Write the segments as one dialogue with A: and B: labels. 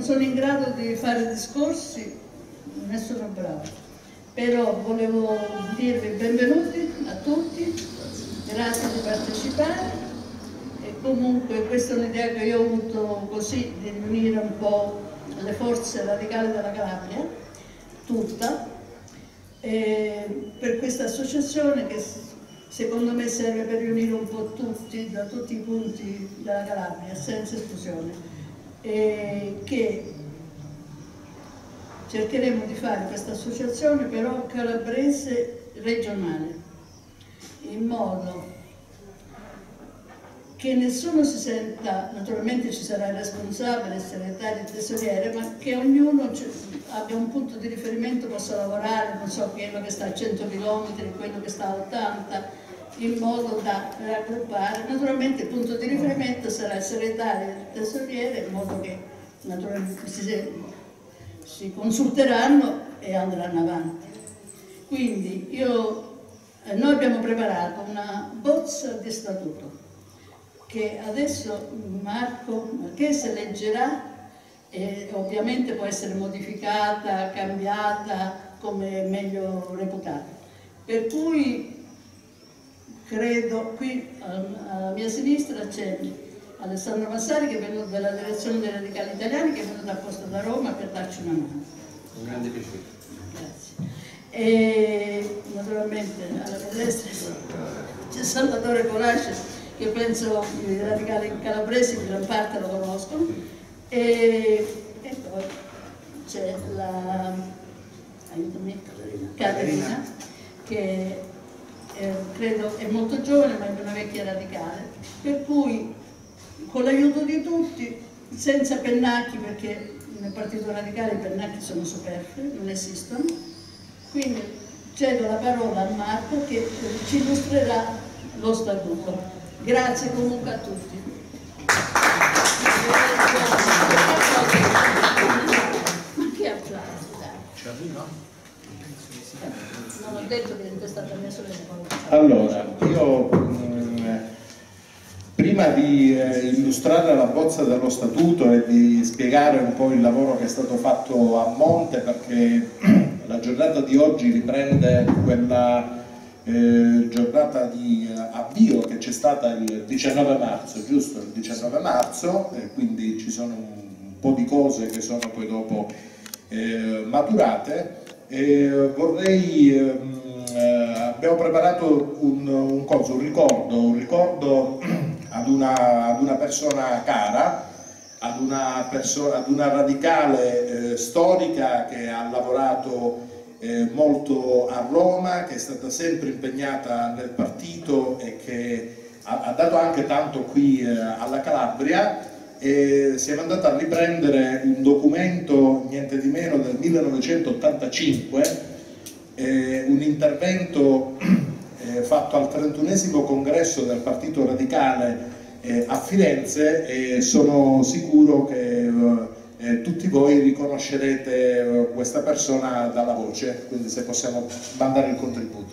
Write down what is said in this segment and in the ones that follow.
A: sono in grado di fare discorsi, ne sono brava, però volevo dirvi benvenuti a tutti, grazie di partecipare e comunque questa è un'idea che io ho avuto così, di riunire un po' le forze radicali della Calabria, tutta, per questa associazione che secondo me serve per riunire un po' tutti, da tutti i punti della Calabria, senza esclusione, che cercheremo di fare questa associazione però calabrese regionale, in modo che nessuno si senta, naturalmente ci sarà il responsabile, il segretario, il tesoriere, ma che ognuno abbia un punto di riferimento, possa lavorare, non so, quello che sta a 100 km, quello che sta a 80, in modo da raggruppare. Naturalmente il punto di riferimento sarà il segretario e il tesoriere, in modo che naturalmente si consulteranno e andranno avanti. Quindi noi abbiamo preparato una bozza di statuto che adesso Marco Marchese leggerà e ovviamente può essere modificata, cambiata come meglio reputato. Per cui credo, qui alla mia sinistra c'è Alessandro Massari che è venuto dalla direzione dei Radicali Italiani, che è venuto apposta da Roma per darci una mano.
B: Un grande piacere.
A: Grazie. E naturalmente alla mia destra c'è Salvatore Corace, che penso i radicali calabresi in gran parte lo conoscono, e poi c'è aiutami, Caterina, che credo è molto giovane ma è una vecchia radicale, per cui con l'aiuto di tutti, senza pennacchi, perché nel Partito Radicale i pennacchi sono superflui, non esistono, quindi cedo la parola a Marco che ci illustrerà lo statuto. Grazie comunque a tutti. Ma che applausi, dai. Non ho detto che è stata mia sorella.
C: Allora, io prima di illustrare la bozza dello statuto e di spiegare un po' il lavoro che è stato fatto a monte, perché la giornata di oggi riprende quella giornata di avvio che c'è stata il 19 marzo, giusto? Il 19 marzo, quindi ci sono un po' di cose che sono poi dopo maturate. Abbiamo preparato un ricordo ad una persona cara, ad una radicale storica che ha lavorato molto a Roma, che è stata sempre impegnata nel partito e che ha dato anche tanto qui alla Calabria, e siamo andati a riprendere un documento niente di meno del 1985, un intervento fatto al 31esimo congresso del Partito Radicale a Firenze, e sono sicuro che tutti voi riconoscerete questa persona dalla voce, quindi se possiamo mandare il contributo.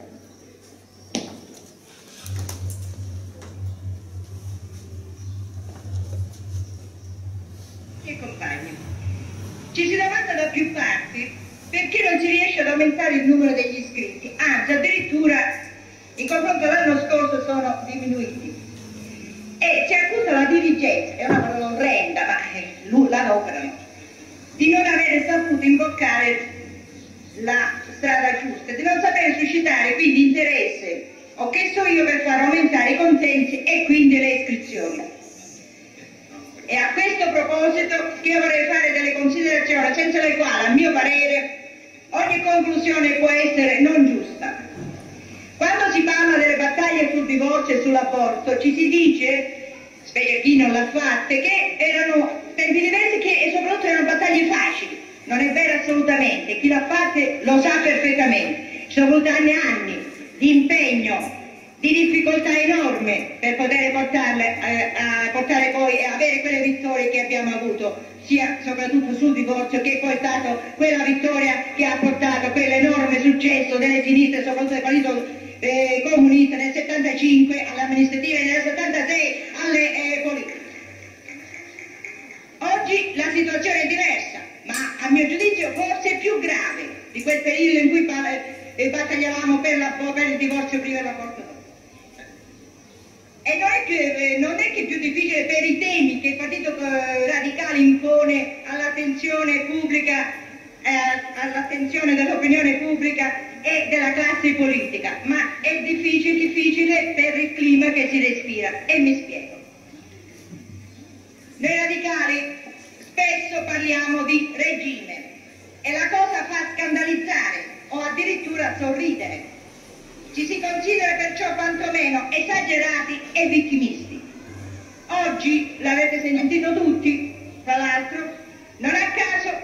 D: E compagni, ci si domanda da più parti perché non si riesce ad aumentare il numero degli iscritti, anzi addirittura in confronto all'anno scorso sono diminuiti. E si accusa la dirigenza, è una parola orrenda, ma la operano, di non avere saputo imboccare la strada giusta, di non sapere suscitare quindi interesse, o che so io, per far aumentare i consensi e quindi le iscrizioni. E a questo proposito io vorrei fare delle considerazioni senza le quali, a mio parere, ogni conclusione può essere non giusta. Quando si parla delle battaglie sul divorzio e sull'aborto, ci si dice, specie chi non l'ha fatte, che erano tempi diversi e soprattutto erano battaglie facili. Non è vero assolutamente, chi l'ha fatte lo sa perfettamente. Ci sono voluti anni e anni di impegno, di difficoltà enorme per poter portare poi a avere quelle vittorie che abbiamo avuto, sia soprattutto sul divorzio, che poi è stata quella vittoria che ha portato quell'enorme successo delle sinistre, soprattutto del partito comunista nel 75 alle amministrative e nel 76 alle politiche. Oggi la situazione situazione diversa, ma a mio giudizio forse più grave di quel periodo in cui battagliavamo per il divorzio prima e l'aborto dopo. E non è che più difficile per i temi che il Partito Radicale impone all'attenzione pubblica, all'attenzione dell'opinione pubblica e della classe politica, ma è difficile per il clima che si respira, e mi spiego. Noi radicali spesso parliamo di regime e la cosa fa scandalizzare o addirittura sorridere. Ci si considera perciò quantomeno esagerati e vittimisti. Oggi l'avete sentito tutti, tra l'altro, non a caso,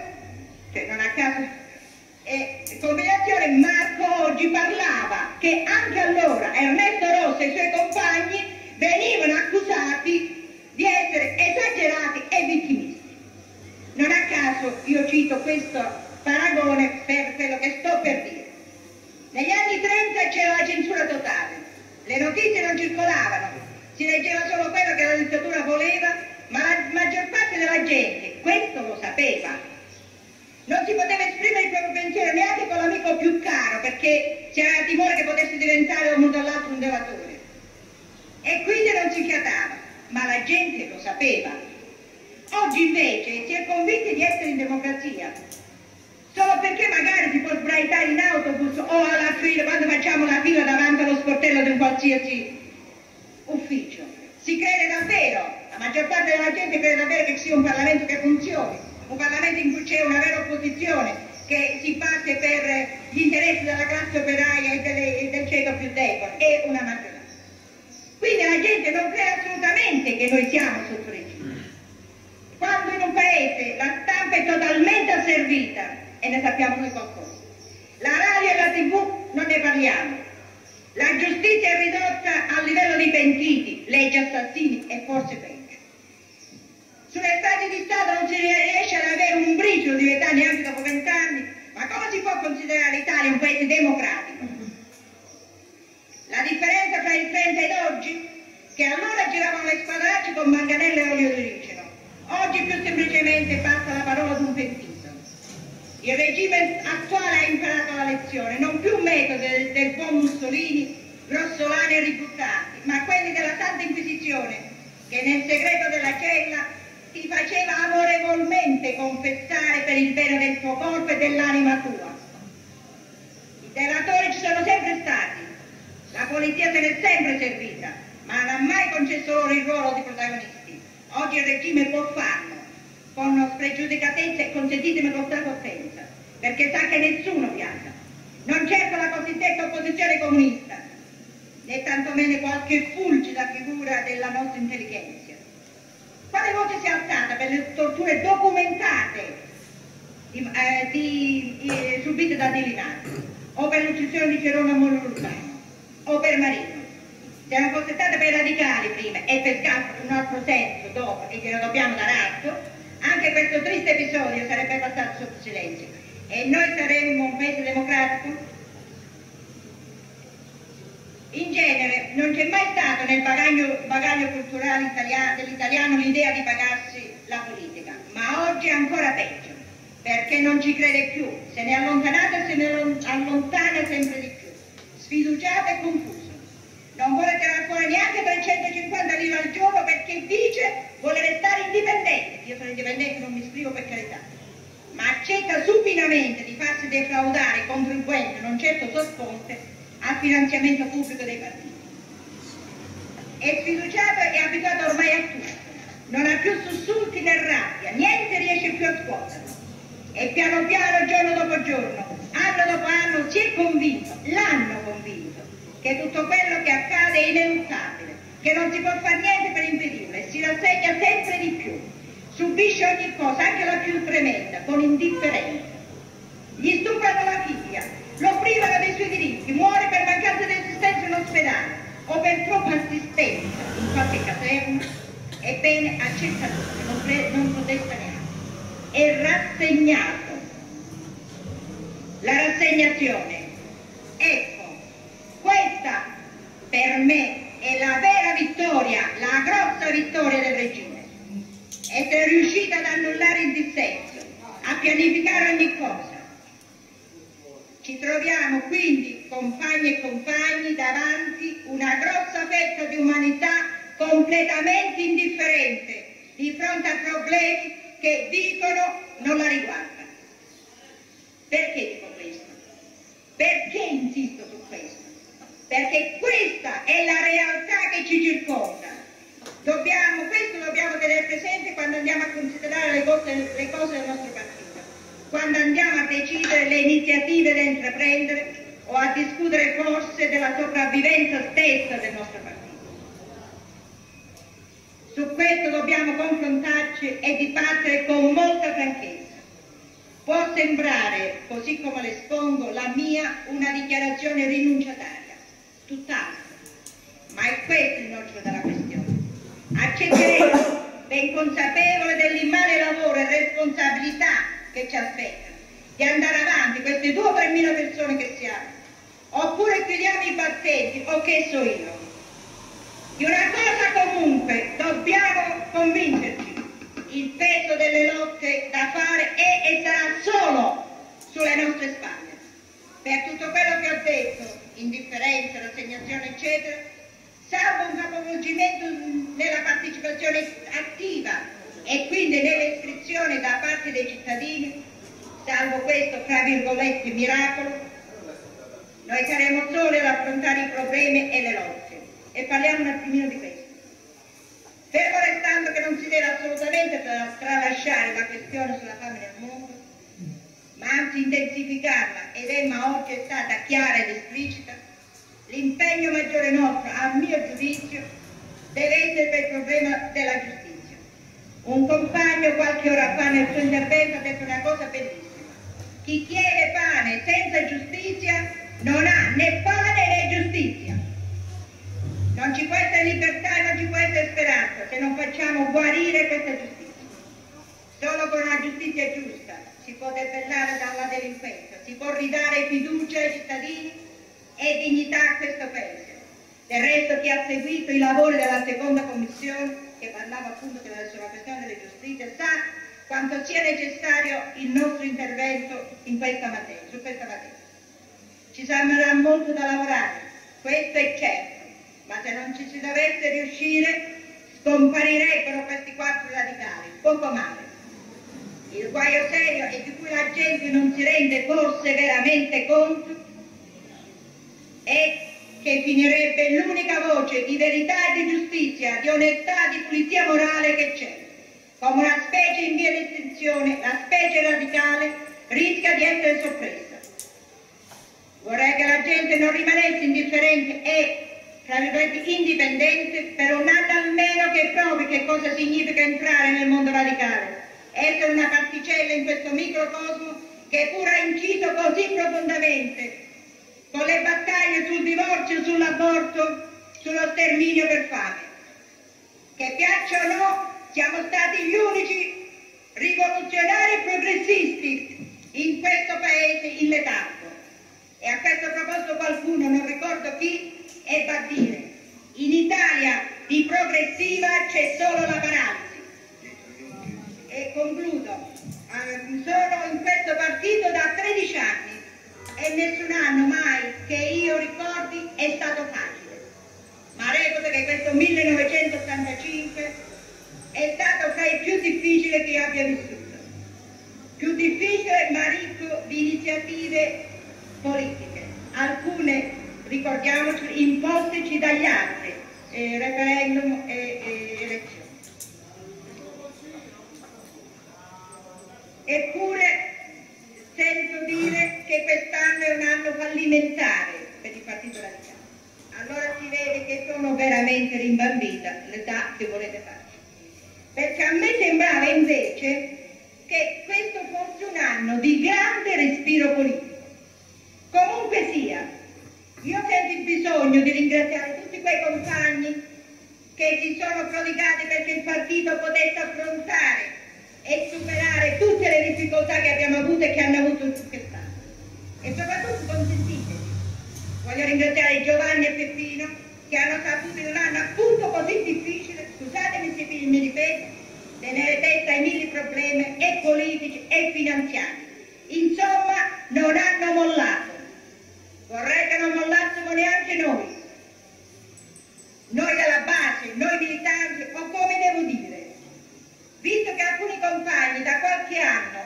D: combinazione, Marco oggi parlava che anche allora Ernesto Rossi e i suoi compagni venivano accusati di essere esagerati e vittimisti. Non a caso io cito questo paragone per quello che sto per dire. Negli anni 30 c'era la censura totale, le notizie non circolavano, si leggeva solo quello che la dittatura voleva, ma la maggior parte della gente questo lo sapeva. Non si poteva esprimere il proprio pensiero neanche con l'amico più caro, perché si aveva timore che potesse diventare da un mondo all'altro un delatore. E quindi non si fiatava, ma la gente lo sapeva. Oggi invece si è convinti di essere in democrazia, solo perché magari si può sbraitare in autobus o alla fila, quando facciamo la fila davanti allo sportello di un qualsiasi ufficio. Si crede davvero, la maggior parte della gente crede davvero che sia un Parlamento che funzioni, un Parlamento in cui c'è una vera opposizione, che si batte per gli interessi della classe operaia e del ceto più debole, e una maggioranza. Quindi la gente non crede assolutamente che noi siamo sotto regime. Quando in un paese la stampa è totalmente asservita, e ne sappiamo noi qualcosa, la radio e la TV non ne parliamo, la giustizia è ridotta al livello di pentiti, leggi assassini e forse peggio. Sulle strade di Stato non si riesce ad avere un briciolo di età neanche dopo 20 anni, ma come si può considerare l'Italia un paese democratico? La differenza tra il 30 ed oggi? Che allora giravano le spadaracce con manganello e olio d'origine, oggi più semplicemente passa la parola di un pentito. Il regime attuale ha imparato la lezione, non più metodi del buon Mussolini, grossolani e ributtati, ma quelli della Santa Inquisizione, che nel segreto della cella ti faceva amorevolmente confessare per il bene del tuo corpo e dell'anima tua. I delatori ci sono sempre stati, la polizia se n'è sempre servita, ma non ha mai concesso loro il ruolo di protagonisti. Oggi il regime può farlo, con spregiudicatezza e consentitemi con strapotenza, perché sa che nessuno piace, non certo la cosiddetta opposizione comunista, né tantomeno qualche fulgida figura della nostra intelligenza. Quale voce si è alzata per le torture documentate subite da Dilinati, o per l'uccisione di Geronimo Urbano, o per Marino? Se erano fosse state per i radicali prima e per Scarpa in un altro senso dopo, e glielo dobbiamo dare atto, anche questo triste episodio sarebbe passato sotto silenzio e noi saremmo un paese democratico. In genere non c'è mai stato nel bagaglio culturale dell'italiano l'idea di pagarsi la politica, ma oggi è ancora peggio, perché non ci crede più, se ne è allontanato e se ne allontana sempre di più, sfiduciato e confuso. Non vuole tirare fuori neanche 350 lire al giorno perché dice vuole restare indipendente. Io sono indipendente, non mi iscrivo per carità, ma accetta supinamente di farsi defraudare contribuente non certo sottoposte al finanziamento pubblico dei partiti. È sfiduciato e abituato ormai a tutto, non ha più sussulti né rabbia, niente riesce più a scuoterlo. E piano piano, giorno dopo giorno, anno dopo anno, si è convinto, l'hanno convinto, che tutto quello che accade è ineluttabile, che non si può fare niente per impedirlo e si rassegna sempre di più, subisce ogni cosa, anche la più tremenda, con indifferenza. Gli stupano la figlia, lo privano dei suoi diritti, muore per mancanza di assistenza in ospedale o per troppa assistenza in qualche caserma, ebbene accetta tutto, non protesta neanche. È rassegnato. La rassegnazione, ecco, questa per me è la vera vittoria, la grossa vittoria del regime. essere riuscita ad annullare il dissenso, a pianificare ogni cosa. Ci troviamo quindi, compagni e compagni, davanti una grossa fetta di umanità completamente indifferente di fronte a problemi che dicono non la riguardano. Perché dico questo? Perché insisto su questo? Perché questa è la realtà che ci circonda. Questo dobbiamo tenere presente quando andiamo a considerare le cose del nostro partito, quando andiamo a decidere le iniziative da intraprendere o a discutere forse della sopravvivenza stessa del nostro partito. Su questo dobbiamo confrontarci e dibattere con molta franchezza. Può sembrare, così come l'espongo, la mia una dichiarazione rinunciataria, tutt'altro, ma è questo il nocciolo della questione. Accetteremo, ben consapevole dell'immane lavoro e responsabilità che ci aspettano, di andare avanti, queste 2 o 3 mila persone che siamo, oppure chiudiamo i battenti, o che so io. Di una cosa comunque dobbiamo convincerci: il peso delle lotte da fare è e sarà solo sulle nostre spalle. Per tutto quello che ho detto, indifferenza, rassegnazione eccetera, salvo un capovolgimento nella partecipazione attiva e quindi nelle iscrizioni da parte dei cittadini, salvo questo tra virgolette miracolo, noi saremo soli ad affrontare i problemi e le lotte. E parliamo un attimino di questo. Fermo restando che non si deve assolutamente tralasciare la questione sulla fame nel mondo, ma anzi intensificarla, ed Emma oggi è stata chiara ed esplicita, l'impegno maggiore nostro, a mio giudizio, deve essere per il problema della giustizia. Un compagno qualche ora fa nel suo intervento ha detto una cosa bellissima: chi chiede pane senza giustizia non ha né pane né giustizia. Non ci può essere libertà e non ci può essere speranza se non facciamo guarire questa giustizia. Solo con una giustizia giusta si può debellare dalla delinquenza, si può ridare fiducia ai cittadini e dignità a questo Paese. Del resto chi ha seguito i lavori della seconda commissione, che parlava appunto sulla questione delle giustizie, sa quanto sia necessario il nostro intervento su questa materia. Ci sarà molto da lavorare, questo è certo. Ma se non ci si dovesse riuscire, scomparirebbero questi 4 radicali, poco male. Il guaio serio e di cui la gente non si rende forse veramente conto è che finirebbe l'unica voce di verità e di giustizia, di onestà, di pulizia morale che c'è. Come una specie in via di estinzione, la specie radicale rischia di essere soppressa. Vorrei che la gente non rimanesse indifferente e tra virgolette indipendente per un anno almeno, che provi che cosa significa entrare nel mondo radicale, essere una particella in questo microcosmo che pure ha inciso così profondamente con le battaglie sul divorzio, sull'aborto, sullo sterminio per fame. Che piaccia o no, siamo stati gli unici rivoluzionari e progressisti in questo paese in letargo. E a questo proposito qualcuno, non ricordo chi, ebbe a dire: in Italia di progressiva c'è solo la paralisi. E concludo, sono in questo partito da 13 anni e nessun anno mai che io ricordi è stato facile, ma reputo che questo 1985 è stato fra i più difficili che io abbia vissuto, più difficile ma ricco di iniziative politiche, alcune, ricordiamoci, imposteci dagli altri, referendum e elezioni. Eppure sento dire che quest'anno è un anno fallimentare per il Partito Radicale. Allora si vede che sono veramente rimbambita l'età che volete farci. Perché a me sembrava invece che questo fosse un anno di grande respiro politico. Comunque sia, io sento il bisogno di ringraziare tutti quei compagni che si sono prodigati perché il partito potesse affrontare e superare tutte le difficoltà che abbiamo avuto e che hanno avuto in quest'anno. E soprattutto consentitemi, voglio ringraziare Giovanni e Peppino che hanno saputo in un anno appunto così difficile, scusatemi se mi ripeto, tenere testa ai mille problemi e politici e finanziari. Insomma, non hanno mollato. Vorrei che non mollassimo neanche noi. Noi della base, noi militanti, o come devo dire, visto che alcuni compagni da qualche anno,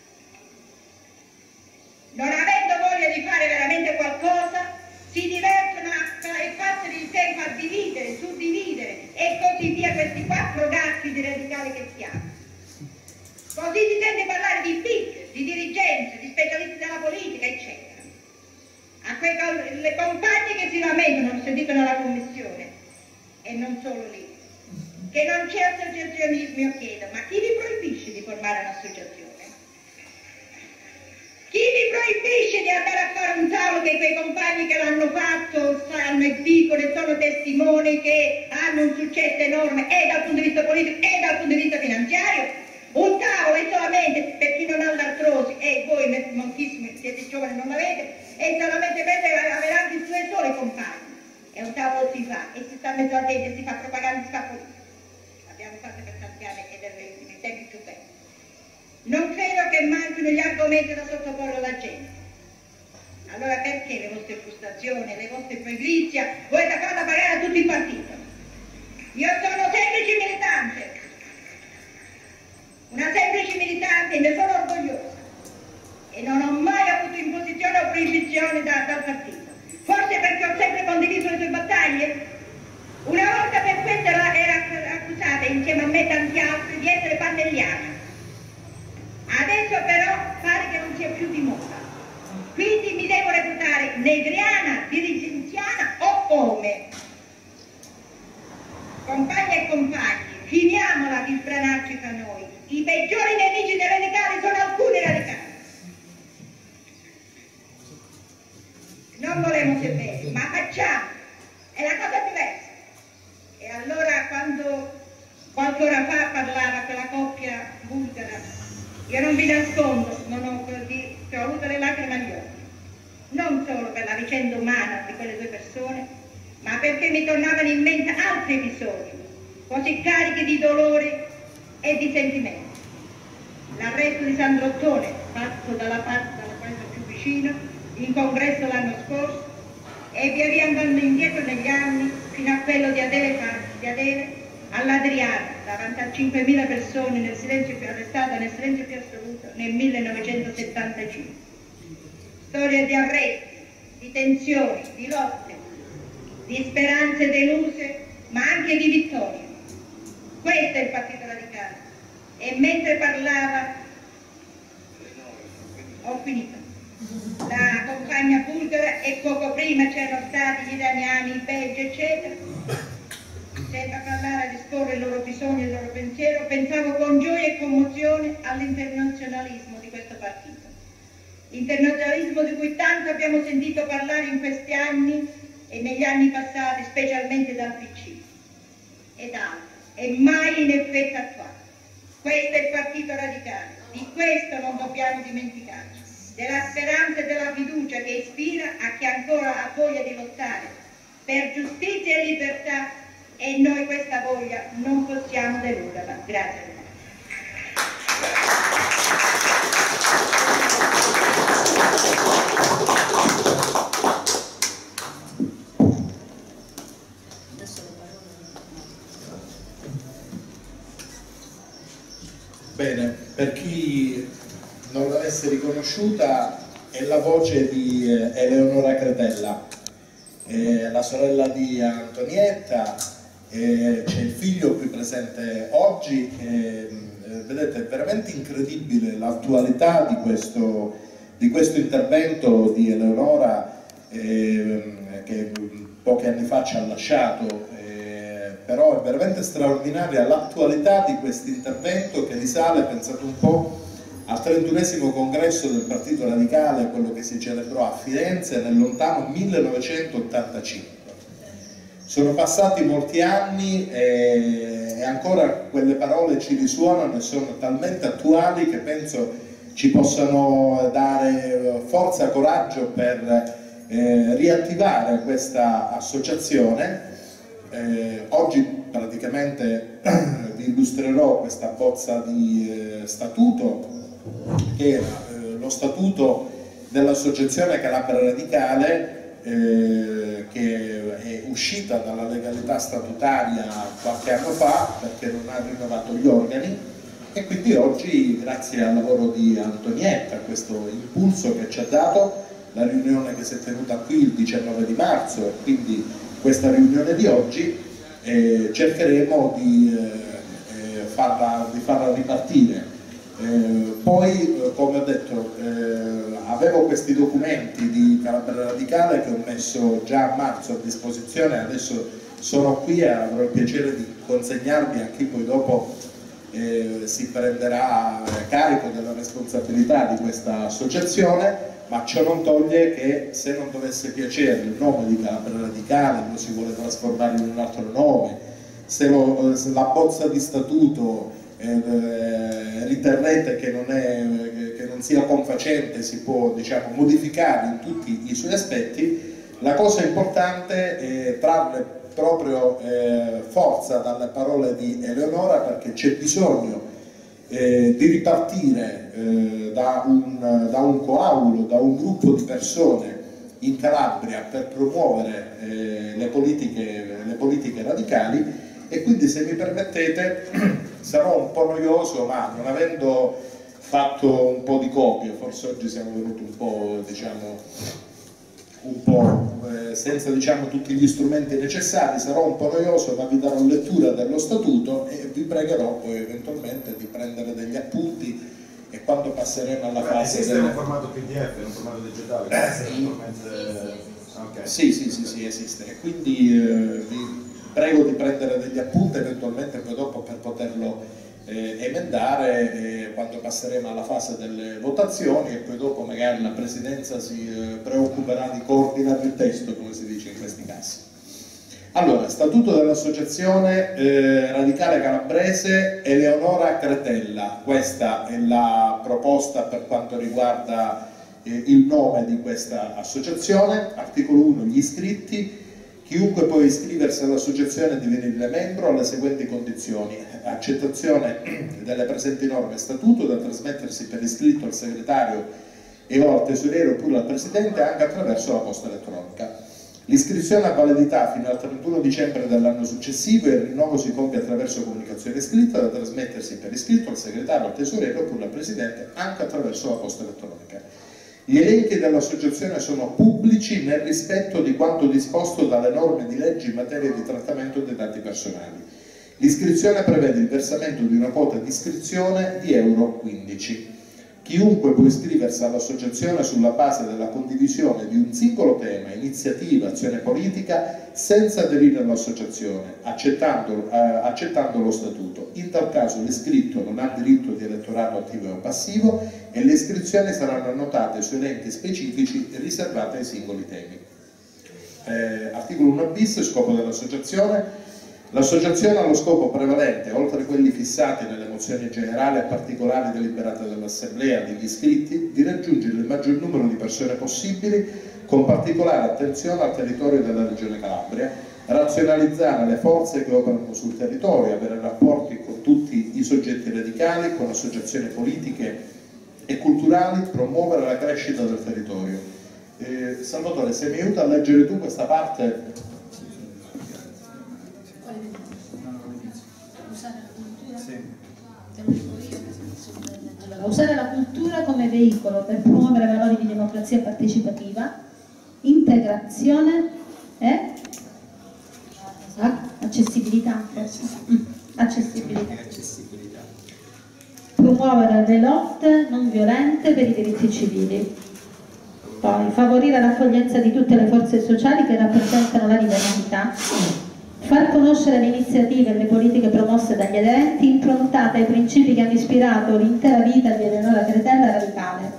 D: non avendo voglia di fare veramente qualcosa, si divertono e passano il tempo a dividere, suddividere e così via questi 4 gatti di radicali che siamo. Così si sente parlare di PIC, di dirigenze, di specialisti della politica, eccetera. A le compagne che si lamentano, ho sentito nella commissione, e non solo lì, che non c'è associazionismo, io chiedo, ma chi vi proibisce di formare un'associazione? Chi vi proibisce di andare a fare un tavolo che quei compagni che l'hanno fatto sanno e dicono e sono testimoni che hanno un successo enorme e dal punto di vista politico e dal punto di vista finanziario? Un tavolo è solamente per chi non ha l'artrosi e voi moltissimi siete giovani non l'avete, è solamente per avere anche i suoi soli compagni. E un tavolo si fa e si sta mezzo a dentro e si fa propaganda, si fa politica. L'abbiamo fatto per tanti anni ed è nei tempi più belli. Non credo che manchino gli argomenti da sottoporre alla gente. Allora perché le vostre frustrazioni, le vostre pigrizia volete farla pagare a tutto il partito? Io sono semplice militante, una semplice militante e ne sono orgogliosa e non ho mai avuto imposizione o proibizione dal partito. Forse perché ho sempre condiviso le sue battaglie? Una volta per questo era accusata insieme a me e tanti altri di essere pannelliana. Adesso però pare che non sia più di moda. Quindi mi devo reputare negriana, dirigenziana o come? Compagni e compagni, finiamola di sbranarci tra noi. I peggiori nemici dei radicali sono alcuni radicali. Non volevamo bene, ma facciamo. È la cosa diversa. E allora quando qualche ora fa parlava quella coppia bulgara, io non vi nascondo, che ho avuto le lacrime agli occhi. Non solo per la vicenda umana di quelle 2 persone, ma perché mi tornavano in mente altri episodi, così carichi di dolore e di sentimenti. L'arresto di Sandro Ottone, fatto dalla parte dalla quale sono più vicino, in congresso l'anno scorso, e via via andando indietro negli anni, fino a quello di Adele all'Adriana, davanti a 5.000 persone nel silenzio più arrestate, nel silenzio più assoluto, nel 1975. Storia di arresti, di tensioni, di lotte, di speranze deluse, ma anche di vittorie. Questo è il Partito Radicale. E mentre parlava, ho finito, la compagna bulgara e poco prima c'erano stati gli iraniani, i belgi, eccetera, senza parlare a disporre il loro bisogno e il loro pensiero, pensavo con gioia e commozione all'internazionalismo di questo partito. Internazionalismo di cui tanto abbiamo sentito parlare in questi anni e negli anni passati, specialmente dal PC ed altri, e mai in effetti attuato. Questo è il Partito Radicale, di questo non dobbiamo dimenticarci, della speranza e della fiducia che ispira a chi ancora ha voglia di lottare per giustizia e libertà, e noi questa voglia non possiamo deluderla. Grazie.
C: Bene, per chi non l'avesse riconosciuta, è la voce di Eleonora Cretella, la sorella di Antonietta. C'è il figlio qui presente oggi. Vedete, è veramente incredibile l'attualità di questo intervento di Eleonora, che pochi anni fa ci ha lasciato, però è veramente straordinaria l'attualità di questo intervento, che risale, pensate un po', al 31esimo congresso del Partito Radicale, quello che si celebrò a Firenze nel lontano 1985. Sono passati molti anni e ancora quelle parole ci risuonano e sono talmente attuali che penso ci possano dare forza e coraggio per riattivare questa associazione. Oggi praticamente vi illustrerò questa bozza di statuto, che era lo statuto dell'Associazione Calabria Radicale, che è uscita dalla legalità statutaria qualche anno fa perché non ha rinnovato gli organi, e quindi oggi, grazie al lavoro di Antonietta, questo impulso che ci ha dato, la riunione che si è tenuta qui il 19 di marzo e quindi questa riunione di oggi, cercheremo di farla ripartire. Poi, come ho detto, avevo questi documenti di Calabria Radicale che ho messo già a marzo a disposizione, adesso sono qui e avrò il piacere di consegnarvi a chi poi dopo si prenderà carico della responsabilità di questa associazione, ma ciò non toglie che se non dovesse piacere il nome di Calabria Radicale, lo si vuole trasformare in un altro nome, se la bozza di statuto riterrete che non sia confacente, si può, diciamo, modificare in tutti i suoi aspetti. La cosa importante è trarre proprio forza dalle parole di Eleonora, perché c'è bisogno di ripartire da un coaulo, da un gruppo di persone in Calabria per promuovere le politiche radicali. E quindi, se mi permettete, sarò un po' noioso, ma non avendo fatto un po' di copie, forse oggi siamo venuti un po', diciamo, senza, diciamo, tutti gli strumenti necessari, sarò un po' noioso, ma vi darò lettura dello statuto e vi pregherò poi eventualmente di prendere degli appunti, e quando passeremo alla fase
B: esiste in un formato PDF, in un formato digitale? Okay.
C: Sì, esiste, e quindi vi prego di prendere degli appunti eventualmente poi dopo per poterlo emendare quando passeremo alla fase delle votazioni, e poi dopo magari la Presidenza si preoccuperà di coordinare il testo, come si dice in questi casi. Allora, Statuto dell'Associazione Radicale Calabrese Eleonora Cretella, questa è la proposta per quanto riguarda il nome di questa associazione. Articolo 1, gli iscritti. Chiunque può iscriversi all'associazione e divenire membro alle seguenti condizioni: accettazione delle presenti norme e statuto, da trasmettersi per iscritto al segretario e o al tesoriere oppure al presidente anche attraverso la posta elettronica. L'iscrizione ha validità fino al 31 dicembre dell'anno successivo e il rinnovo si compie attraverso comunicazione scritta da trasmettersi per iscritto al segretario, al tesoriere oppure al presidente anche attraverso la posta elettronica. Gli elenchi dell'associazione sono pubblici nel rispetto di quanto disposto dalle norme di legge in materia di trattamento dei dati personali. L'iscrizione prevede il versamento di una quota di iscrizione di €15. Chiunque può iscriversi all'associazione sulla base della condivisione di un singolo tema, iniziativa, azione politica, senza aderire all'associazione, accettando lo statuto. In tal caso l'iscritto non ha diritto di elettorato attivo o passivo e le iscrizioni saranno annotate su elenchi specifici riservati ai singoli temi. Articolo 1 bis, scopo dell'associazione. L'associazione ha lo scopo prevalente, oltre a quelli fissati nelle mozioni generali e particolari deliberate dall'Assemblea degli iscritti, di raggiungere il maggior numero di persone possibili, con particolare attenzione al territorio della Regione Calabria, razionalizzare le forze che operano sul territorio, avere rapporti con tutti i soggetti radicali, con associazioni politiche e culturali, promuovere la crescita del territorio. Salvatore, se mi aiuta a leggere tu questa parte.
E: Allora, usare la cultura come veicolo per promuovere valori di democrazia partecipativa, integrazione e accessibilità. Promuovere le lotte non violente per i diritti civili. Poi favorire l'accoglienza di tutte le forze sociali che rappresentano la diversità. Far conoscere le iniziative e le politiche promosse dagli aderenti improntate ai principi che hanno ispirato l'intera vita di Eleonora Cretella Radicale.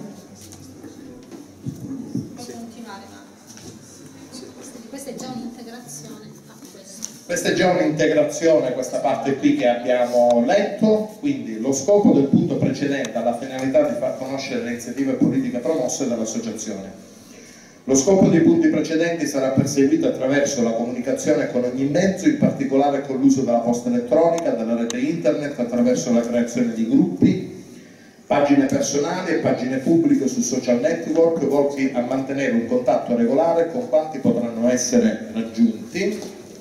F: Può continuare, ma questa è già un'integrazione.
C: Questa è già un'integrazione, questa parte qui che abbiamo letto, quindi lo scopo del punto precedente ha la finalità di far conoscere le iniziative politiche promosse dall'associazione. Lo scopo dei punti precedenti sarà perseguito attraverso la comunicazione con ogni mezzo, in particolare con l'uso della posta elettronica, della rete internet, attraverso la creazione di gruppi, pagine personali e pagine pubbliche su social network volti a mantenere un contatto regolare con quanti potranno essere raggiunti,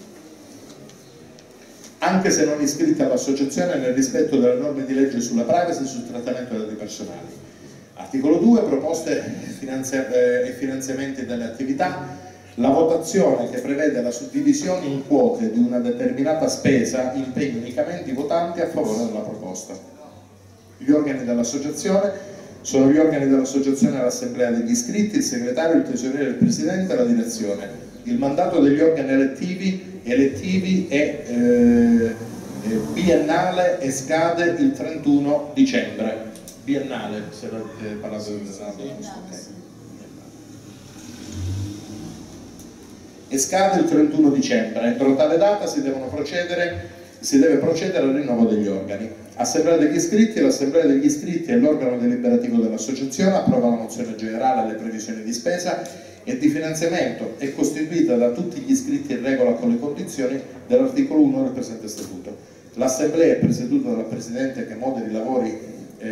C: anche se non iscritti all'associazione, nel rispetto delle norme di legge sulla privacy e sul trattamento dei dati personali. Articolo 2, proposte e finanziamenti delle attività. La votazione che prevede la suddivisione in quote di una determinata spesa impegna unicamente i votanti a favore della proposta. Gli organi dell'associazione sono gli organi dell'associazione e l'assemblea degli iscritti, il segretario, il tesoriere, il presidente e la direzione. Il mandato degli organi elettivi è biennale e scade il 31 dicembre. Biennale, se avete parlato del e scade il 31 dicembre. Entro tale data si deve procedere al rinnovo degli organi. Assemblea degli iscritti. L'assemblea degli iscritti è l'organo deliberativo dell'associazione, approva la mozione generale e le previsioni di spesa e di finanziamento, è costituita da tutti gli iscritti in regola con le condizioni dell'articolo 1 del presente statuto. L'assemblea è presieduta dal presidente che modera i lavori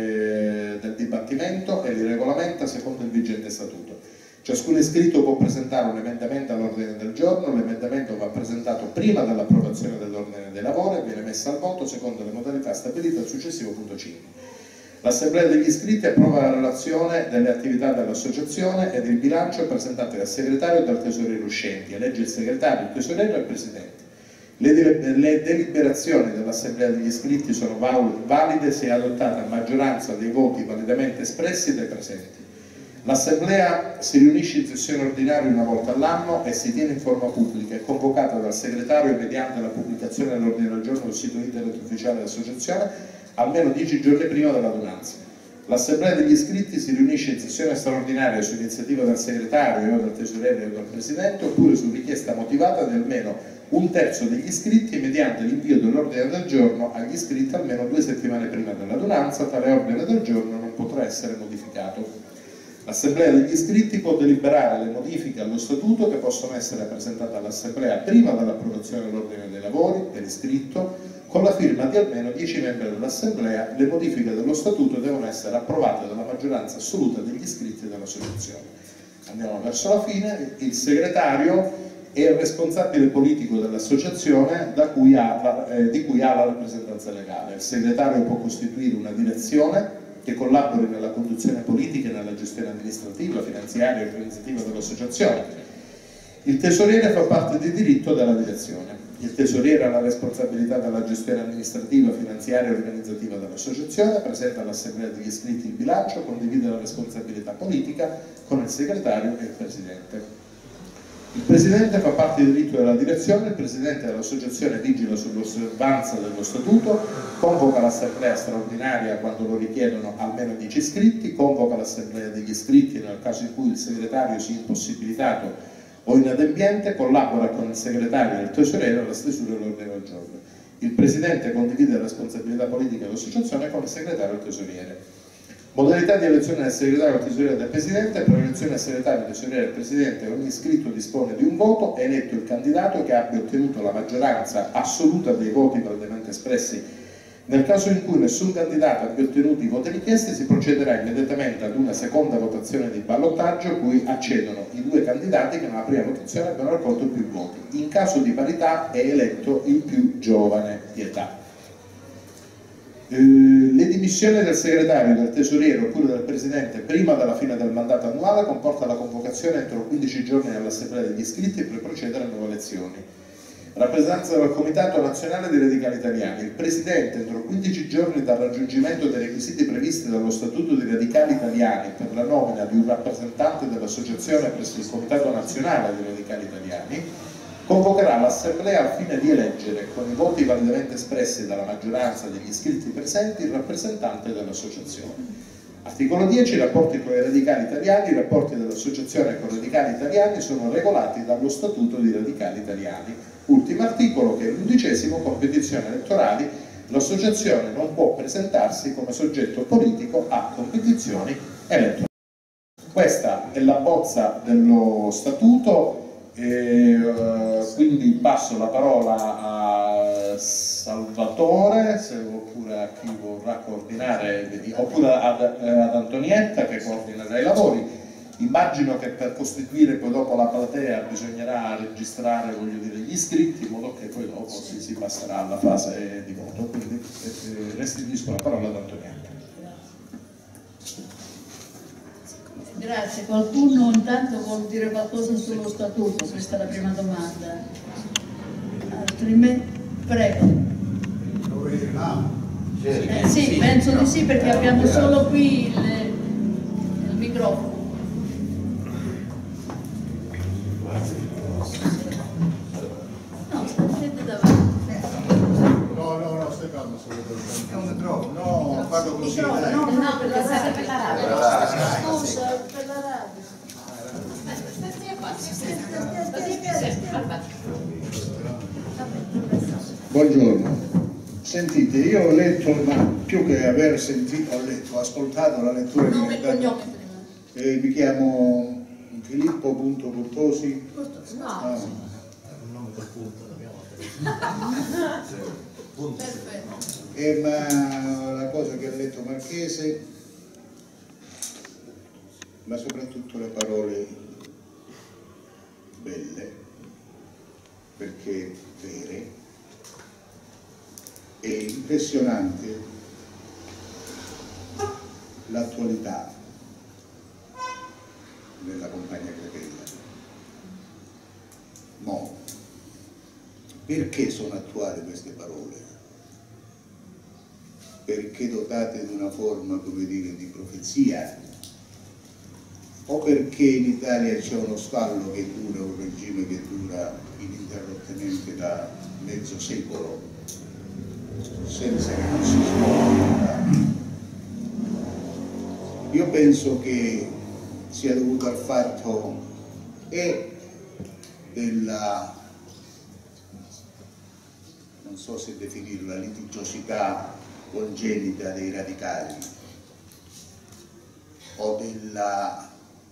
C: del dibattimento e li regolamenta secondo il vigente statuto. Ciascun iscritto può presentare un emendamento all'ordine del giorno. L'emendamento va presentato prima dell'approvazione dell'ordine dei lavori e viene messo al voto secondo le modalità stabilite al successivo punto 5. L'assemblea degli iscritti approva la relazione delle attività dell'associazione ed il bilancio presentati dal segretario e dal tesoriere uscenti. Elegge il segretario, il tesoriere e il presidente. Le deliberazioni dell'assemblea degli iscritti sono valide se adottate a maggioranza dei voti validamente espressi dai presenti. L'assemblea si riunisce in sessione ordinaria una volta all'anno e si tiene in forma pubblica, è convocata dal segretario mediante la pubblicazione dell'ordine del giorno sul sito internet ufficiale dell'associazione almeno 10 giorni prima dell'adunanza. L'assemblea degli iscritti si riunisce in sessione straordinaria su iniziativa del segretario o del tesoriere o del presidente oppure su richiesta motivata di almeno un terzo degli iscritti mediante l'invio dell'ordine del giorno agli iscritti almeno 2 settimane prima dell'adunanza. Tale ordine del giorno non potrà essere modificato. L'assemblea degli iscritti può deliberare le modifiche allo statuto che possono essere presentate all'assemblea prima dell'approvazione dell'ordine dei lavori per iscritto con la firma di almeno 10 membri dell'assemblea. Le modifiche dello statuto devono essere approvate dalla maggioranza assoluta degli iscritti dell'associazione. Andiamo verso la fine. Il segretario è il responsabile politico dell'associazione di cui ha la rappresentanza legale. Il segretario può costituire una direzione che collabori nella conduzione politica e nella gestione amministrativa, finanziaria e organizzativa dell'associazione. Il tesoriere fa parte di diritto della direzione. Il tesoriere ha la responsabilità della gestione amministrativa, finanziaria e organizzativa dell'associazione, presenta all'assemblea degli iscritti il bilancio, condivide la responsabilità politica con il segretario e il presidente. Il presidente fa parte di diritto della direzione. Il presidente dell'associazione vigila sull'osservanza dello statuto, convoca l'assemblea straordinaria quando lo richiedono almeno 10 iscritti, convoca l'assemblea degli iscritti nel caso in cui il segretario sia impossibilitato o inadempiente, collabora con il segretario e il tesoriere alla stesura dell'ordine del giorno. Il presidente condivide la responsabilità politica dell'associazione con il segretario e il tesoriere. Modalità di elezione del segretario, del tesoriere e del presidente. Per l'elezione del segretario, del tesoriere e del presidente ogni iscritto dispone di un voto. È eletto il candidato che abbia ottenuto la maggioranza assoluta dei voti validamente espressi. Nel caso in cui nessun candidato abbia ottenuto i voti richiesti, si procederà immediatamente ad una seconda votazione di ballottaggio a cui accedono i 2 candidati che nella prima votazione abbiano raccolto più voti. In caso di parità è eletto il più giovane di età. Le dimissioni del segretario, del tesoriere oppure del presidente prima della fine del mandato annuale comporta la convocazione entro 15 giorni all'assemblea degli iscritti per procedere a nuove elezioni. Rappresentanza del Comitato Nazionale dei Radicali Italiani. Il presidente entro 15 giorni dal raggiungimento dei requisiti previsti dallo Statuto dei Radicali Italiani per la nomina di un rappresentante dell'associazione presso il Comitato Nazionale dei Radicali Italiani convocherà l'assemblea al fine di eleggere con i voti validamente espressi dalla maggioranza degli iscritti presenti il rappresentante dell'associazione. Articolo 10. I rapporti con i radicali italiani. I rapporti dell'associazione con i radicali italiani sono regolati dallo Statuto dei Radicali Italiani. Ultimo articolo, che è l'11°, competizioni elettorali. L'associazione non può presentarsi come soggetto politico a competizioni elettorali. Questa è la bozza dello statuto, quindi passo la parola a Salvatore, oppure a chi vorrà coordinare, oppure ad Antonietta che coordinerà i lavori. Immagino che per costituire poi dopo la platea bisognerà registrare, voglio dire, gli iscritti, in modo che poi dopo si passerà alla fase di voto. Quindi restituisco la parola ad Antonietta.
A: Grazie. Qualcuno intanto vuol dire qualcosa sullo statuto? Questa è la prima domanda. Altrimenti, prego. Sì, penso di sì, perché abbiamo solo qui il microfono. No, siete davanti.
G: No, stai calmo, è un microfono. No, vado così.
A: No, perché serve per la radio. Scusa, per la radio.
G: Buongiorno. Sentite, io ho letto, ma più che aver sentito, ho ascoltato la lettura di
A: Nome e cognome prima.
G: mi chiamo Filippo.Cortosi.
A: No.
B: Un nome col punto,
A: Perfetto.
G: Ma la cosa che ha letto Marchese, ma soprattutto le parole belle, perché vere, è impressionante l'attualità della compagnia Crepella. Mo, perché sono attuali queste parole? Perché dotate di una forma, come dire, di profezia, o perché in Italia c'è uno stallo che dura, un regime che dura ininterrottamente da mezzo secolo, senza che non si svolga. Io penso che sia dovuto al fatto della, non so se definirla, litigiosità congenita dei radicali o della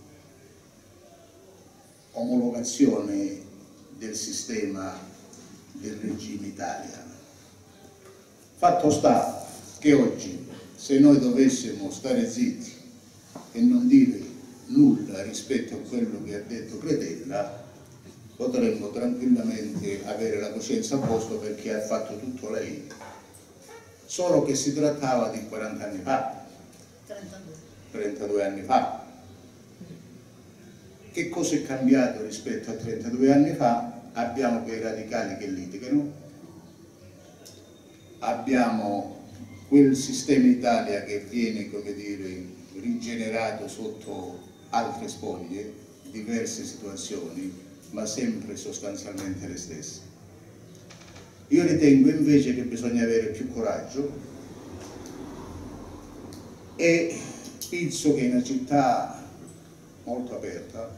G: omologazione del sistema del regime Italia. Fatto sta che oggi, se noi dovessimo stare zitti e non dire nulla rispetto a quello che ha detto Cretella, potremmo tranquillamente avere la coscienza a posto, perché ha fatto tutto lei. Solo che si trattava di 40 anni fa, 32 anni fa. Che cosa è cambiato rispetto a 32 anni fa? Abbiamo quei radicali che litigano, abbiamo quel sistema Italia che viene, come dire, rigenerato sotto altre spoglie, diverse situazioni, ma sempre sostanzialmente le stesse. Io ritengo invece che bisogna avere più coraggio, e penso che in una città molto aperta,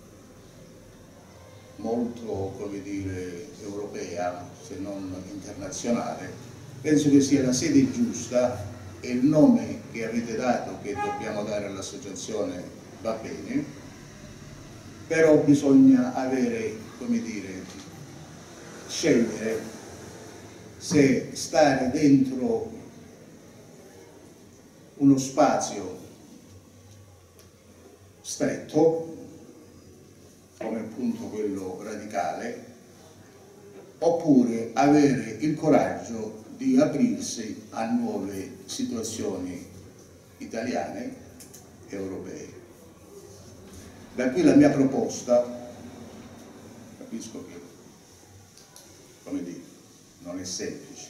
G: molto, come dire, europea, se non internazionale, penso che sia la sede giusta, e il nome che avete dato, che dobbiamo dare all'associazione, va bene, però bisogna avere, come dire, scegliere se stare dentro uno spazio stretto, come appunto quello radicale, oppure avere il coraggio di aprirsi a nuove situazioni italiane e europee. Da qui la mia proposta, capisco che, come dire, non è semplice,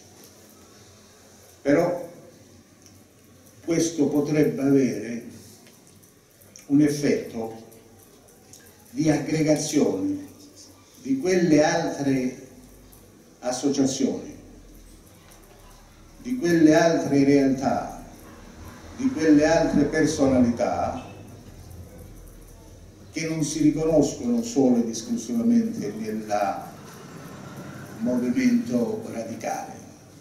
G: però questo potrebbe avere un effetto di aggregazione di quelle altre associazioni, di quelle altre realtà, di quelle altre personalità che non si riconoscono solo ed esclusivamente nel movimento radicale.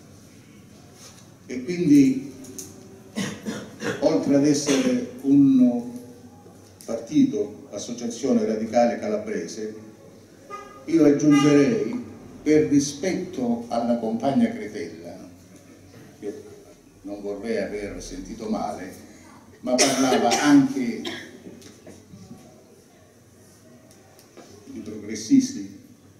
G: E quindi, oltre ad essere un partito partito, Associazione Radicale Calabrese, io aggiungerei, per rispetto alla compagna Cretella, che non vorrei aver sentito male, ma parlava anche di progressisti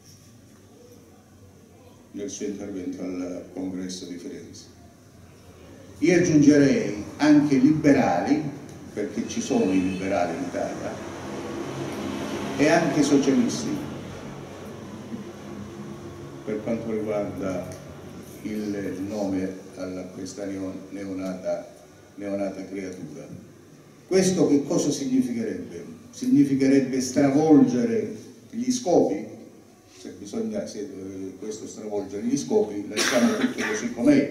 G: nel suo intervento al congresso di Firenze. Io aggiungerei anche liberali, perché ci sono i liberali in Italia, e anche socialisti, per quanto riguarda il nome a questa neonata creatura. Questo che cosa significherebbe? Significherebbe stravolgere gli scopi. Se bisogna questo stravolgere gli scopi, lasciamo tutto così com'è,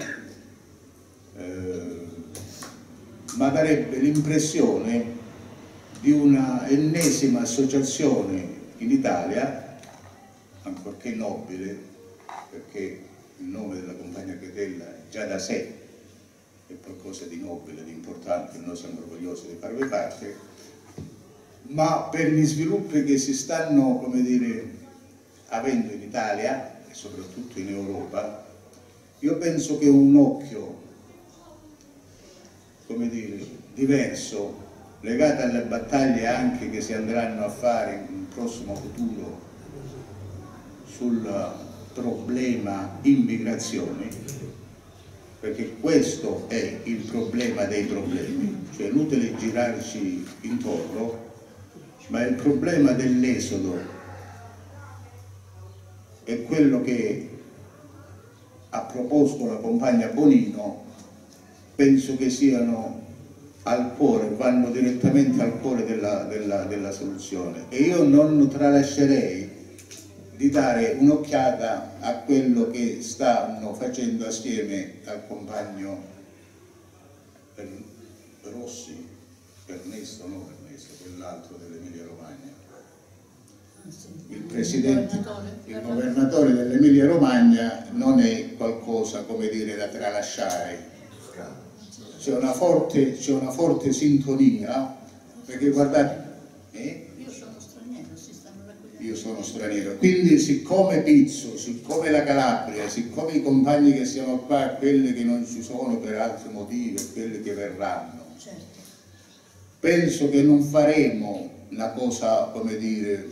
G: ma darebbe l'impressione di una ennesima associazione in Italia, ancorché nobile, perché il nome della compagna Cretella già da sé è qualcosa di nobile, di importante, noi siamo orgogliosi di farvi parte, ma per gli sviluppi che si stanno, come dire, avendo in Italia e soprattutto in Europa, io penso che un occhio, come dire, diverso, legato alle battaglie anche che si andranno a fare in un prossimo futuro sul problema immigrazione, perché questo è il problema dei problemi, cioè è inutile girarci intorno, ma il problema dell'esodo è quello che ha proposto la compagna Bonino, penso che siano al cuore, vanno direttamente al cuore della soluzione, e io non tralascerei di dare un'occhiata a quello che stanno facendo assieme al compagno Rossi, Ernesto, no Ernesto, quell'altro dell'Emilia Romagna, il presidente, il governatore dell'Emilia Romagna non è qualcosa, come dire, da tralasciare. C'è una forte sintonia, perché guardate, io sono straniero, quindi siccome Pizzo, siccome la Calabria, siccome i compagni che siamo qua, quelli che non ci sono per altri motivi e quelli che verranno, penso che non faremo una cosa, come dire,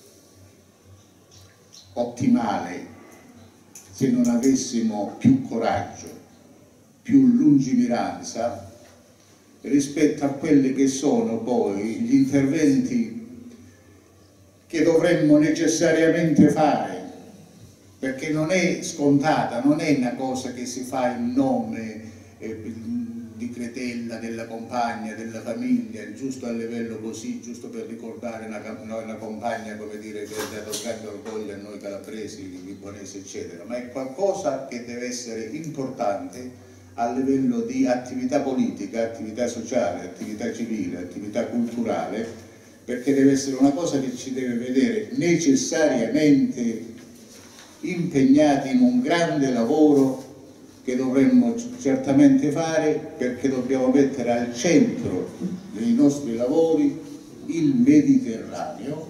G: ottimale se non avessimo più coraggio, più lungimiranza rispetto a quelli che sono poi gli interventi che dovremmo necessariamente fare, perché non è scontata, non è una cosa che si fa in nome di Cretella, della compagna, della famiglia, giusto a livello così, giusto per ricordare una compagna, come dire, che ha dato grande orgoglio a noi calabresi, vibonesi, eccetera, ma è qualcosa che deve essere importante a livello di attività politica, attività sociale, attività civile, attività culturale, perché deve essere una cosa che ci deve vedere necessariamente impegnati in un grande lavoro che dovremmo certamente fare, perché dobbiamo mettere al centro dei nostri lavori il Mediterraneo,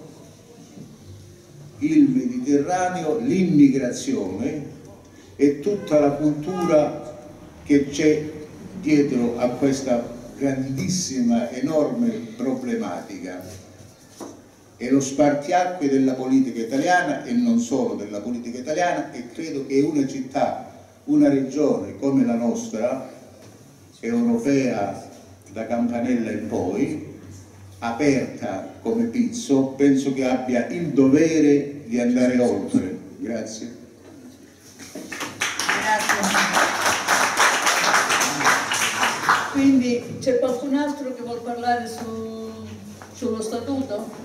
G: l'immigrazione e tutta la cultura che c'è dietro a questa grandissima, enorme problematica. È lo spartiacque della politica italiana e non solo della politica italiana, e credo che una città, una regione come la nostra, europea da Campanella in poi, aperta come Pizzo, penso che abbia il dovere di andare oltre. Grazie.
A: Quindi c'è qualcun altro che vuol parlare sullo statuto?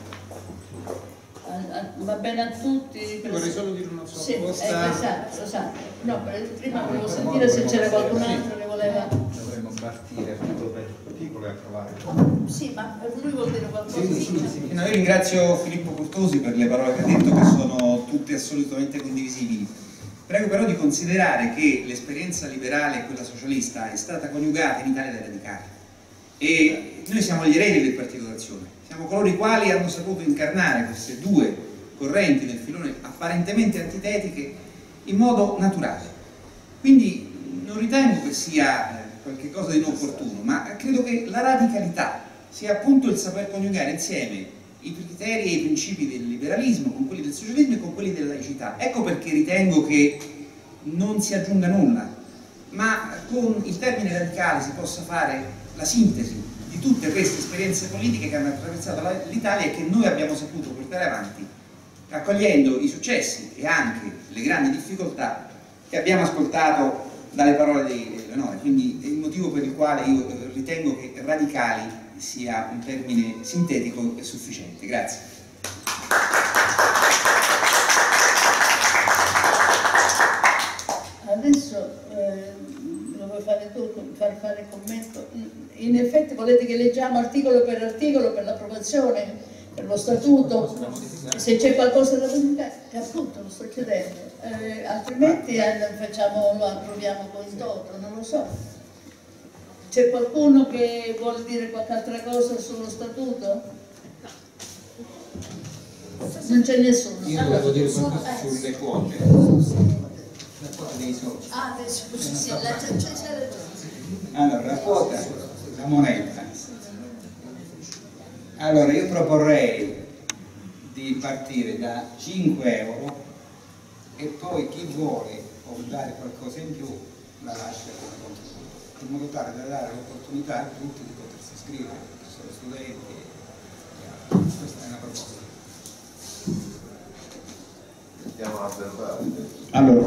A: Va bene a tutti?
B: Vorrei solo dire una sola cosa.
A: Esatto. No, prima volevo sentire se c'era qualcun altro che voleva.
B: Dovremmo partire articolo per articolo e approvare.
A: Sì, ma lui vuol dire qualcosa.
H: Sì. No, io ringrazio Filippo Curtosi per le parole che ha detto, che sono tutte assolutamente condivisibili. Prego però di considerare che l'esperienza liberale e quella socialista è stata coniugata in Italia dai radicali, e noi siamo gli eredi del Partito d'Azione. siamo coloro i quali hanno saputo incarnare queste due correnti del filone apparentemente antitetiche in modo naturale. Quindi non ritengo che sia qualcosa di inopportuno, ma credo che la radicalità sia appunto il saper coniugare insieme i criteri e i principi del liberalismo con quelli del socialismo e con quelli della laicità. Ecco perché ritengo che non si aggiunga nulla, ma con il termine radicale si possa fare la sintesi di tutte queste esperienze politiche che hanno attraversato l'Italia e che noi abbiamo saputo portare avanti, raccogliendo i successi e anche le grandi difficoltà che abbiamo ascoltato dalle parole di Eleonora. Quindi è il motivo per il quale io ritengo che radicali sia un termine sintetico e sufficiente. Grazie.
A: Adesso lo vuoi fare tu, far fare il commento? In effetti volete che leggiamo articolo per l'approvazione, per lo statuto? Se c'è qualcosa da modificare, appunto lo sto chiedendo, altrimenti lo approviamo poi in toto, non lo so. C'è qualcuno che vuole dire qualche altra cosa sullo statuto? Non c'è nessuno.
B: Io volevo dire qualcosa sulle quote.
H: La quota dei soldi.
A: Ah, adesso sì,
I: Allora, la quota, la moneta. Allora, io proporrei di partire da 5 euro e poi chi vuole o dare qualcosa in più la lascia come contributo, in modo tale da dare l'opportunità a tutti di potersi iscrivere, che sono studenti. Questa è una proposta.
C: Allora,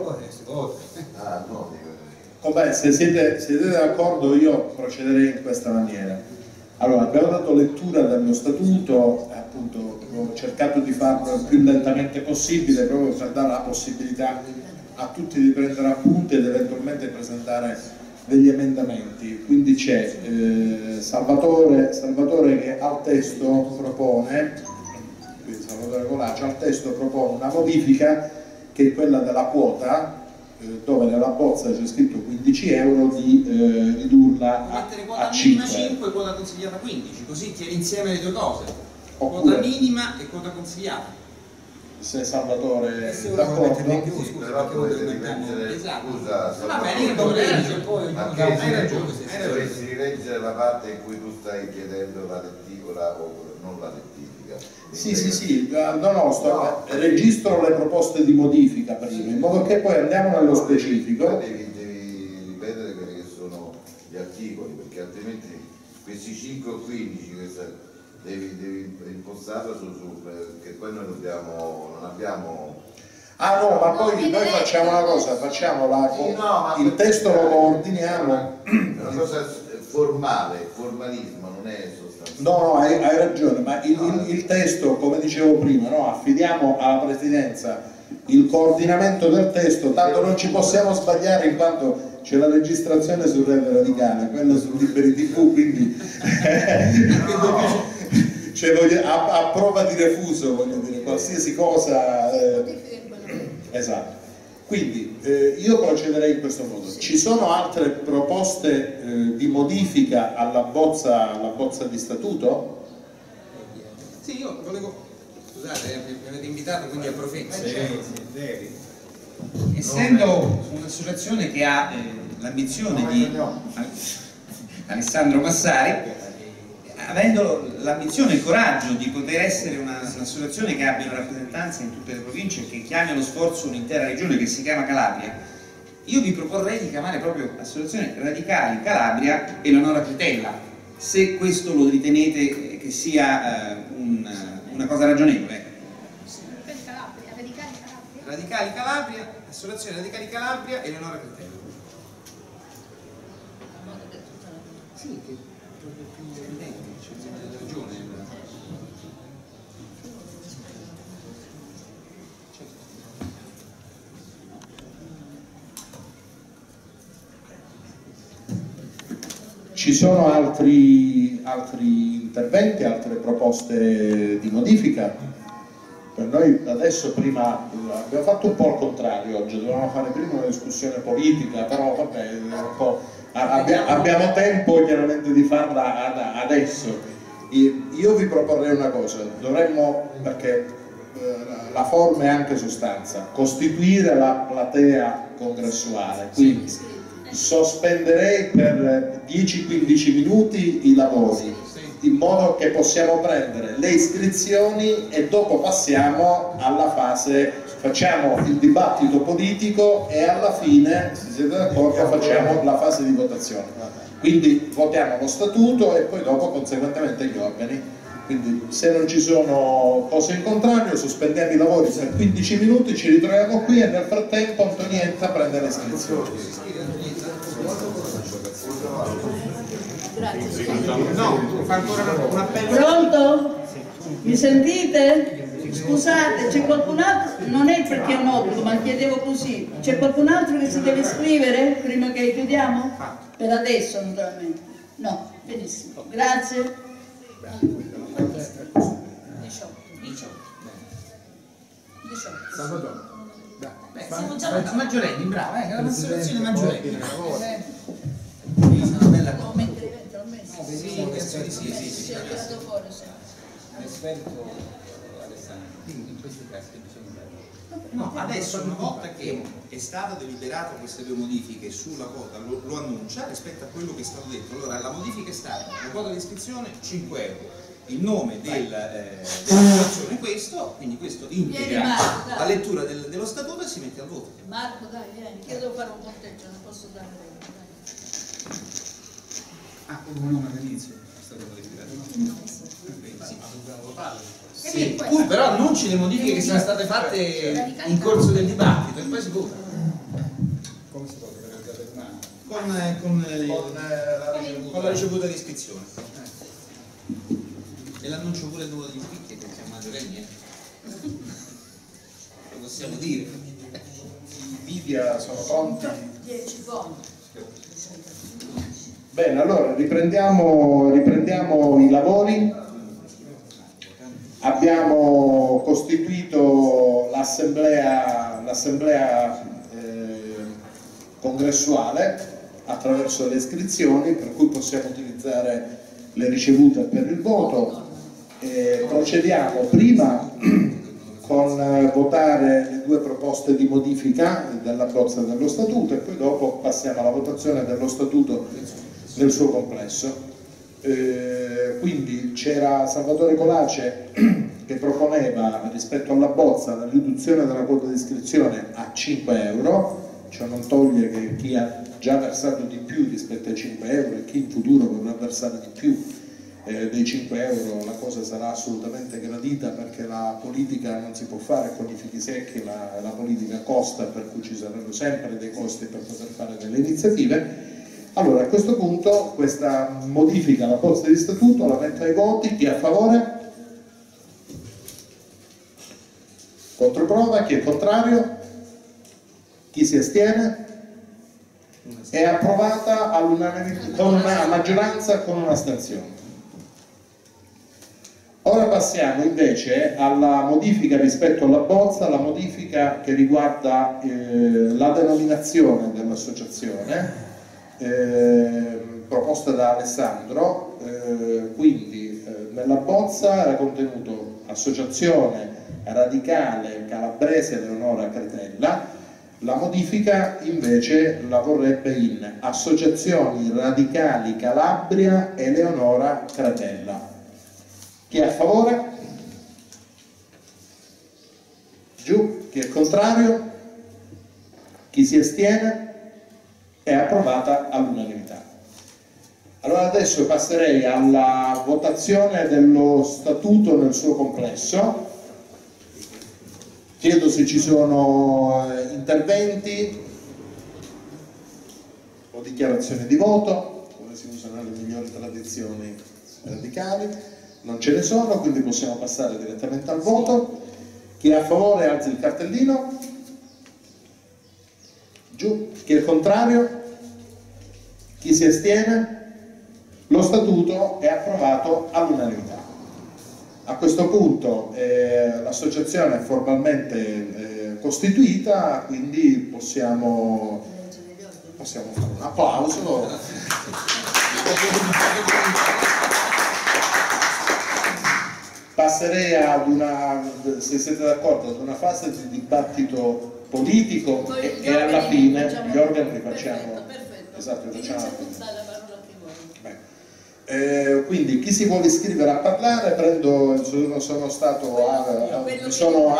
C: io se siete d'accordo io procederei in questa maniera. Allora, abbiamo dato lettura del mio statuto, appunto ho cercato di farlo il più lentamente possibile proprio per dare la possibilità a tutti di prendere appunti ed eventualmente presentare degli emendamenti. Quindi c'è Salvatore che al testo propone, quindi Salvatore Colaccio al testo propone una modifica che è quella della quota, dove nella bozza c'è scritto 15 euro, di ridurla a 5.
B: 5 quota consigliata 15, così tieni insieme le due cose,
C: Oppure,
B: quota minima e quota consigliata.
C: Se Salvatore è d'accordo,
B: Esatto. Va bene, io devo leggere poi. Hai ragione.
J: Dovresti rileggere la parte in cui tu stai chiedendo la rettifica o non la rettifica.
C: Sì, no, registro le proposte di modifica prima, in modo che poi andiamo nello specifico.
J: Devi ripetere quelli che sono gli articoli, perché altrimenti questi 5 o 15 devi impostarla perché poi noi non abbiamo.
C: Ah no, ma poi noi facciamo una cosa, il testo lo coordiniamo.
J: È una cosa formale, formalismo, non è sostanziale.
C: No, hai ragione, ma il testo, come dicevo prima, no, affidiamo alla Presidenza il coordinamento del testo, tanto non ci possiamo sbagliare in quanto c'è la registrazione su Rete Radicale, quella su Liberi TV, quindi a prova di refuso, voglio dire, qualsiasi cosa. Esatto. Quindi io procederei in questo modo. Ci sono altre proposte di modifica alla bozza di statuto?
B: Sì, io volevo, scusate, mi avete invitato, quindi approfitto.
H: Essendo un'associazione che ha l'ambizione di Alessandro Massari, avendo l'ambizione e il coraggio di poter essere un'associazione che abbia una rappresentanza in tutte le province e che chiami allo sforzo un'intera regione che si chiama Calabria, io vi proporrei di chiamare proprio Associazione Radicali Calabria Eleonora Cretella, se questo lo ritenete che sia una cosa ragionevole. Radicali Calabria, Associazione Radicali Calabria Eleonora Cretella. Sì, che è proprio più evidente, c'è la ragione.
C: Ci sono altri interventi, altre proposte di modifica? Per noi adesso prima abbiamo fatto un po' il contrario oggi, dovevamo fare prima una discussione politica, però vabbè, abbiamo tempo chiaramente di farla adesso. Io vi proporrei una cosa, dovremmo, perché la forma è anche sostanza, costituire la platea congressuale, quindi sospenderei per 10-15 minuti i lavori, in modo che possiamo prendere le iscrizioni e dopo passiamo alla fase, facciamo il dibattito politico e alla fine, se siete d'accordo, facciamo la fase di votazione. Quindi votiamo lo statuto e poi dopo conseguentemente gli organi. Quindi se non ci sono cose in contrario sospendiamo i lavori per 15 minuti, ci ritroviamo qui e nel frattempo Antonietta prende le iscrizioni.
H: No, fa ancora un appello.
A: Pronto? Mi sentite? Scusate, c'è qualcun altro? Non è perché è un obbligo, ma chiedevo così. C'è qualcun altro che si deve iscrivere prima che chiudiamo? Per adesso, naturalmente. No, benissimo. Grazie.
F: 18.
B: Salvatore.
F: Siamo già
H: A maggiorenni, brava, che è una soluzione maggiorenni.
F: Sì, è tirato fuori, sì.
I: L'esperto Alessandro, in questi casi bisogna dare.
H: No, adesso una volta che è stato deliberato queste due modifiche sulla quota, lo annuncia rispetto a quello che è stato detto. Allora la modifica è stata la quota di iscrizione 5 euro, il nome dell'associazione questo, quindi questo integra la lettura dello statuto e si mette al voto.
A: Marco, dai, vieni, che devo fare un conteggio, non posso dare.
H: Ah, come nome all'inizio è stato modificato. Sì, però annunci le modifiche che sono state fatte in corso del dibattito e poi si vota.
I: Come si può organizzare una?
H: Con la ricevuta di iscrizione. E l'annuncio pure il numero di iscritti, che siamo maggiorenni, lo possiamo dire.
C: Media sono pronti?
A: 10 buoni.
C: Bene, allora riprendiamo i lavori. Abbiamo costituito l'assemblea congressuale attraverso le iscrizioni, per cui possiamo utilizzare le ricevute per il voto. Procediamo prima con votare le due proposte di modifica della bozza dello statuto e poi dopo passiamo alla votazione dello statuto nel suo complesso. Quindi c'era Salvatore Colace che proponeva rispetto alla bozza la riduzione della quota di iscrizione a 5 euro, cioè non toglie che chi ha già versato di più rispetto ai 5 euro e chi in futuro vorrà versare di più dei 5 euro, la cosa sarà assolutamente gradita, perché la politica non si può fare con i fichi secchi, la politica costa, per cui ci saranno sempre dei costi per poter fare delle iniziative. Allora a questo punto questa modifica alla bozza di statuto la metto ai voti. Chi è a favore? Controprova? Chi è contrario? Chi si astiene? È approvata all'unanimità, con una maggioranza, con un'astensione. Ora passiamo invece alla modifica rispetto alla bozza, la modifica che riguarda la denominazione dell'associazione proposta da Alessandro. Quindi nella bozza era contenuto Associazione Radicale Calabrese Eleonora Cretella, la modifica invece la vorrebbe in Associazioni Radicali Calabria Eleonora Cretella. Chi è a favore? Giù. Chi è contrario? Chi si astiene? È approvata all'unanimità. Allora adesso passerei alla votazione dello statuto nel suo complesso. Chiedo se ci sono interventi o dichiarazioni di voto, come si usano le migliori tradizioni radicali. Non ce ne sono, quindi possiamo passare direttamente al voto. Chi è a favore alzi il cartellino. Giù. Chi è il contrario? Chi si astiene? Lo statuto è approvato all'unanimità. A questo punto l'associazione è formalmente costituita, quindi possiamo fare un applauso. passerei se siete d'accordo, ad una fase di dibattito politico e alla fine gli organi li facciamo.
A: Perfetto.
C: Esatto, li facciamo.
A: Quindi
C: chi si vuole iscrivere a parlare, mi sono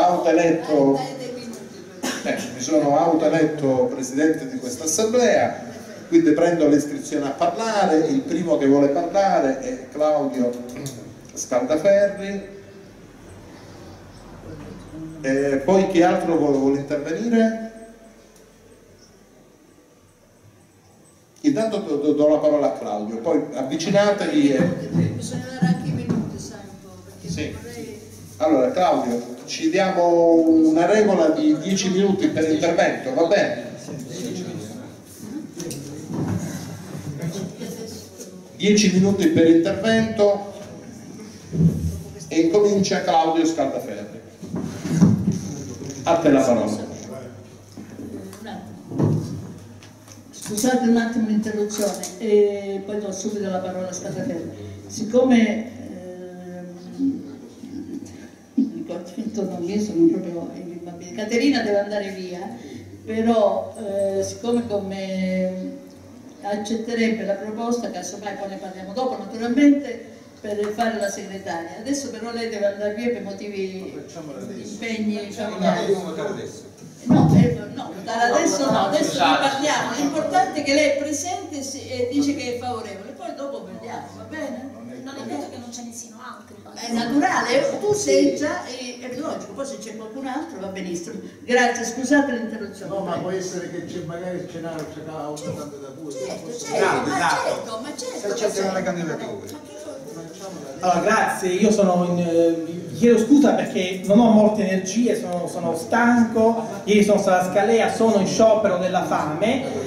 C: autoeletto presidente di questa assemblea, quindi prendo l'iscrizione a parlare. Il primo che vuole parlare è Claudio Scaldaferri. Poi chi altro vuole intervenire? Intanto do la parola a Claudio, poi avvicinatevi
A: bisogna dare anche i minuti, sai, un po', perché
C: sì.
A: vorrei...
C: Allora Claudio, ci diamo una regola di 10 minuti per intervento, va bene? 10 minuti per intervento e incomincia Claudio Scaldaferri. A te la parola.
A: Scusate un attimo l'interruzione e poi do subito la parola a Scaldaferri. Siccome intorno a me sono proprio i bambini, Caterina deve andare via, però siccome come accetterebbe la proposta, casomai poi ne parliamo dopo naturalmente, per fare la segretaria. Adesso però lei deve andare via per motivi di impegni familiari. No, votare adesso no, adesso ne parliamo. L'importante è che lei è presente e dice che è favorevole, poi dopo vediamo, va bene?
F: Non è detto che non ce ne siano altri.
A: È naturale, tu sei già, è logico, poi se c'è qualcun altro va benissimo. Grazie, scusate l'interruzione.
K: No, ma può essere che magari il scenario c'è una candidatura.
A: Certo, ma certo.
H: Se c'è una candidatura.
L: Allora, grazie, io vi chiedo scusa perché non ho molte energie, sono stanco, ieri sono stato a Scalea, sono in sciopero della fame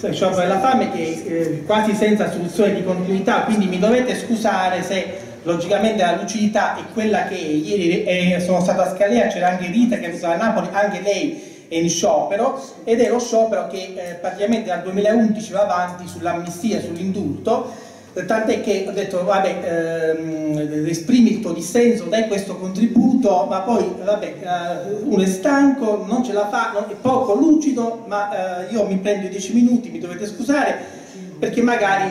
L: che quasi senza soluzione di continuità, quindi mi dovete scusare se logicamente la lucidità è quella che ieri sono stato a Scalea, c'era anche Rita che è venuta da Napoli, anche lei è in sciopero, ed è lo sciopero che praticamente dal 2011 va avanti sull'amnistia, sull'indulto, tant'è che ho detto vabbè, esprimi il tuo dissenso, dai questo contributo, ma poi vabbè, uno è stanco, non ce la fa, è poco lucido, ma io mi prendo i 10 minuti, mi dovete scusare, perché magari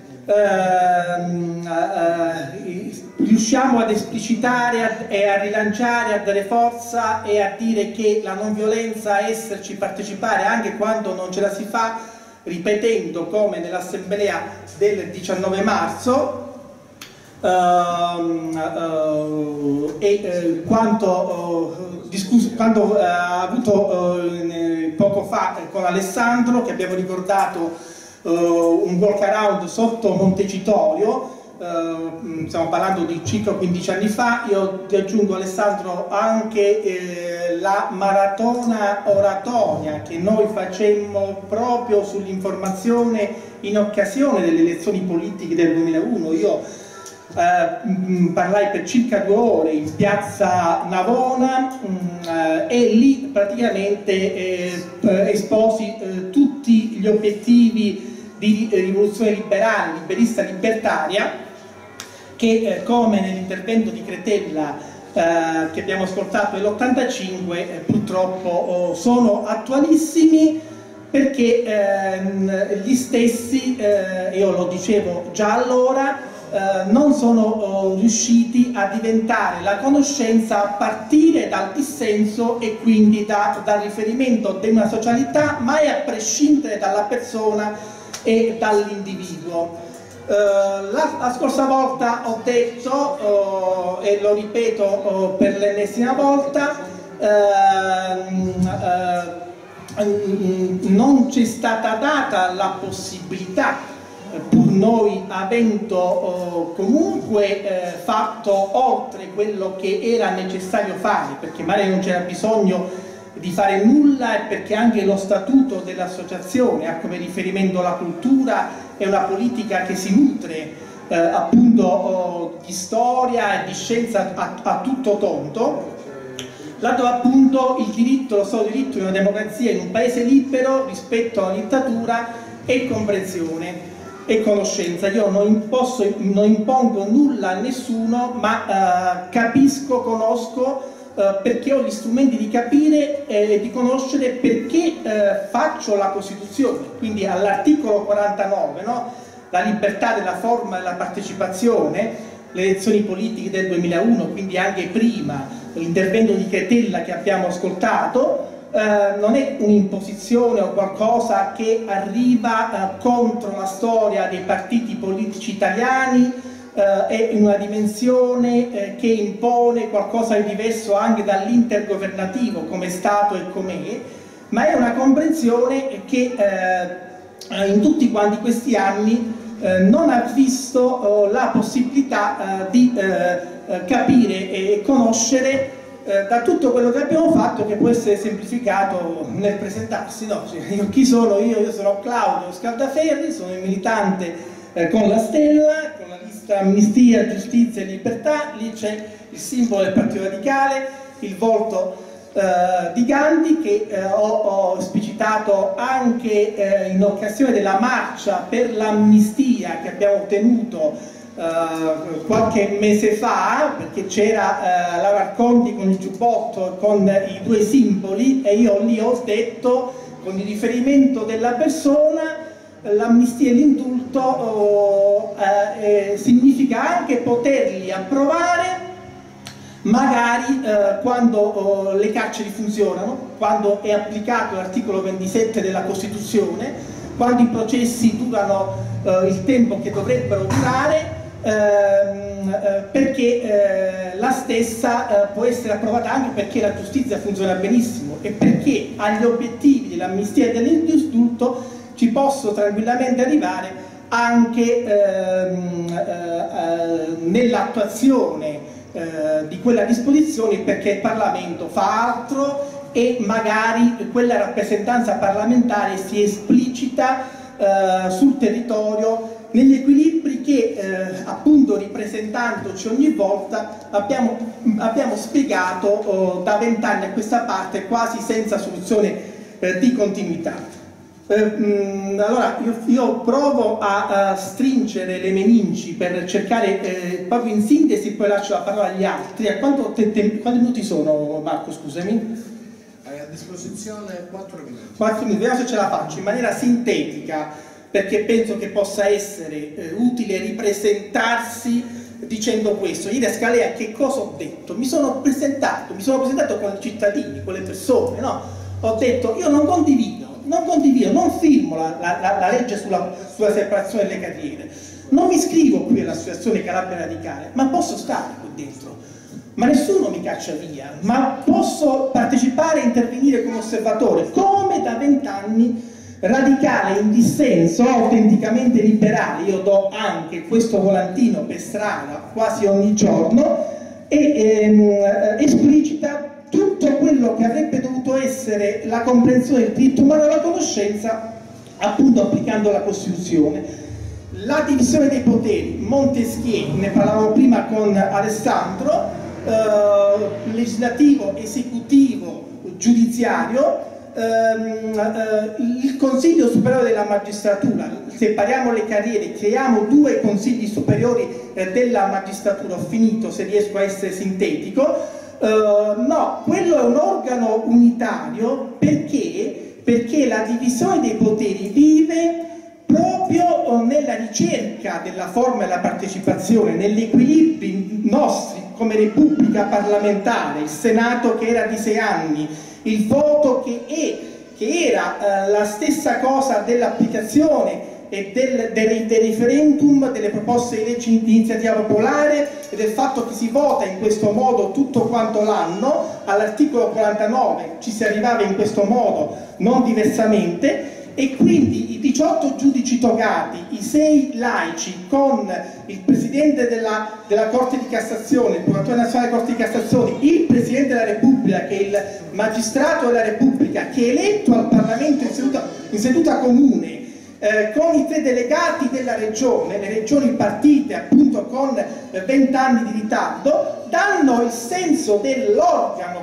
L: riusciamo ad esplicitare e a rilanciare, a dare forza e a dire che la non violenza, esserci, partecipare anche quando non ce la si fa, ripetendo come nell'assemblea del 19 marzo quando ha avuto poco fa con Alessandro, che abbiamo ricordato un walk around sotto Montecitorio, stiamo parlando di circa 15 anni fa. Io ti aggiungo, Alessandro, anche la maratona oratoria che noi facemmo proprio sull'informazione in occasione delle elezioni politiche del 2001. Io parlai per circa 2 ore in piazza Navona e lì praticamente esposi tutti gli obiettivi di rivoluzione liberale, liberista, libertaria, che come nell'intervento di Cretella che abbiamo ascoltato nell'85 purtroppo sono attualissimi, perché gli stessi, io lo dicevo già allora, non sono riusciti a diventare la conoscenza a partire dal dissenso e quindi dal riferimento di una socialità, mai a prescindere dalla persona e dall'individuo. La scorsa volta ho detto, e lo ripeto per l'ennesima volta, non ci è stata data la possibilità, pur noi avendo comunque fatto oltre quello che era necessario fare, perché magari non c'era bisogno di fare nulla, e perché anche lo statuto dell'associazione ha come riferimento la cultura e una politica che si nutre appunto di storia e di scienza a tutto tonto, laddove appunto il diritto, lo Stato di diritto in una democrazia, in un paese libero rispetto alla dittatura, è comprensione. e conoscenza. Io non impongo nulla a nessuno, ma capisco, conosco, perché ho gli strumenti di capire e di conoscere, perché faccio la Costituzione. Quindi all'articolo 49, no? La libertà della forma e della partecipazione, le elezioni politiche del 2001, quindi anche prima, l'intervento di Cretella che abbiamo ascoltato, non è un'imposizione o qualcosa che arriva contro la storia dei partiti politici italiani, è una dimensione che impone qualcosa di diverso anche dall'intergovernativo come è stato e com'è, ma è una comprensione che in tutti quanti questi anni non ha visto la possibilità di capire e conoscere da tutto quello che abbiamo fatto, che può essere semplificato nel presentarsi. No? Io chi sono? Io sono Claudio Scaldaferri, sono il militante con la stella, con la lista Amnistia, Giustizia e Libertà. Lì c'è il simbolo del Partito Radicale, il volto di Gandhi, che ho esplicitato anche in occasione della marcia per l'amnistia che abbiamo tenuto qualche mese fa, perché c'era Laura Conti con il giubbotto con i due simboli, e io lì ho detto, con il riferimento della persona, l'amnistia e l'indulto significa anche poterli approvare magari quando le carceri funzionano, quando è applicato l'articolo 27 della Costituzione, quando i processi durano il tempo che dovrebbero durare, perché la stessa può essere approvata anche perché la giustizia funziona benissimo e perché agli obiettivi dell'amnistia e dell'indulto ci posso tranquillamente arrivare anche nell'attuazione di quella disposizione, perché il Parlamento fa altro e magari quella rappresentanza parlamentare si esplicita sul territorio negli equilibri che appunto ripresentandoci ogni volta abbiamo spiegato da 20 anni a questa parte, quasi senza soluzione di continuità. Allora io provo a stringere le meningi per cercare proprio in sintesi, poi lascio la parola agli altri. Quanti minuti sono, Marco, scusami?
K: Hai a disposizione 4 minuti.
L: 4 minuti, vediamo se ce la faccio in maniera sintetica, perché penso che possa essere utile ripresentarsi dicendo questo. Ieri a Scalea che cosa ho detto? Mi sono presentato con i cittadini, con le persone, no? Ho detto io non condivido, non firmo la legge sulla separazione delle carriere, non mi iscrivo qui all'associazione Calabria Radicale, ma posso stare qui dentro, ma nessuno mi caccia via, ma posso partecipare e intervenire come osservatore, come da 20 anni radicale in dissenso, autenticamente liberale. Io do anche questo volantino per strada quasi ogni giorno e esplicita tutto quello che avrebbe dovuto essere la comprensione del diritto umano alla conoscenza, appunto applicando la Costituzione. La divisione dei poteri, Montesquieu, ne parlavamo prima con Alessandro, legislativo, esecutivo, giudiziario, il Consiglio Superiore della Magistratura, separiamo le carriere, creiamo 2 consigli superiori della magistratura, ho finito se riesco a essere sintetico. No, quello è un organo unitario perché la divisione dei poteri vive proprio nella ricerca della forma della partecipazione, negli equilibri nostri come Repubblica parlamentare, il Senato che era di 6 anni, il voto che era la stessa cosa dell'applicazione e del referendum, delle proposte di legge di iniziativa popolare e del fatto che si vota in questo modo tutto quanto l'anno. All'articolo 49 ci si arrivava in questo modo, non diversamente, e quindi i 18 giudici togati, i 6 laici con il Presidente della Corte di Cassazione, il Procuratore Nazionale della Corte di Cassazione, il Presidente della Repubblica che è il Magistrato della Repubblica che è eletto al Parlamento in seduta comune, con i 3 delegati della regione, le regioni partite appunto con 20 anni di ritardo, danno il senso dell'organo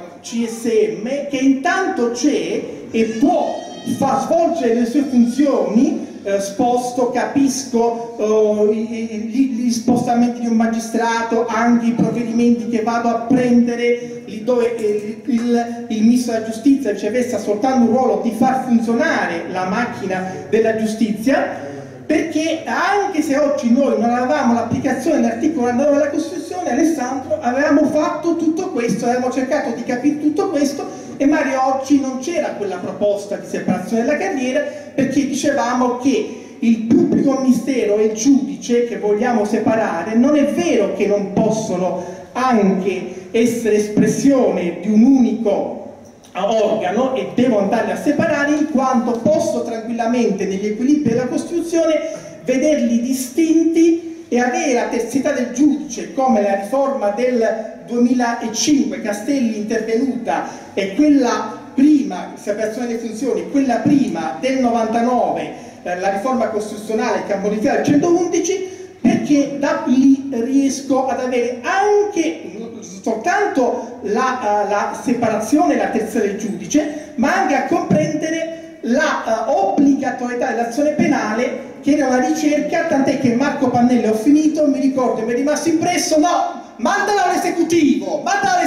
L: CSM che intanto c'è e può far svolgere le sue funzioni sposto, capisco gli spostamenti di un magistrato, anche i provvedimenti che vado a prendere lì dove il Ministro della Giustizia viceversa ha soltanto un ruolo di far funzionare la macchina della giustizia, perché anche se oggi noi non avevamo l'applicazione dell'articolo 49 della Costituzione, Alessandro, avevamo fatto tutto questo, avevamo cercato di capire tutto questo, e magari oggi non c'era quella proposta di separazione della carriera, perché dicevamo che il pubblico ministero e il giudice che vogliamo separare, non è vero che non possono anche essere espressione di un unico organo, e devo andarli a separare, in quanto posso tranquillamente negli equilibri della Costituzione vederli distinti e avere la terzietà del giudice, come la riforma del 2005 Castelli intervenuta, e quella prima, separazione delle funzioni, quella prima del 99, la riforma costituzionale che ha modificato il 111, perché da lì riesco ad avere anche soltanto la separazione e la terza del giudice, ma anche a comprendere la obbligatorietà dell'azione penale, che era una ricerca, tant'è che Marco Pannella, ho finito, mi ricordo, mi è rimasto impresso, no, mandala all'esecutivo,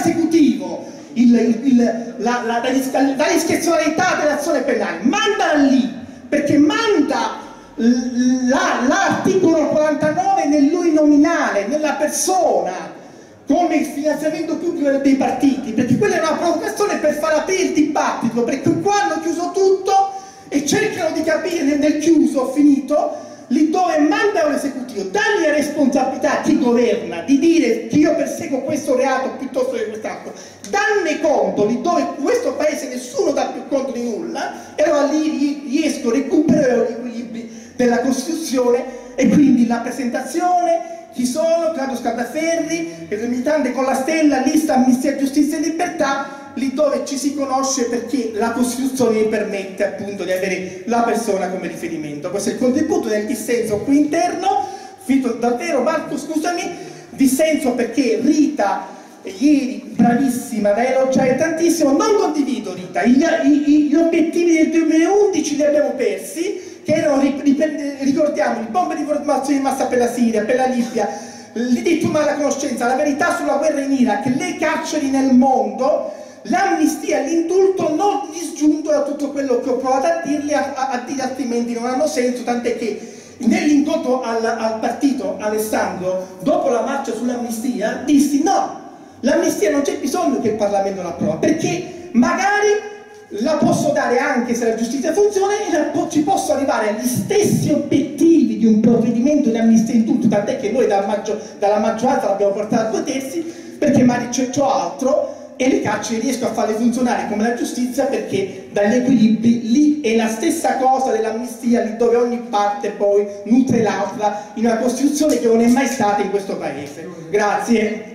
L: la discrezionalità dell'azione penale, mandala lì, perché manda l'articolo 49 nell'uninominale, nella persona, come il finanziamento pubblico dei partiti, perché quella è una provocazione per far aprire il dibattito, perché qua hanno chiuso tutto e cercano di capire nel chiuso, ho finito, lì dove mandano l'esecutivo, dagli la responsabilità a chi governa di dire che io perseguo questo reato piuttosto che quest'altro, danne conto lì dove in questo paese nessuno dà più conto di nulla, e allora lì riesco a recuperare gli equilibri della Costituzione, e quindi la presentazione, chi sono, Claudio Scardaferri, il militante con la stella, lista Amnistia, Giustizia e Libertà, lì dove ci si conosce perché la Costituzione mi permette appunto di avere la persona come riferimento. Questo è il contributo del dissenso qui interno. Finito davvero, Marco, scusami, dissenso perché Rita ieri bravissima da elogiare tantissimo, non condivido Rita, gli obiettivi del 2011 li abbiamo persi, che erano, ricordiamo, le bombe di informazione di massa per la Siria, per la Libia, i diritti umani alla conoscenza, la verità sulla guerra in Iraq, le carceri nel mondo, l'amnistia e l'indulto, non disgiunto da tutto quello che ho provato a dirli, a dire altrimenti non hanno senso, tant'è che nell'incontro al partito, Alessandro, dopo la marcia sull'amnistia, dissi no, l'amnistia non c'è bisogno che il Parlamento la approva, perché magari la posso dare anche se la giustizia funziona, e ci posso arrivare agli stessi obiettivi di un provvedimento di amnistia e indulto, tant'è che noi dalla maggioranza l'abbiamo portata a 2 terzi, perché magari c'ho altro, e le carceri riesco a farle funzionare come la giustizia, perché dagli equilibri lì è la stessa cosa dell'amnistia, lì dove ogni parte poi nutre l'altra, in una Costituzione che non è mai stata in questo Paese. Grazie.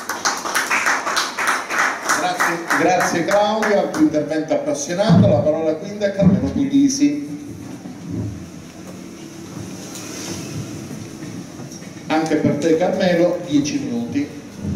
C: Grazie Claudio, al tuo intervento appassionato. La parola quindi a Carmelo Puglisi. Anche per te Carmelo, 10 minuti.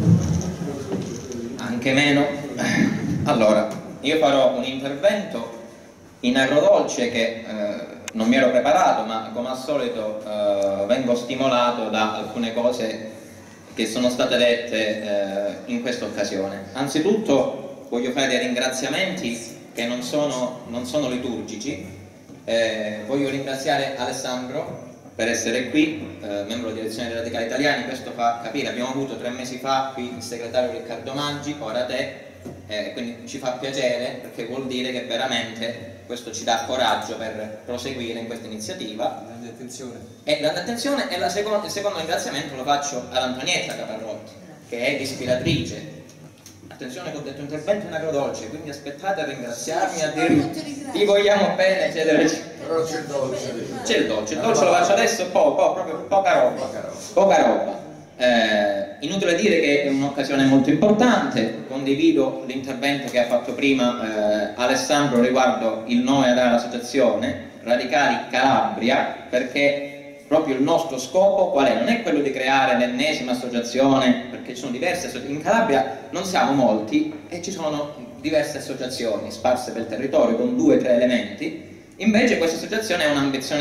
M: Anche meno. Allora, io farò un intervento in agrodolce che non mi ero preparato, ma come al solito vengo stimolato da alcune cose che sono state dette in questa occasione. Anzitutto voglio fare dei ringraziamenti che non sono liturgici. Voglio ringraziare Alessandro per essere qui, membro della direzione dei Radicali Italiani. Questo fa capire, abbiamo avuto 3 mesi fa qui il segretario Riccardo Maggi, ora te, quindi ci fa piacere, perché vuol dire che veramente questo ci dà coraggio per proseguire in questa iniziativa. Grande attenzione. E il secondo ringraziamento lo faccio ad Antonietta Caparrotti, che è l'ispiratrice. Attenzione che ho detto intervento in agrodolce, quindi aspettate a ringraziarmi, a dirmi vi vogliamo bene, eccetera, eccetera.
J: Però c'è il dolce.
M: C'è il dolce lo faccio adesso, proprio poca roba. Inutile dire che è un'occasione molto importante. Condivido l'intervento che ha fatto prima Alessandro riguardo il nome a dare all'associazione Radicali Calabria, perché proprio il nostro scopo qual è? Non è quello di creare l'ennesima associazione, perché ci sono diverse associazioni. In Calabria non siamo molti e ci sono diverse associazioni sparse per il territorio con 2 o 3 elementi. Invece questa associazione ha un'ambizione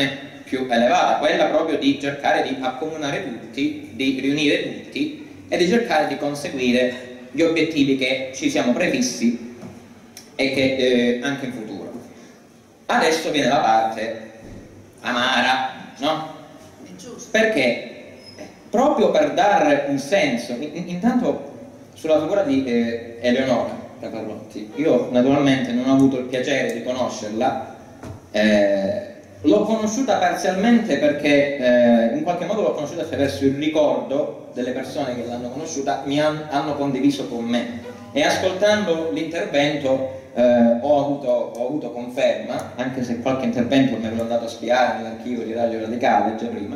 M: più elevata, quella proprio di cercare di accomunare tutti, di riunire tutti e di cercare di conseguire gli obiettivi che ci siamo prefissi e che anche in futuro. Adesso viene la parte amara, no? Perché proprio per dare un senso, intanto sulla figura di Eleonora Caparrotti, io naturalmente non ho avuto il piacere di conoscerla, l'ho conosciuta parzialmente perché in qualche modo l'ho conosciuta attraverso il ricordo delle persone che l'hanno conosciuta, hanno condiviso con me, e ascoltando l'intervento ho avuto conferma, anche se qualche intervento me l'ho andato a spiare nell'archivio di Radio Radicale già prima,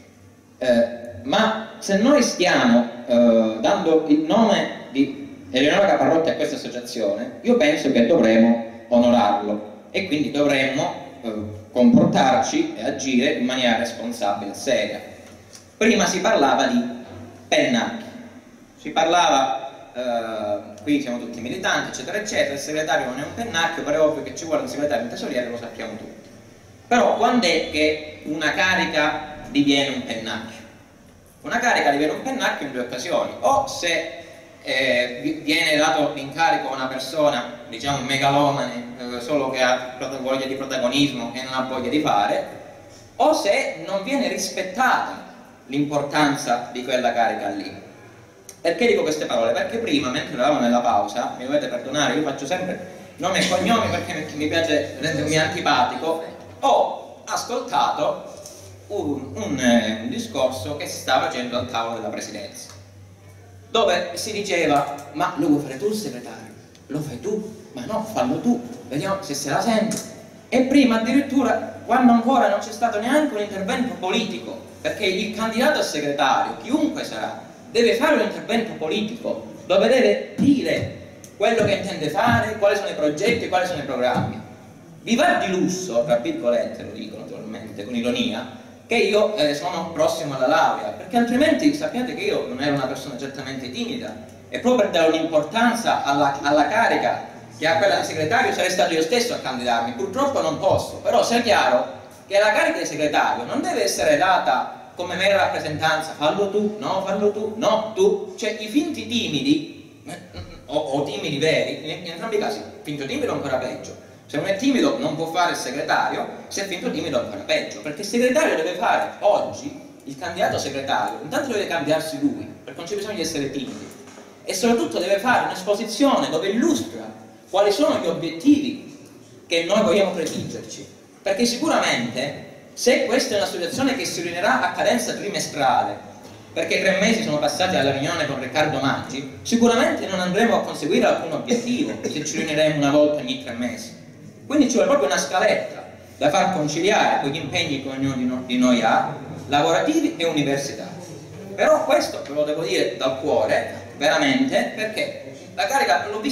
M: ma se noi stiamo dando il nome di Eleonora Caparrotti a questa associazione, io penso che dovremo onorarlo e quindi dovremmo comportarci e agire in maniera responsabile e seria. Prima si parlava di pennacchi, si parlava qui siamo tutti militanti eccetera eccetera, il segretario non è un pennacchio, però è ovvio che ci vuole un segretario, un tesoriere, lo sappiamo tutti. Però quando è che una carica diviene un pennacchio? Una carica diviene un pennacchio in due occasioni: o se viene dato l'incarico a una persona, diciamo megalomane, solo che ha voglia di protagonismo e non ha voglia di fare, o se non viene rispettata l'importanza di quella carica lì. Perché dico queste parole? Perché prima, mentre eravamo nella pausa, mi dovete perdonare, io faccio sempre nomi e cognomi perché mi piace rendermi antipatico, ho ascoltato un discorso che si stava facendo al tavolo della presidenza, dove si diceva: ma lo vuoi fare tu il segretario? Lo fai tu? Ma no, fallo tu, vediamo se la sente. E prima addirittura, quando ancora non c'è stato neanche un intervento politico, perché il candidato a segretario, chiunque sarà, deve fare un intervento politico dove deve dire quello che intende fare, quali sono i progetti, quali sono i programmi. Vi va di lusso, tra virgolette, lo dico naturalmente con ironia, che io sono prossimo alla laurea, perché altrimenti sappiate che io non ero una persona certamente timida, e proprio per dare un'importanza alla carica che ha quella di segretario sarei stato io stesso a candidarmi. Purtroppo non posso, però sia chiaro che la carica di segretario non deve essere data come mera rappresentanza, fallo tu, no, tu, cioè i finti timidi o timidi veri, in entrambi i casi, finto timido è ancora peggio. Se non è timido non può fare il segretario, se è finto timido è ancora peggio, perché il segretario deve fare oggi, il candidato segretario, intanto deve cambiarsi lui, perché non c'è bisogno di essere timidi, e soprattutto deve fare un'esposizione dove illustra quali sono gli obiettivi che noi vogliamo prefiggerci, perché sicuramente se questa è un'associazione che si riunirà a cadenza trimestrale, perché 3 mesi sono passati alla riunione con Riccardo Maggi, sicuramente non andremo a conseguire alcun obiettivo se ci riuniremo una volta ogni 3 mesi. Quindi ci vuole proprio una scaletta da far conciliare con gli impegni che ognuno di noi ha, lavorativi e universitari. Però questo ve lo devo dire dal cuore, veramente, perché la carica l'ho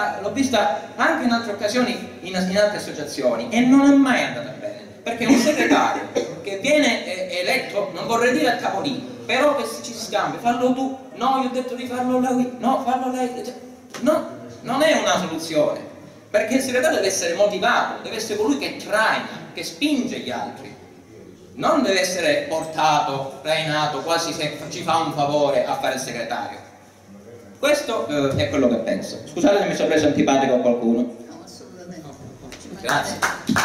M: vista anche in altre occasioni, in altre associazioni, e non è mai andata bene, perché un segretario che viene eletto, non vorrei dire a capolino, però che ci si scambia, fallo tu, no, io ho detto di farlo lui, no, fallo lei, no, non è una soluzione, perché il segretario deve essere motivato, deve essere colui che traina, che spinge gli altri, non deve essere portato, trainato, quasi se ci fa un favore a fare il segretario. Questo è quello che penso. Scusate se mi sono preso antipatico a qualcuno.
A: No, assolutamente.
M: Grazie.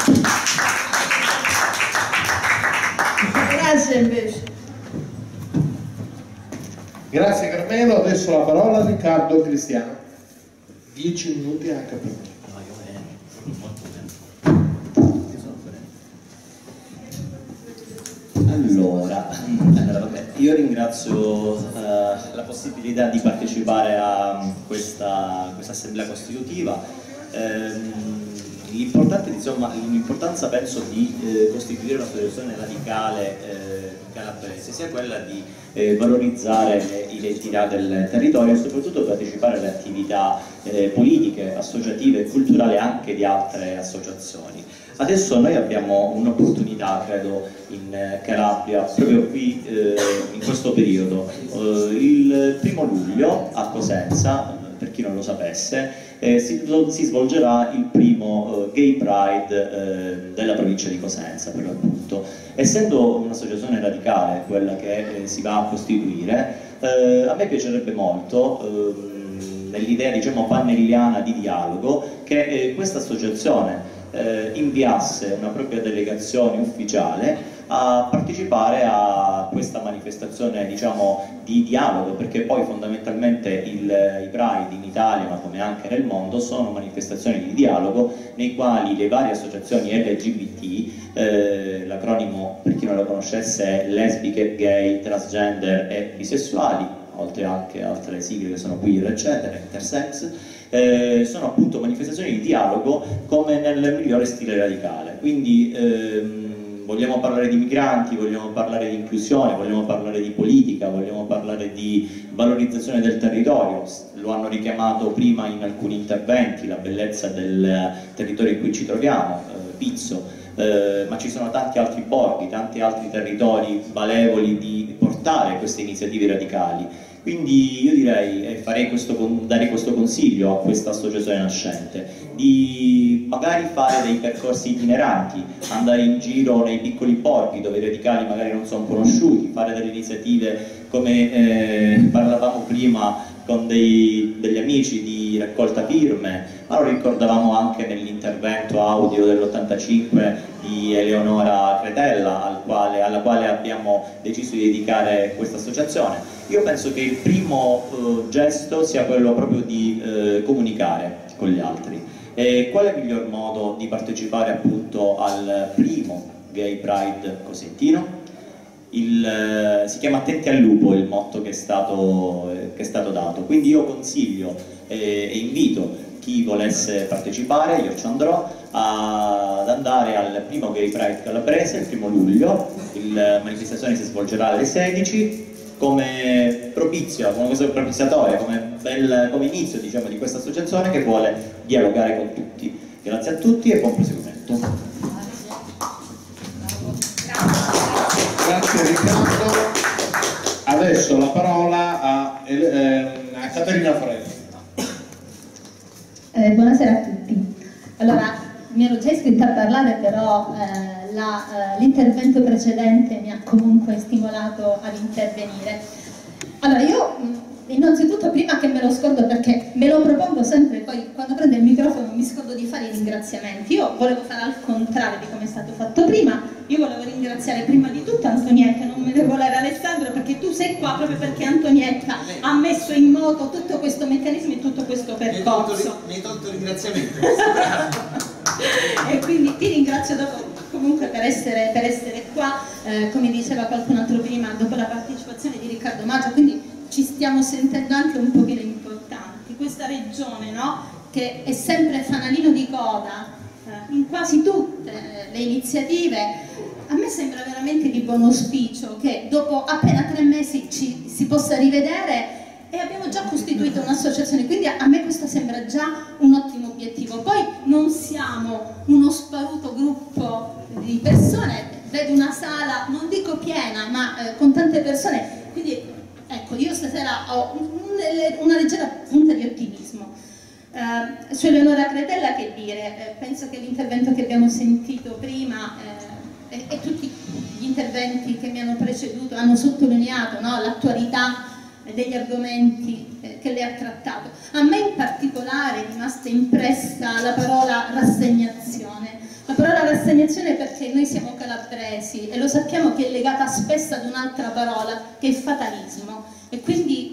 A: Grazie invece.
C: Grazie Carmelo, adesso la parola a Riccardo Cristiano. 10 minuti a capire.
N: Allora, vabbè, io ringrazio la possibilità di partecipare a questa assemblea costitutiva. L'importanza penso di costituire un'associazione radicale calabrese sia quella di valorizzare l'identità del territorio e soprattutto partecipare alle attività politiche, associative e culturali anche di altre associazioni. Adesso noi abbiamo un'opportunità, credo, in Calabria, proprio qui in questo periodo. Il 1° luglio a Cosenza, per chi non lo sapesse, si svolgerà il primo Gay Pride della provincia di Cosenza, per l'appunto. punto. Essendo un'associazione radicale quella che si va a costituire, a me piacerebbe molto, nell'idea diciamo pannelliana di dialogo, che questa associazione inviasse una propria delegazione ufficiale a partecipare a questa manifestazione diciamo di dialogo, perché poi fondamentalmente i Pride in Italia, ma come anche nel mondo, sono manifestazioni di dialogo nei quali le varie associazioni LGBT, l'acronimo per chi non lo conoscesse è lesbiche, gay, transgender e bisessuali, oltre anche altre sigle che sono queer eccetera, intersex, sono appunto manifestazioni di dialogo come nel migliore stile radicale. Quindi vogliamo parlare di migranti, vogliamo parlare di inclusione, vogliamo parlare di politica, vogliamo parlare di valorizzazione del territorio. Lo hanno richiamato prima in alcuni interventi, la bellezza del territorio in cui ci troviamo, Pizzo, ma ci sono tanti altri borghi, tanti altri territori valevoli di portare queste iniziative radicali. Quindi io direi, dare questo consiglio a questa associazione nascente, di magari fare dei percorsi itineranti, andare in giro nei piccoli borghi dove i radicali magari non sono conosciuti, fare delle iniziative come parlavamo prima con degli amici di raccolta firme, ma lo ricordavamo anche nell'intervento audio dell'85 di Eleonora Cretella, alla quale abbiamo deciso di dedicare questa associazione. Io penso che il primo gesto sia quello proprio di comunicare con gli altri. E qual è il miglior modo di partecipare appunto al primo Gay Pride cosentino? Si chiama Attenti al lupo il motto che è stato dato, quindi io consiglio e invito chi volesse partecipare, io ci andrò, ad andare al primo Gay Pride calabrese il 1° luglio. La manifestazione si svolgerà alle 16 come propizio, come cosa propiziatoria, come inizio diciamo, di questa associazione che vuole dialogare con tutti. Grazie a tutti e buon proseguimento.
C: Grazie Riccardo. Adesso la parola a Caterina Freddi.
E: Buonasera a tutti. Allora, mi ero già iscritta a parlare, però l'intervento precedente mi ha comunque stimolato ad intervenire. Allora, io innanzitutto, prima che me lo scordo, perché me lo propongo sempre, poi quando prendo il microfono mi scordo di fare i ringraziamenti, io volevo fare al contrario di come è stato fatto prima. Io volevo ringraziare prima di tutto Antonietta, non me ne volere Alessandro, perché tu sei qua proprio perché Antonietta ha messo in moto tutto questo meccanismo e tutto questo percorso.
B: Mi hai tolto il ringraziamento.
E: E quindi ti ringrazio comunque per essere qua, come diceva qualcun altro prima, dopo la partecipazione di Riccardo Maggio, quindi ci stiamo sentendo anche un pochino importanti. Questa regione, no, che è sempre fanalino di coda in quasi tutte le iniziative, a me sembra veramente di buon auspicio che dopo appena 3 mesi si possa rivedere, e abbiamo già costituito un'associazione, quindi a me questo sembra già un ottimo obiettivo. Poi non siamo uno sparuto gruppo di persone, vedo una sala, non dico piena, ma con tante persone, quindi ecco, io stasera ho una leggera punta di ottimismo. Su Eleonora Cretella che dire, penso che l'intervento che abbiamo sentito prima e tutti gli interventi che mi hanno preceduto hanno sottolineato, no, l'attualità degli argomenti che lei ha trattato. A me in particolare è rimasta impressa la parola rassegnazione. La parola rassegnazione perché noi siamo calabresi e lo sappiamo che è legata spesso ad un'altra parola che è fatalismo, e quindi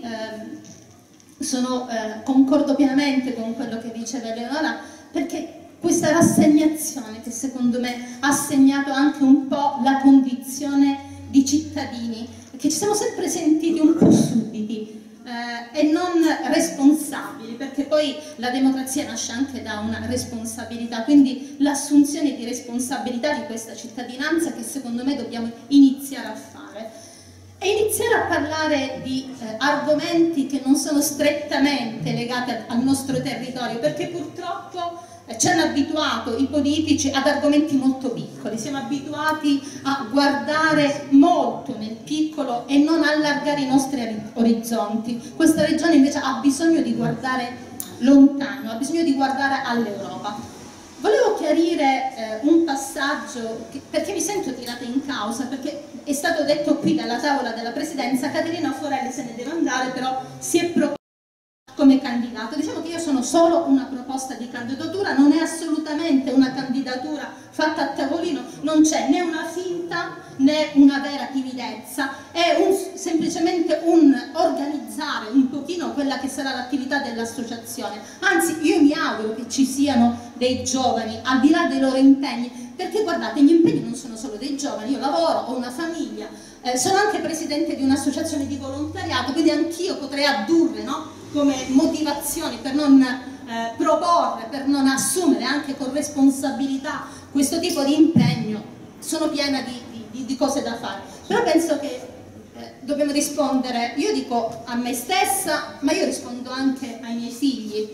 E: concordo pienamente con quello che diceva Eleonora, perché questa rassegnazione che secondo me ha segnato anche un po' la condizione di cittadini, che ci siamo sempre sentiti un po' sudditi e non responsabili, perché poi la democrazia nasce anche da una responsabilità, quindi l'assunzione di responsabilità di questa cittadinanza che secondo me dobbiamo iniziare a fare e iniziare a parlare di argomenti che non sono strettamente legati al nostro territorio, perché purtroppo ci hanno abituato i politici ad argomenti molto piccoli, siamo abituati a guardare molto nel piccolo e non allargare i nostri orizzonti. Questa regione invece ha bisogno di guardare lontano, ha bisogno di guardare all'Europa.
F: Volevo chiarire un passaggio, perché mi sento tirata in causa, perché è stato detto qui dalla tavola della Presidenza, Caterina Forelli se ne deve andare, però si è proposta come candidato. Diciamo che io sono solo una proposta di candidatura, non è assolutamente una candidatura fatta a tavolino, non c'è né una finta né una vera timidezza, è semplicemente un organizzare un pochino quella che sarà l'attività dell'associazione. Anzi, io mi auguro che ci siano dei giovani, al di là dei loro impegni, perché guardate, gli impegni non sono solo dei giovani, io lavoro, ho una famiglia, sono anche presidente di un'associazione di volontariato, quindi anch'io potrei addurre, no, come motivazioni per non proporre, per non assumere anche con responsabilità questo tipo di impegno. Sono piena di cose da fare, però penso che dobbiamo rispondere, io dico a me stessa, ma io rispondo anche ai miei figli,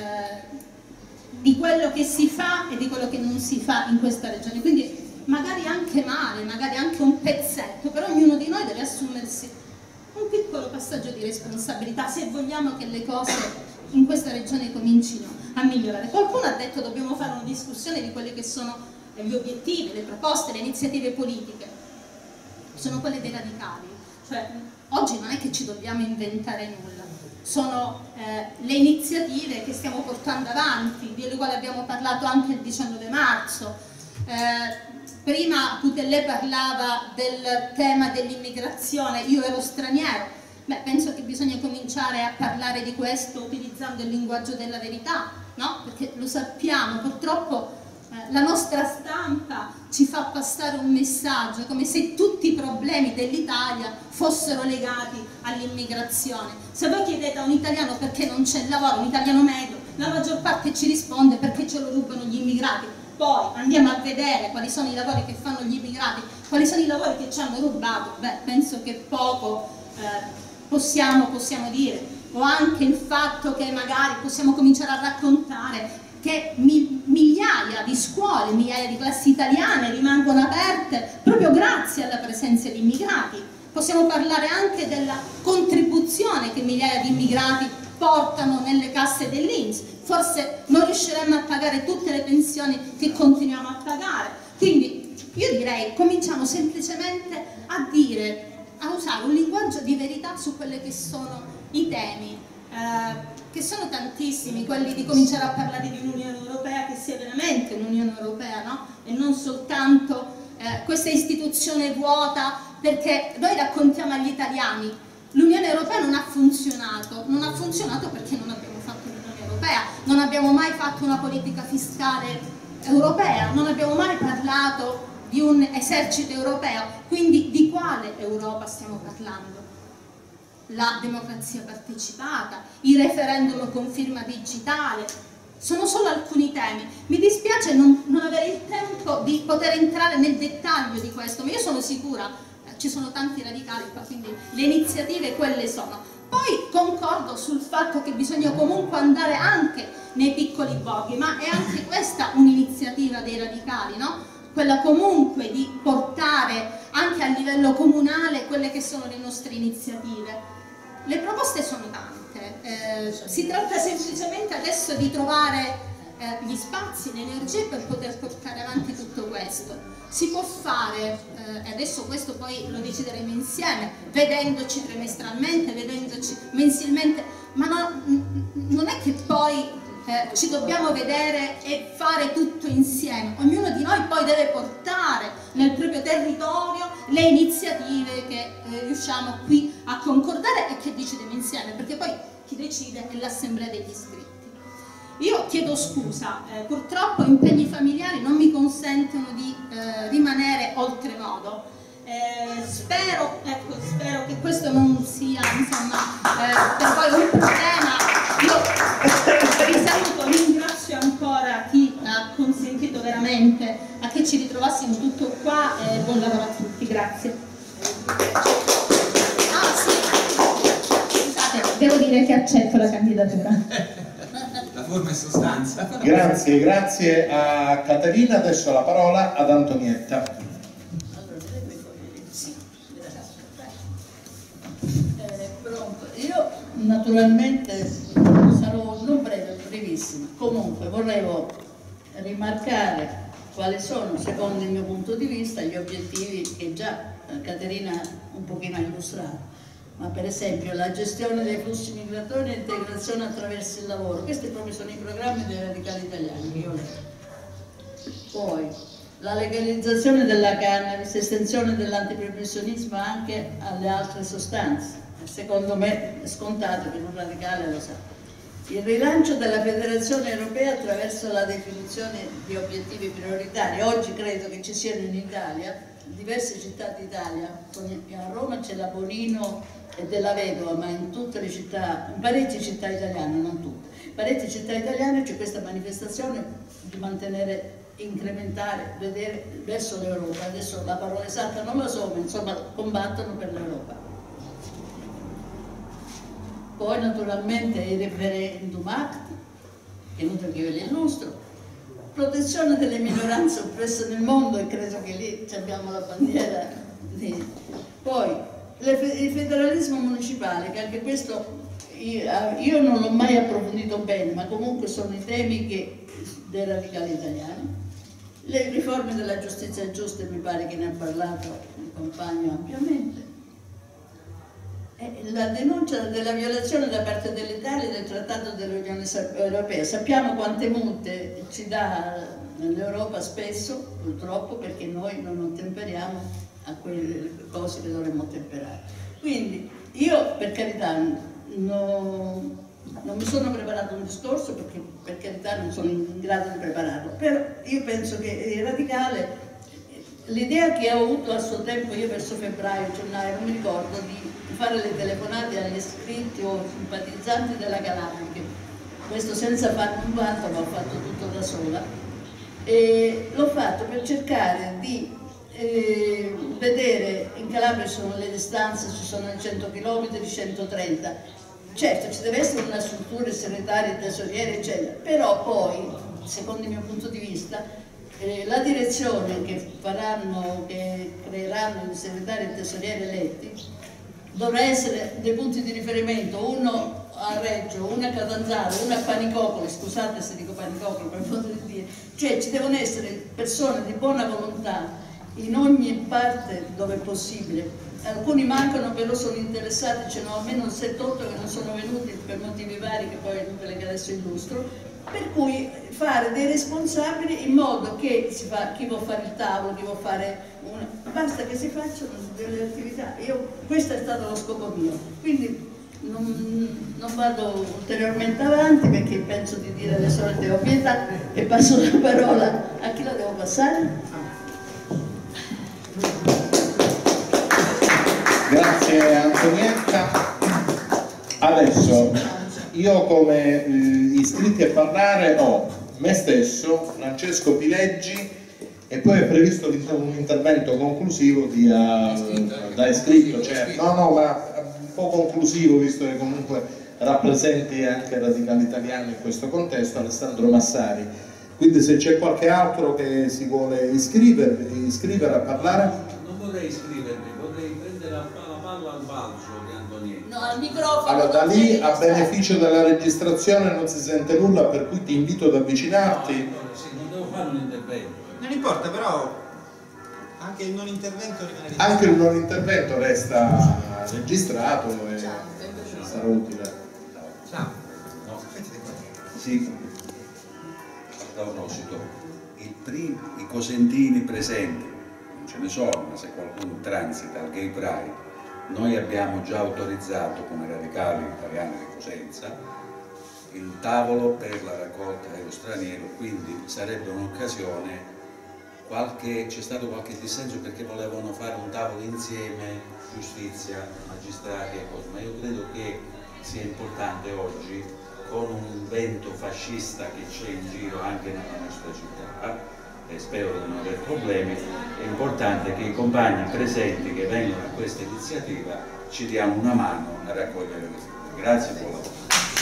F: di quello che si fa e di quello che non si fa in questa regione, quindi magari anche male, magari anche un pezzetto, però ognuno di noi deve assumersi un piccolo passaggio di responsabilità se vogliamo che le cose in questa regione comincino a migliorare. Qualcuno ha detto che dobbiamo fare una discussione di quelli che sono gli obiettivi, le proposte, le iniziative politiche. Sono quelle dei radicali, cioè oggi non è che ci dobbiamo inventare nulla, sono le iniziative che stiamo portando avanti, delle quali abbiamo parlato anche il 19 marzo. Prima Putellè parlava del tema dell'immigrazione, io ero straniero, beh, penso che bisogna cominciare a parlare di questo utilizzando il linguaggio della verità, no? Perché lo sappiamo, purtroppo la nostra stampa ci fa passare un messaggio come se tutti i problemi dell'Italia fossero legati all'immigrazione. Se voi chiedete a un italiano perché non c'è lavoro, un italiano medio, la maggior parte ci risponde perché ce lo rubano gli immigrati. Poi andiamo a vedere quali sono i lavori che fanno gli immigrati, quali sono i lavori che ci hanno rubato, beh, penso che poco possiamo dire. O anche il fatto che magari possiamo cominciare a raccontare che migliaia di scuole, migliaia di classi italiane rimangono aperte proprio grazie alla presenza di immigrati. Possiamo parlare anche della contribuzione che migliaia di immigrati portano nelle casse dell'INPS. Forse non riusciremmo a pagare tutte le pensioni che continuiamo a pagare. Quindi io direi, cominciamo semplicemente a usare un linguaggio di verità su quelli che sono i temi, che sono tantissimi, quelli di cominciare a parlare di un'Unione Europea che sia veramente un'Unione Europea, no? E non soltanto questa istituzione vuota, perché noi raccontiamo agli italiani l'Unione Europea non ha funzionato perché non abbiamo fatto l'Unione Europea, non abbiamo mai fatto una politica fiscale europea, non abbiamo mai parlato di un esercito europeo, quindi di quale Europa stiamo parlando? La democrazia partecipata, i referendum con firma digitale, sono solo alcuni temi. Mi dispiace non avere il tempo di poter entrare nel dettaglio di questo, ma io sono sicura, ci sono tanti radicali qua, quindi le iniziative quelle sono. Poi concordo sul fatto che bisogna comunque andare anche nei piccoli borghi, ma è anche questa un'iniziativa dei radicali, no? Quella comunque di portare anche a livello comunale quelle che sono le nostre iniziative. Le proposte sono tante, si tratta semplicemente adesso di trovare gli spazi, le energie per poter portare avanti tutto questo. Si può fare, e adesso questo poi lo decideremo insieme, vedendoci trimestralmente, vedendoci mensilmente, ma non è che poi ci dobbiamo vedere e fare tutto insieme. Ognuno di noi poi deve portare nel proprio territorio le iniziative che riusciamo qui a concordare e che decidiamo insieme, perché poi chi decide è l'assemblea degli iscritti. Io chiedo scusa, purtroppo impegni familiari non mi consentono di rimanere oltremodo. Spero che questo non sia, insomma, per voi un problema. Io vi saluto, ringrazio ancora chi ha consentito veramente a che ci ritrovassimo tutto qua e buon lavoro a tutti, grazie. Ah sì, scusate, devo dire che accetto la candidatura.
H: La forma e sostanza.
C: Grazie a Caterina, adesso la parola ad Antonietta.
A: Pronto. Io naturalmente sarò non breve, brevissima. Comunque volevo rimarcare quali sono, secondo il mio punto di vista, gli obiettivi che già Caterina un pochino ha illustrato. Ma per esempio la gestione dei flussi migratori e l'integrazione attraverso il lavoro, questi proprio sono i programmi dei radicali italiani che io leggo. Poi la legalizzazione della cannabis, estensione dell'antiproibizionismo anche alle altre sostanze, secondo me è scontato che un radicale lo sa. Il rilancio della federazione europea attraverso la definizione di obiettivi prioritari. Oggi credo che ci siano in Italia, in diverse città d'Italia, a Roma c'è la Bonino e della Vedova, ma in tutte le città, in parecchie città italiane, non tutte, in parecchie città italiane c'è questa manifestazione di mantenere, incrementare, vedere verso l'Europa. Adesso la parola esatta non la so, ma insomma combattono per l'Europa. Poi naturalmente il referendum act, che è inutile che ve li illustro, protezione delle minoranze oppresse nel mondo, e credo che lì abbiamo la bandiera di... Poi il federalismo municipale, che anche questo io non l'ho mai approfondito bene, ma comunque sono i temi dei radicali italiani. Le riforme della giustizia giusta, mi pare che ne ha parlato il compagno ampiamente. La denuncia della violazione da parte dell'Italia del Trattato dell'Unione Europea. Sappiamo quante multe ci dà l'Europa spesso, purtroppo, perché noi non ottemperiamo a quelle cose che dovremmo ottemperare. Quindi io, per carità, non mi sono preparato un discorso, perché per carità non sono in grado di prepararlo, però io penso che il radicale, l'idea che ho avuto a suo tempo, io verso febbraio, gennaio, non mi ricordo, di fare le telefonate agli iscritti o simpatizzanti della Calabria, questo senza fare un vanto, ma ho fatto tutto da sola, e l'ho fatto per cercare di vedere, in Calabria sono le distanze, ci sono 100 km, 130, certo ci deve essere una struttura segretaria, tesoriere, eccetera, però poi, secondo il mio punto di vista, la direzione che creeranno i segretari e tesorieri eletti dovrà essere dei punti di riferimento, uno a Reggio, uno a Catanzaro, uno a Panicocoli, scusate se dico Panicocoli per modo di dire, cioè ci devono essere persone di buona volontà in ogni parte dove è possibile. Alcuni mancano, però sono interessati, ce n'ho almeno 7-8 che non sono venuti per motivi vari che poi è inutile che adesso illustro, per cui fare dei responsabili in modo che chi vuol fare il tavolo, chi vuol fare basta che si facciano delle attività. Questo è stato lo scopo mio, quindi non vado ulteriormente avanti perché penso di dire le solite ovvietà e passo la parola a chi la devo passare.
C: Grazie Antonietta. Adesso io come iscritti a parlare ho me stesso, Francesco Pileggi, e poi è previsto un intervento conclusivo da iscritto, certo. No, ma un po' conclusivo, visto che comunque rappresenti anche radicali italiani in questo contesto, Alessandro Massari. Quindi se c'è qualche altro che si vuole iscrivere a parlare.
O: Non vorrei iscrivermi, vorrei prendere la palla al balzo di Antonietta.
A: No, al microfono.
C: Allora, da lì a beneficio della registrazione non si sente nulla, per cui ti invito ad avvicinarti.
O: No, sì, non devo fare un intervento.
B: Non importa, però anche il non intervento rimane registrato.
C: Anche il non intervento resta registrato e sarà utile.
B: Ciao.
O: No.
B: Sì.
O: A proposito, i cosentini presenti, non ce ne sono, ma se qualcuno transita al Gay Pride, noi abbiamo già autorizzato come radicali italiani di Cosenza il tavolo per la raccolta dello straniero, quindi sarebbe un'occasione. C'è stato qualche dissenso perché volevano fare un tavolo insieme, giustizia, magistrati e cose, ma io credo che sia importante oggi, con un vento fascista che c'è in giro anche nella nostra città, e spero di non avere problemi, è importante che i compagni presenti che vengono a questa iniziativa ci diano una mano a raccogliere le firme. Grazie, buon lavoro.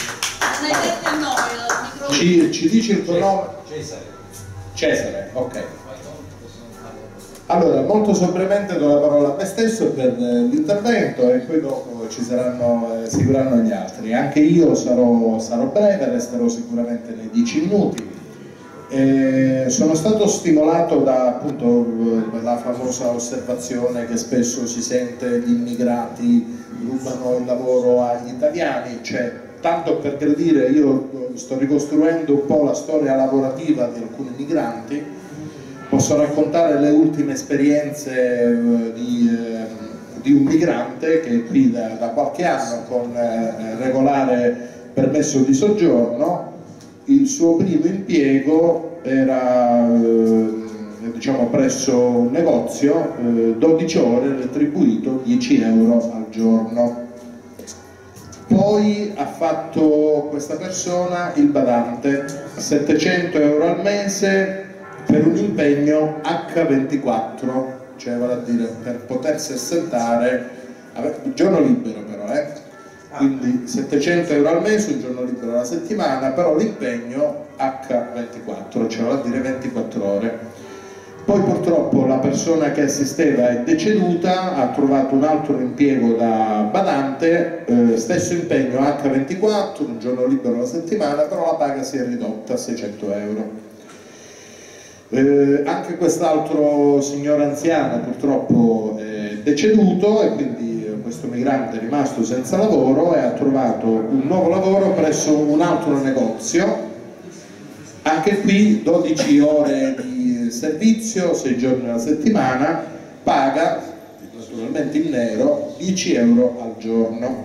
C: Ci dici il tuo nome? Cesare, ok. Allora, molto sobriamente do la parola a me stesso per l'intervento e poi dopo seguiranno gli altri. Anche io sarò breve, resterò sicuramente nei 10 minuti. Sono stato stimolato da appunto la famosa osservazione che spesso si sente: gli immigrati rubano il lavoro agli italiani. Cioè, tanto per gradire, io sto ricostruendo un po' la storia lavorativa di alcuni migranti, posso raccontare le ultime esperienze di un migrante che è qui da qualche anno con regolare permesso di soggiorno. Il suo primo impiego era diciamo presso un negozio, 12 ore, retribuito 10 euro al giorno. Poi ha fatto questa persona il badante, 700 euro al mese per un impegno H24, cioè vale a dire per potersi assentare, giorno libero però, quindi 700 euro al mese, un giorno libero alla settimana, però l'impegno H24, cioè vale a dire 24 ore. Poi purtroppo la persona che assisteva è deceduta, ha trovato un altro impiego da badante, stesso impegno H24, un giorno libero alla settimana, però la paga si è ridotta a 600 euro. Anche quest'altro signore anziano purtroppo è deceduto e quindi questo migrante è rimasto senza lavoro e ha trovato un nuovo lavoro presso un altro negozio. Anche qui 12 ore di servizio, 6 giorni alla settimana, paga naturalmente in nero 10 euro al giorno.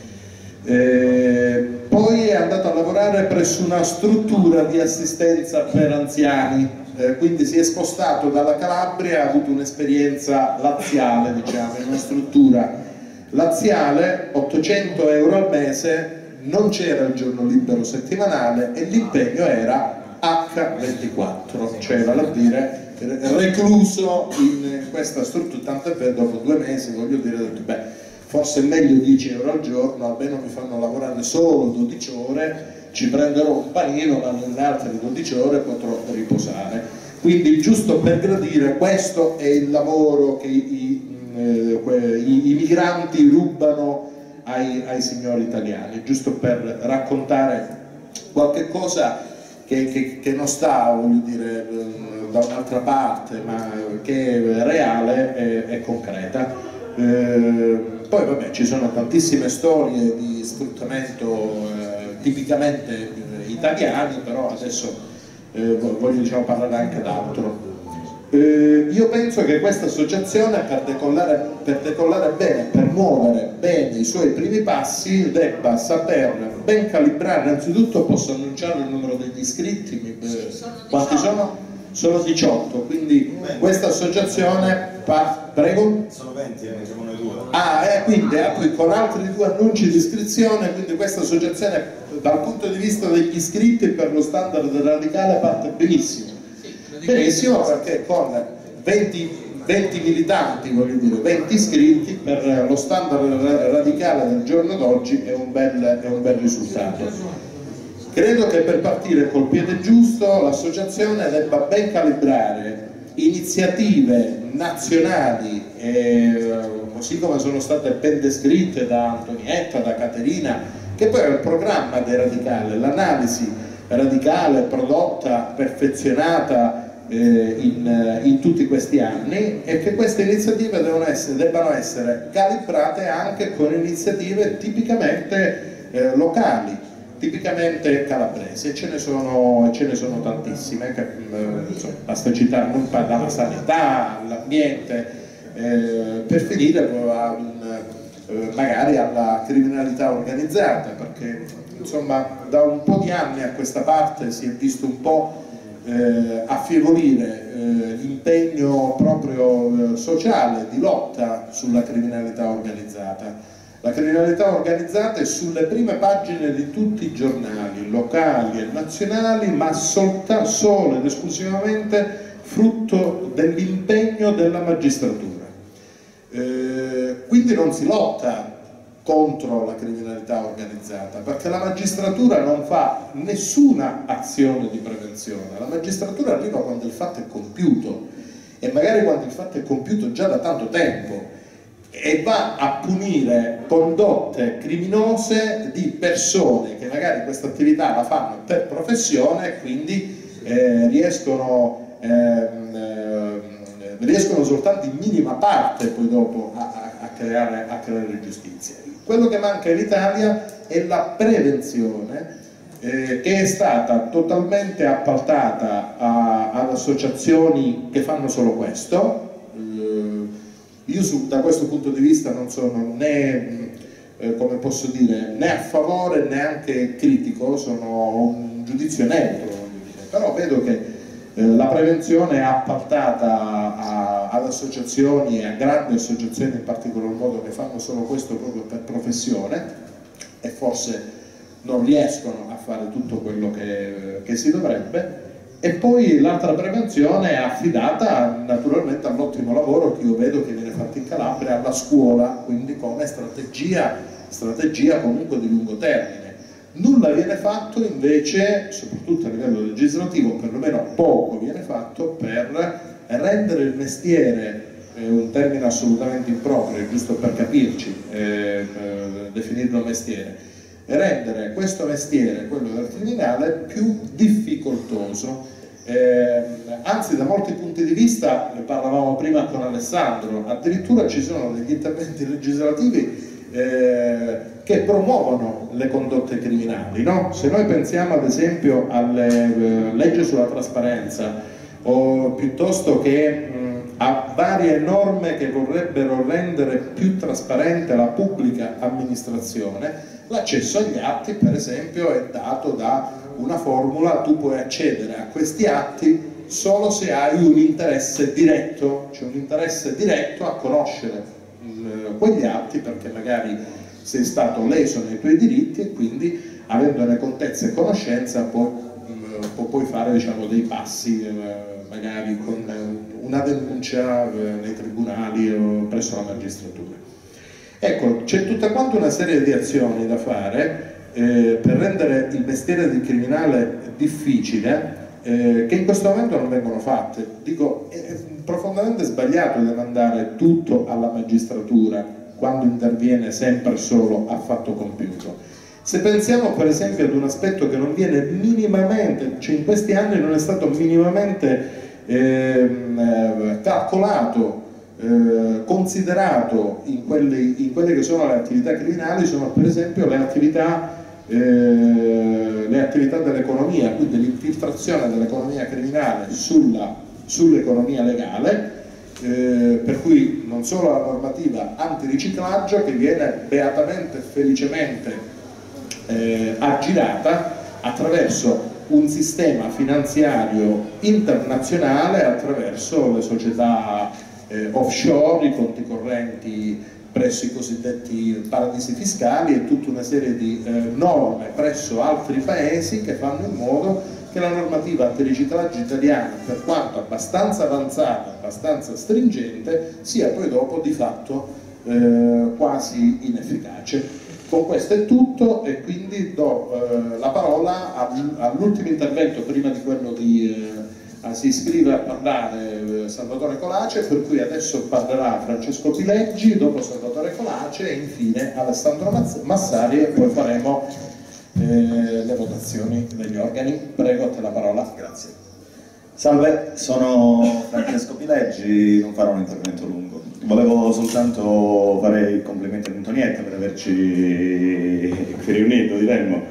C: Poi è andato a lavorare presso una struttura di assistenza per anziani, quindi si è spostato dalla Calabria, ha avuto un'esperienza laziale, diciamo, in una struttura laziale, 800 euro al mese, non c'era il giorno libero settimanale e l'impegno era H24, cioè vale a dire recluso in questa struttura. Tanto è vero, dopo 2 mesi, voglio dire, ho detto, beh, forse è meglio 10 euro al giorno, almeno mi fanno lavorare solo 12 ore, ci prenderò un panino, ma nelle altre 12 ore potrò riposare. Quindi, giusto per gradire, questo è il lavoro che i migranti rubano ai signori italiani, giusto per raccontare qualche cosa che non sta, voglio dire, da un'altra parte, ma che è reale e concreta. Poi vabbè, ci sono tantissime storie di sfruttamento tipicamente italiani, però adesso voglio, diciamo, parlare anche d'altro. Io penso che questa associazione, per decollare bene, per muovere bene i suoi primi passi, debba saper ben calibrare. Innanzitutto posso annunciare il numero degli iscritti, quanti sono? Sono 18, quindi questa associazione prego? Sono 20, ne siamo noi 2. Quindi con altri 2 annunci di iscrizione, quindi questa associazione dal punto di vista degli iscritti per lo standard radicale parte benissimo. Benissimo, perché con 20 militanti, voglio dire, 20 iscritti per lo standard radicale del giorno d'oggi è un bel risultato. Credo che per partire col piede giusto l'associazione debba ben calibrare iniziative nazionali, così come sono state ben descritte da Antonietta, da Caterina, che poi è il programma dei radicali, l'analisi radicale prodotta, perfezionata in tutti questi anni, e che queste iniziative debbano essere calibrate anche con iniziative tipicamente locali, tipicamente calabresi, e ce ne sono tantissime, basta citare un po' dalla sanità all'ambiente, per finire magari alla criminalità organizzata, perché insomma da un po' di anni a questa parte si è visto un po' affievolire l'impegno proprio sociale di lotta sulla criminalità organizzata. La criminalità organizzata è sulle prime pagine di tutti i giornali locali e nazionali, ma solo ed esclusivamente frutto dell'impegno della magistratura. Quindi non si lotta contro la criminalità organizzata, perché la magistratura non fa nessuna azione di prevenzione. La magistratura arriva quando il fatto è compiuto, e magari quando il fatto è compiuto già da tanto tempo, e va a punire condotte criminose di persone che magari questa attività la fanno per professione e quindi riescono soltanto in minima parte poi dopo a creare giustizia. Quello che manca in Italia è la prevenzione, che è stata totalmente appaltata ad associazioni che fanno solo questo. Io da questo punto di vista non sono né, come posso dire, né a favore né anche critico, sono un giudizio neutro, però vedo che la prevenzione è appaltata ad associazioni, a grandi associazioni in particolar modo, che fanno solo questo proprio per professione e forse non riescono a fare tutto quello che si dovrebbe. E poi l'altra prevenzione è affidata naturalmente all'ottimo lavoro che io vedo che viene fatto in Calabria, alla scuola, quindi come strategia comunque di lungo termine. Nulla viene fatto invece, soprattutto a livello legislativo, perlomeno poco viene fatto per rendere il mestiere, un termine assolutamente improprio, giusto per capirci, definirlo mestiere, e rendere questo mestiere, quello del criminale, più difficoltoso. Anzi, da molti punti di vista, ne parlavamo prima con Alessandro, addirittura ci sono degli interventi legislativi che promuovono le condotte criminali, no? Se noi pensiamo ad esempio alle leggi sulla trasparenza o piuttosto che a varie norme che vorrebbero rendere più trasparente la pubblica amministrazione, l'accesso agli atti per esempio è dato da una formula: tu puoi accedere a questi atti solo se hai un interesse diretto, cioè un interesse diretto a conoscere quegli atti, perché magari sei stato leso nei tuoi diritti e quindi avendone contezza e conoscenza puoi fare, diciamo, dei passi magari con una denuncia nei tribunali o presso la magistratura. Ecco, c'è tutta quanta una serie di azioni da fare per rendere il mestiere del criminale difficile, che in questo momento non vengono fatte. Dico, è profondamente sbagliato demandare tutto alla magistratura quando interviene sempre solo a fatto compiuto. Se pensiamo per esempio ad un aspetto che non viene minimamente, cioè in questi anni non è stato minimamente calcolato, considerato in quelle che sono le attività criminali, sono per esempio le attività dell'economia, quindi l'infiltrazione dell'economia criminale sull'economia legale, per cui non solo la normativa antiriciclaggio, che viene beatamente e felicemente aggirata attraverso un sistema finanziario internazionale, attraverso le società offshore, i conti correnti presso i cosiddetti paradisi fiscali e tutta una serie di norme presso altri paesi che fanno in modo che la normativa antiriciclaggio italiana, per quanto abbastanza avanzata, abbastanza stringente, sia poi dopo di fatto quasi inefficace. Con questo è tutto e quindi do la parola all'ultimo intervento prima di quello si iscrive a parlare Salvatore Colace, per cui adesso parlerà Francesco Pileggi, dopo Salvatore Colace e infine Alessandro Massari, e poi faremo le votazioni degli organi. Prego, a te la parola.
P: Grazie. Salve, sono Francesco Pileggi, non farò un intervento lungo. Volevo soltanto fare i complimenti a Antonietta per averci qui riunito, diremmo.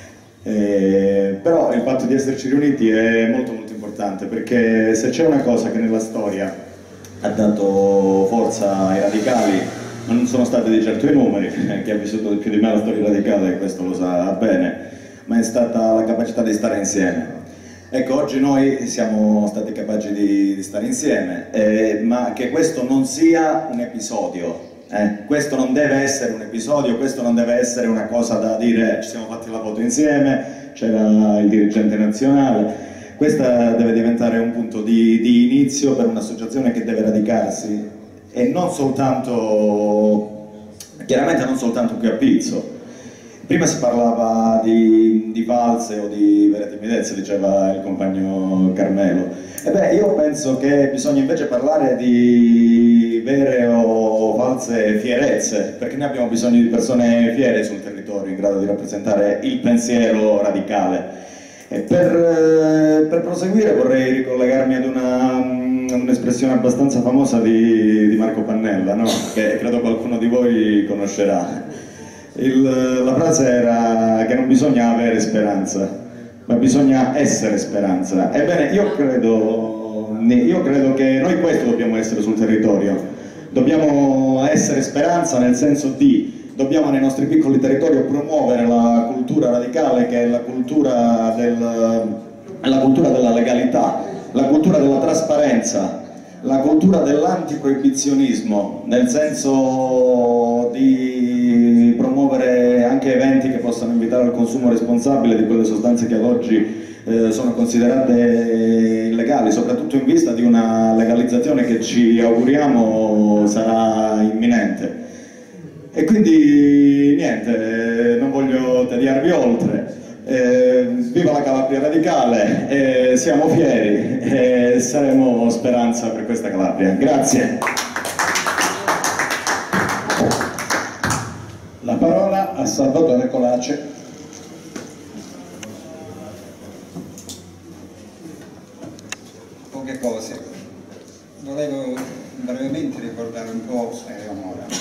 P: Però il fatto di esserci riuniti è molto importante, perché se c'è una cosa che nella storia ha dato forza ai radicali, non sono stati di certo i numeri, chi ha vissuto più di me la storia radicale questo lo sa bene, ma è stata la capacità di stare insieme. Ecco, oggi noi siamo stati capaci di stare insieme, ma che questo non sia un episodio, questo non deve essere un episodio, questo non deve essere una cosa da dire ci siamo fatti la foto insieme, c'era il dirigente nazionale. Questa deve diventare un punto di inizio per un'associazione che deve radicarsi, e non soltanto, chiaramente non soltanto qui a Pizzo. Prima si parlava di false o di vere timidezze, diceva il compagno Carmelo. E io penso che bisogna invece parlare di vere o false fierezze, perché noi abbiamo bisogno di persone fiere sul territorio, in grado di rappresentare il pensiero radicale. E per proseguire vorrei ricollegarmi ad un'espressione abbastanza famosa di Marco Pannella, no? Che credo qualcuno di voi conoscerà. La frase era che non bisogna avere speranza, ma bisogna essere speranza. Ebbene, io credo che noi questo dobbiamo essere sul territorio. Dobbiamo essere speranza nel senso dobbiamo nei nostri piccoli territori promuovere la cultura radicale, che è la cultura della legalità, la cultura della trasparenza, la cultura dell'antiproibizionismo, nel senso di promuovere anche eventi che possano invitare al consumo responsabile di quelle sostanze che ad oggi sono considerate illegali, soprattutto in vista di una legalizzazione che ci auguriamo sarà imminente. E quindi niente, non voglio tediarvi oltre. Viva la Calabria radicale, siamo fieri e saremo speranza per questa Calabria. Grazie.
C: La parola a Salvatore Colace.
I: Poche cose. Volevo brevemente ricordare un po' Eleonora.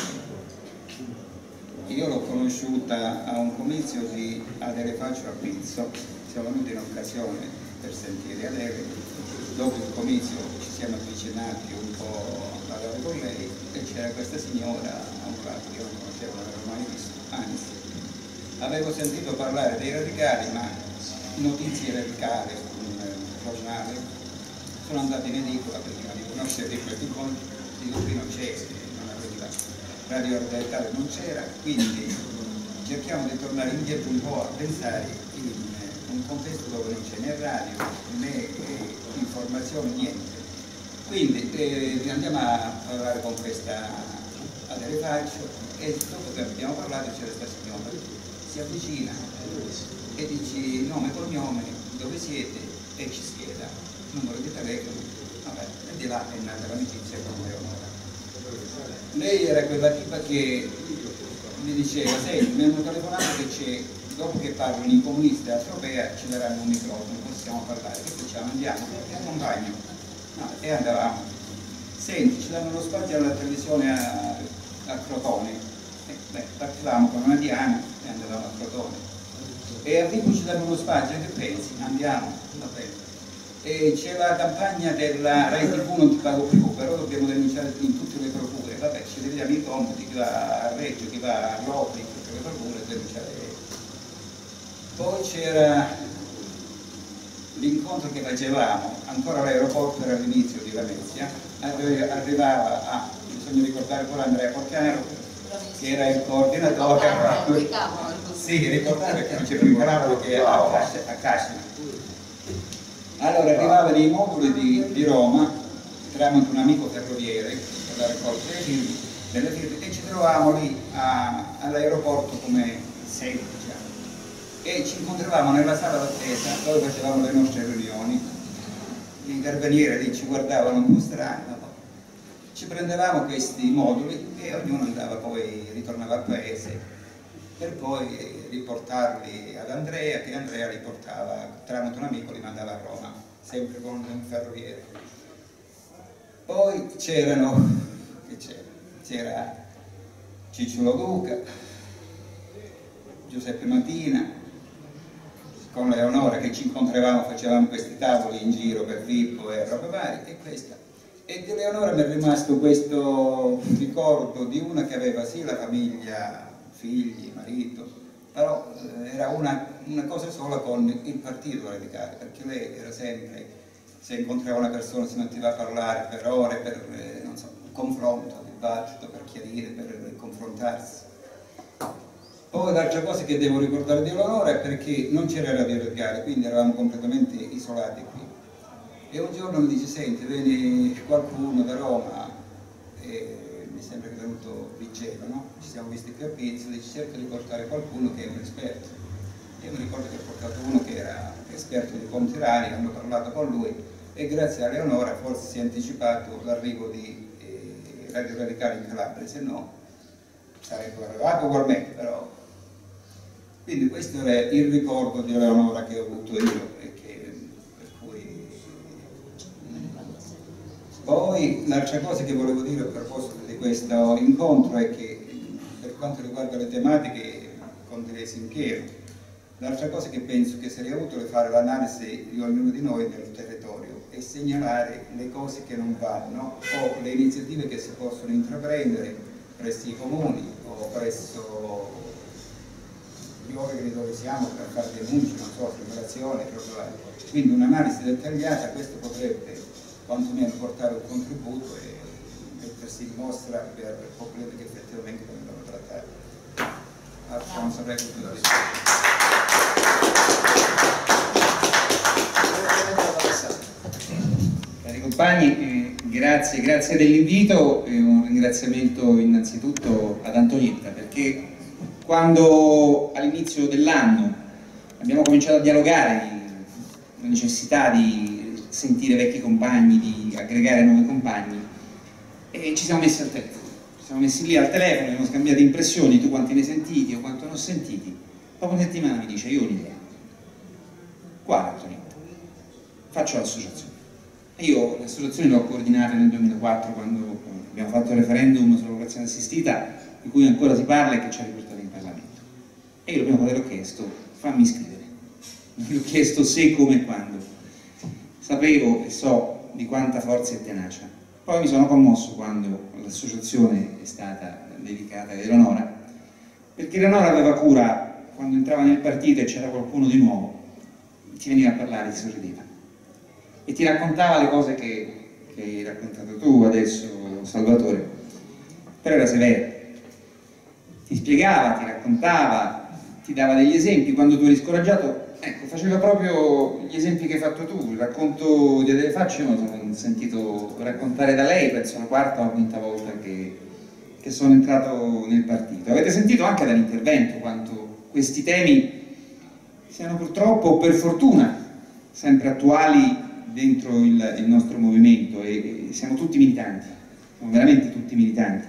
I: Io l'ho conosciuta a un comizio di Adele Faccio a Pizzo, siamo venuti in occasione per sentire Adele, dopo il comizio ci siamo avvicinati un po' a parlare con lei e c'era questa signora a un lato che io non conoscevo, non avevo mai visto, anzi avevo sentito parlare dei radicali, ma notizie radicali sul giornale sono andati in edicola prima di conoscere questi incontri, di qui non c'è, non aveva Radio Radicale non c'era, quindi cerchiamo di tornare indietro un po' a pensare in un contesto dove non c'è né radio né informazione, niente. Quindi andiamo a parlare con questa Adele Faccio e dopo che abbiamo parlato c'è questa signora, si avvicina e dici nome, cognome, dove siete e ci scheda, numero di telefono, vabbè, e di là è nata l'amicizia con Eleonora. Lei era quella tipa che mi diceva, senti, mi hanno telefonato che c'è, dopo che parlano i comunisti a Tropea ci daranno un microfono, possiamo parlare, che facciamo? Andiamo, ti accompagno. No, e andavamo. Senti, ci danno lo spazio alla televisione a Crotone. Partivamo con una Diana e andavamo a Crotone. E a Vibo ci danno lo spazio, che pensi? Andiamo, va bene. E c'è la campagna della Rai TV non ti pago più, però dobbiamo denunciare in tutte le procure, vabbè, ci dividiamo i compiti, chi va a Reggio, chi va a Lopri, in tutte le procure, denunciare. Poi c'era l'incontro che facevamo, ancora all'aeroporto era all'inizio di Lamezia, arrivava a, bisogna ricordare pure Andrea Porcaro, che era il coordinatore, sì, ricordare perché non c'è più Caravano che a Cascina. Allora arrivava nei moduli di Roma tramite un amico ferroviere per la raccolta delle firme e ci trovavamo lì all'aeroporto come sedi, diciamo, e ci incontravamo nella sala d'attesa dove facevamo le nostre riunioni. Gli incarabinieri lì ci guardavano un po' strani, ci prendevamo questi moduli e ognuno andava poi, ritornava al paese per poi riportarli ad Andrea, che Andrea li portava tramite un amico, li mandava a Roma, sempre con un ferroviere. Poi c'era Cicciolo Duca, Giuseppe Matina, con Leonora che ci incontravamo, facevamo questi tavoli in giro per Vippo e roba varie, e questa. E di Leonora mi è rimasto questo ricordo di una che aveva sì la famiglia, figli, marito, però era una cosa sola con il partito radicale, perché lei era sempre, se incontrava una persona si metteva a parlare per ore, per non so, un confronto, dibattito, per chiarire, per confrontarsi. Poi l'altra cosa che devo ricordare di Eleonora è perché non c'era radio radicale, quindi eravamo completamente isolati qui. E un giorno mi dice, senti, viene qualcuno da Roma, mi sembra che è venuto Vigelo, no? Ci siamo visti qui a Pizzo, dice cerca di portare qualcuno che è un esperto. Io mi ricordo che ho portato uno che era esperto di Ponti Rari, hanno parlato con lui e grazie a Eleonora forse si è anticipato l'arrivo di Radio Radicale in Calabria, se no sarebbe arrivato ugualmente, però Quindi questo è il ricordo di Eleonora che ho avuto io e che, per cui... Poi l'altra cosa che volevo dire a proposito di questo incontro è che per quanto riguarda le tematiche condivese in pieno, l'altra cosa che penso che sarebbe utile fare l'analisi di ognuno di noi del territorio e segnalare le cose che non vanno o le iniziative che si possono intraprendere presso i comuni o presso gli organi dove siamo per fare denunce, non so, preparazione, quindi un'analisi dettagliata. Questo potrebbe quantomeno portare un contributo e mettersi in mostra per problemi che effettivamente vengono trattati. Alfonso, prego.
H: Cari compagni, grazie dell'invito e un ringraziamento innanzitutto ad Antonietta, perché quando all'inizio dell'anno abbiamo cominciato a dialogare la necessità di sentire vecchi compagni, di aggregare nuovi compagni, e ci siamo messi al telefono. Ci siamo messi lì al telefono, abbiamo scambiato impressioni, tu quanti ne hai sentiti, io quanto ne ho sentiti. Dopo una settimana mi dice, io ho un'idea. Guarda Antonietta, faccio l'associazione. E io le associazioni le ho coordinate nel 2004 quando abbiamo fatto il referendum sulla popolazione assistita, di cui ancora si parla e che ci ha riportato in Parlamento. E io la prima cosa che l'ho chiesto, fammi iscrivere. Non gli ho chiesto se, come e quando. Sapevo e so di quanta forza e tenacia. Poi mi sono commosso quando l'associazione è stata dedicata ad Eleonora, perché Eleonora aveva cura, quando entrava nel partito e c'era qualcuno di nuovo, ti veniva a parlare, ti sorrideva e ti raccontava le cose che hai raccontato tu adesso, Salvatore, però era severa, ti spiegava, ti raccontava, ti dava degli esempi. Quando tu eri scoraggiato, ecco, faceva proprio gli esempi che hai fatto tu. Il racconto di Adele Facci io me lo sono sentito raccontare da lei, penso la quarta o la quinta volta che sono entrato nel partito. Avete sentito anche dall'intervento quanto questi temi siano purtroppo, o per fortuna, sempre attuali dentro il nostro movimento, e siamo tutti militanti, siamo veramente tutti militanti,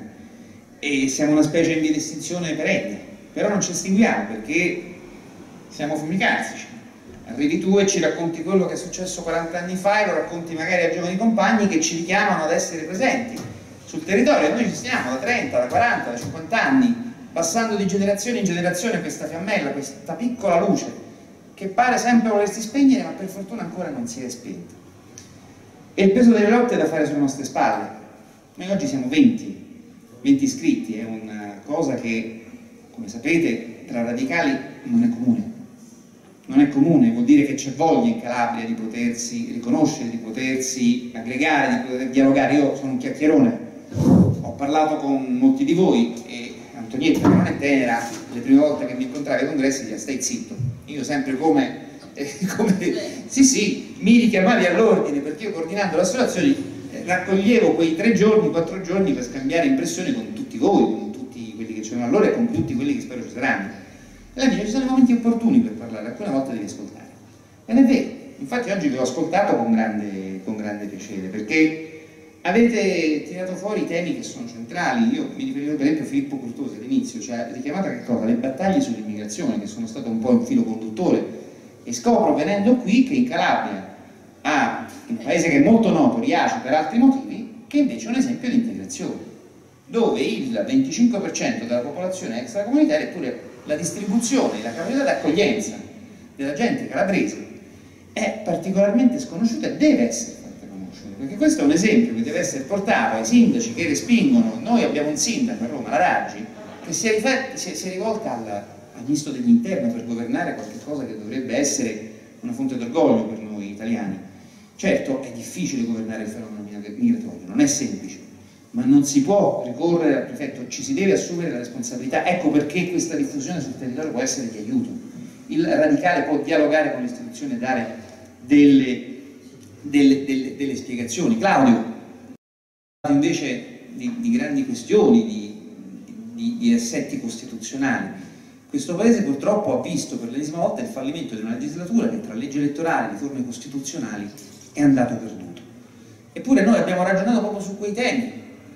H: e siamo una specie in via di estinzione perenne, però non ci estinguiamo perché siamo fumicarsici. Arrivi tu e ci racconti quello che è successo 40 anni fa e lo racconti magari a giovani compagni che ci richiamano ad essere presenti sul territorio. Noi ci stiamo da 30, da 40, da 50 anni, passando di generazione in generazione questa fiammella, questa piccola luce che pare sempre volersi spegnere, ma per fortuna ancora non si è spenta. E il peso delle lotte è da fare sulle nostre spalle. Noi oggi siamo 20 iscritti, è una cosa che, come sapete, tra radicali non è comune. Non è comune, vuol dire che c'è voglia in Calabria di potersi riconoscere, di potersi aggregare, di poter dialogare. Io sono un chiacchierone, ho parlato con molti di voi e Antonietta, che non è tenera, le prime volte che mi incontravi ai congressi diceva stai zitto. Io sempre come sì, mi richiamavi all'ordine, perché io coordinando l'associazione raccoglievo quei 3 giorni, 4 giorni per scambiare impressioni con tutti voi, con tutti quelli che c'erano allora e con tutti quelli che spero ci saranno. E lei dice ci sono i momenti opportuni per parlare, alcune volte devi ascoltare. Ed è vero, infatti oggi vi ho ascoltato con grande piacere, perché avete tirato fuori temi che sono centrali. Io mi riferivo per esempio a Filippo Curtosi all'inizio, cioè richiamato a che cosa? Le battaglie sull'immigrazione, che sono stato un po' un filo conduttore, e scopro venendo qui che in Calabria, un paese che è molto noto, Riace per altri motivi, che invece è un esempio di integrazione, dove il 25% della popolazione extracomunitaria, eppure la distribuzione, la capacità d'accoglienza della gente calabrese è particolarmente sconosciuta e deve essere fatta conoscere, perché questo è un esempio che deve essere portato ai sindaci che respingono. Noi abbiamo un sindaco a Roma, la Raggi, che si è rivolta al ministro degli interni per governare qualche cosa che dovrebbe essere una fonte d'orgoglio per noi italiani. Certo, è difficile governare il fenomeno migratorio, non è semplice, ma non si può ricorrere al prefetto, ci si deve assumere la responsabilità. Ecco perché questa diffusione sul territorio può essere di aiuto. Il radicale può dialogare con le istituzioni e dare delle spiegazioni. Claudio, invece di grandi questioni, di assetti costituzionali, questo Paese purtroppo ha visto per l'ennesima volta il fallimento di una legislatura che tra leggi elettorali e riforme costituzionali è andato perduto. Eppure noi abbiamo ragionato proprio su quei temi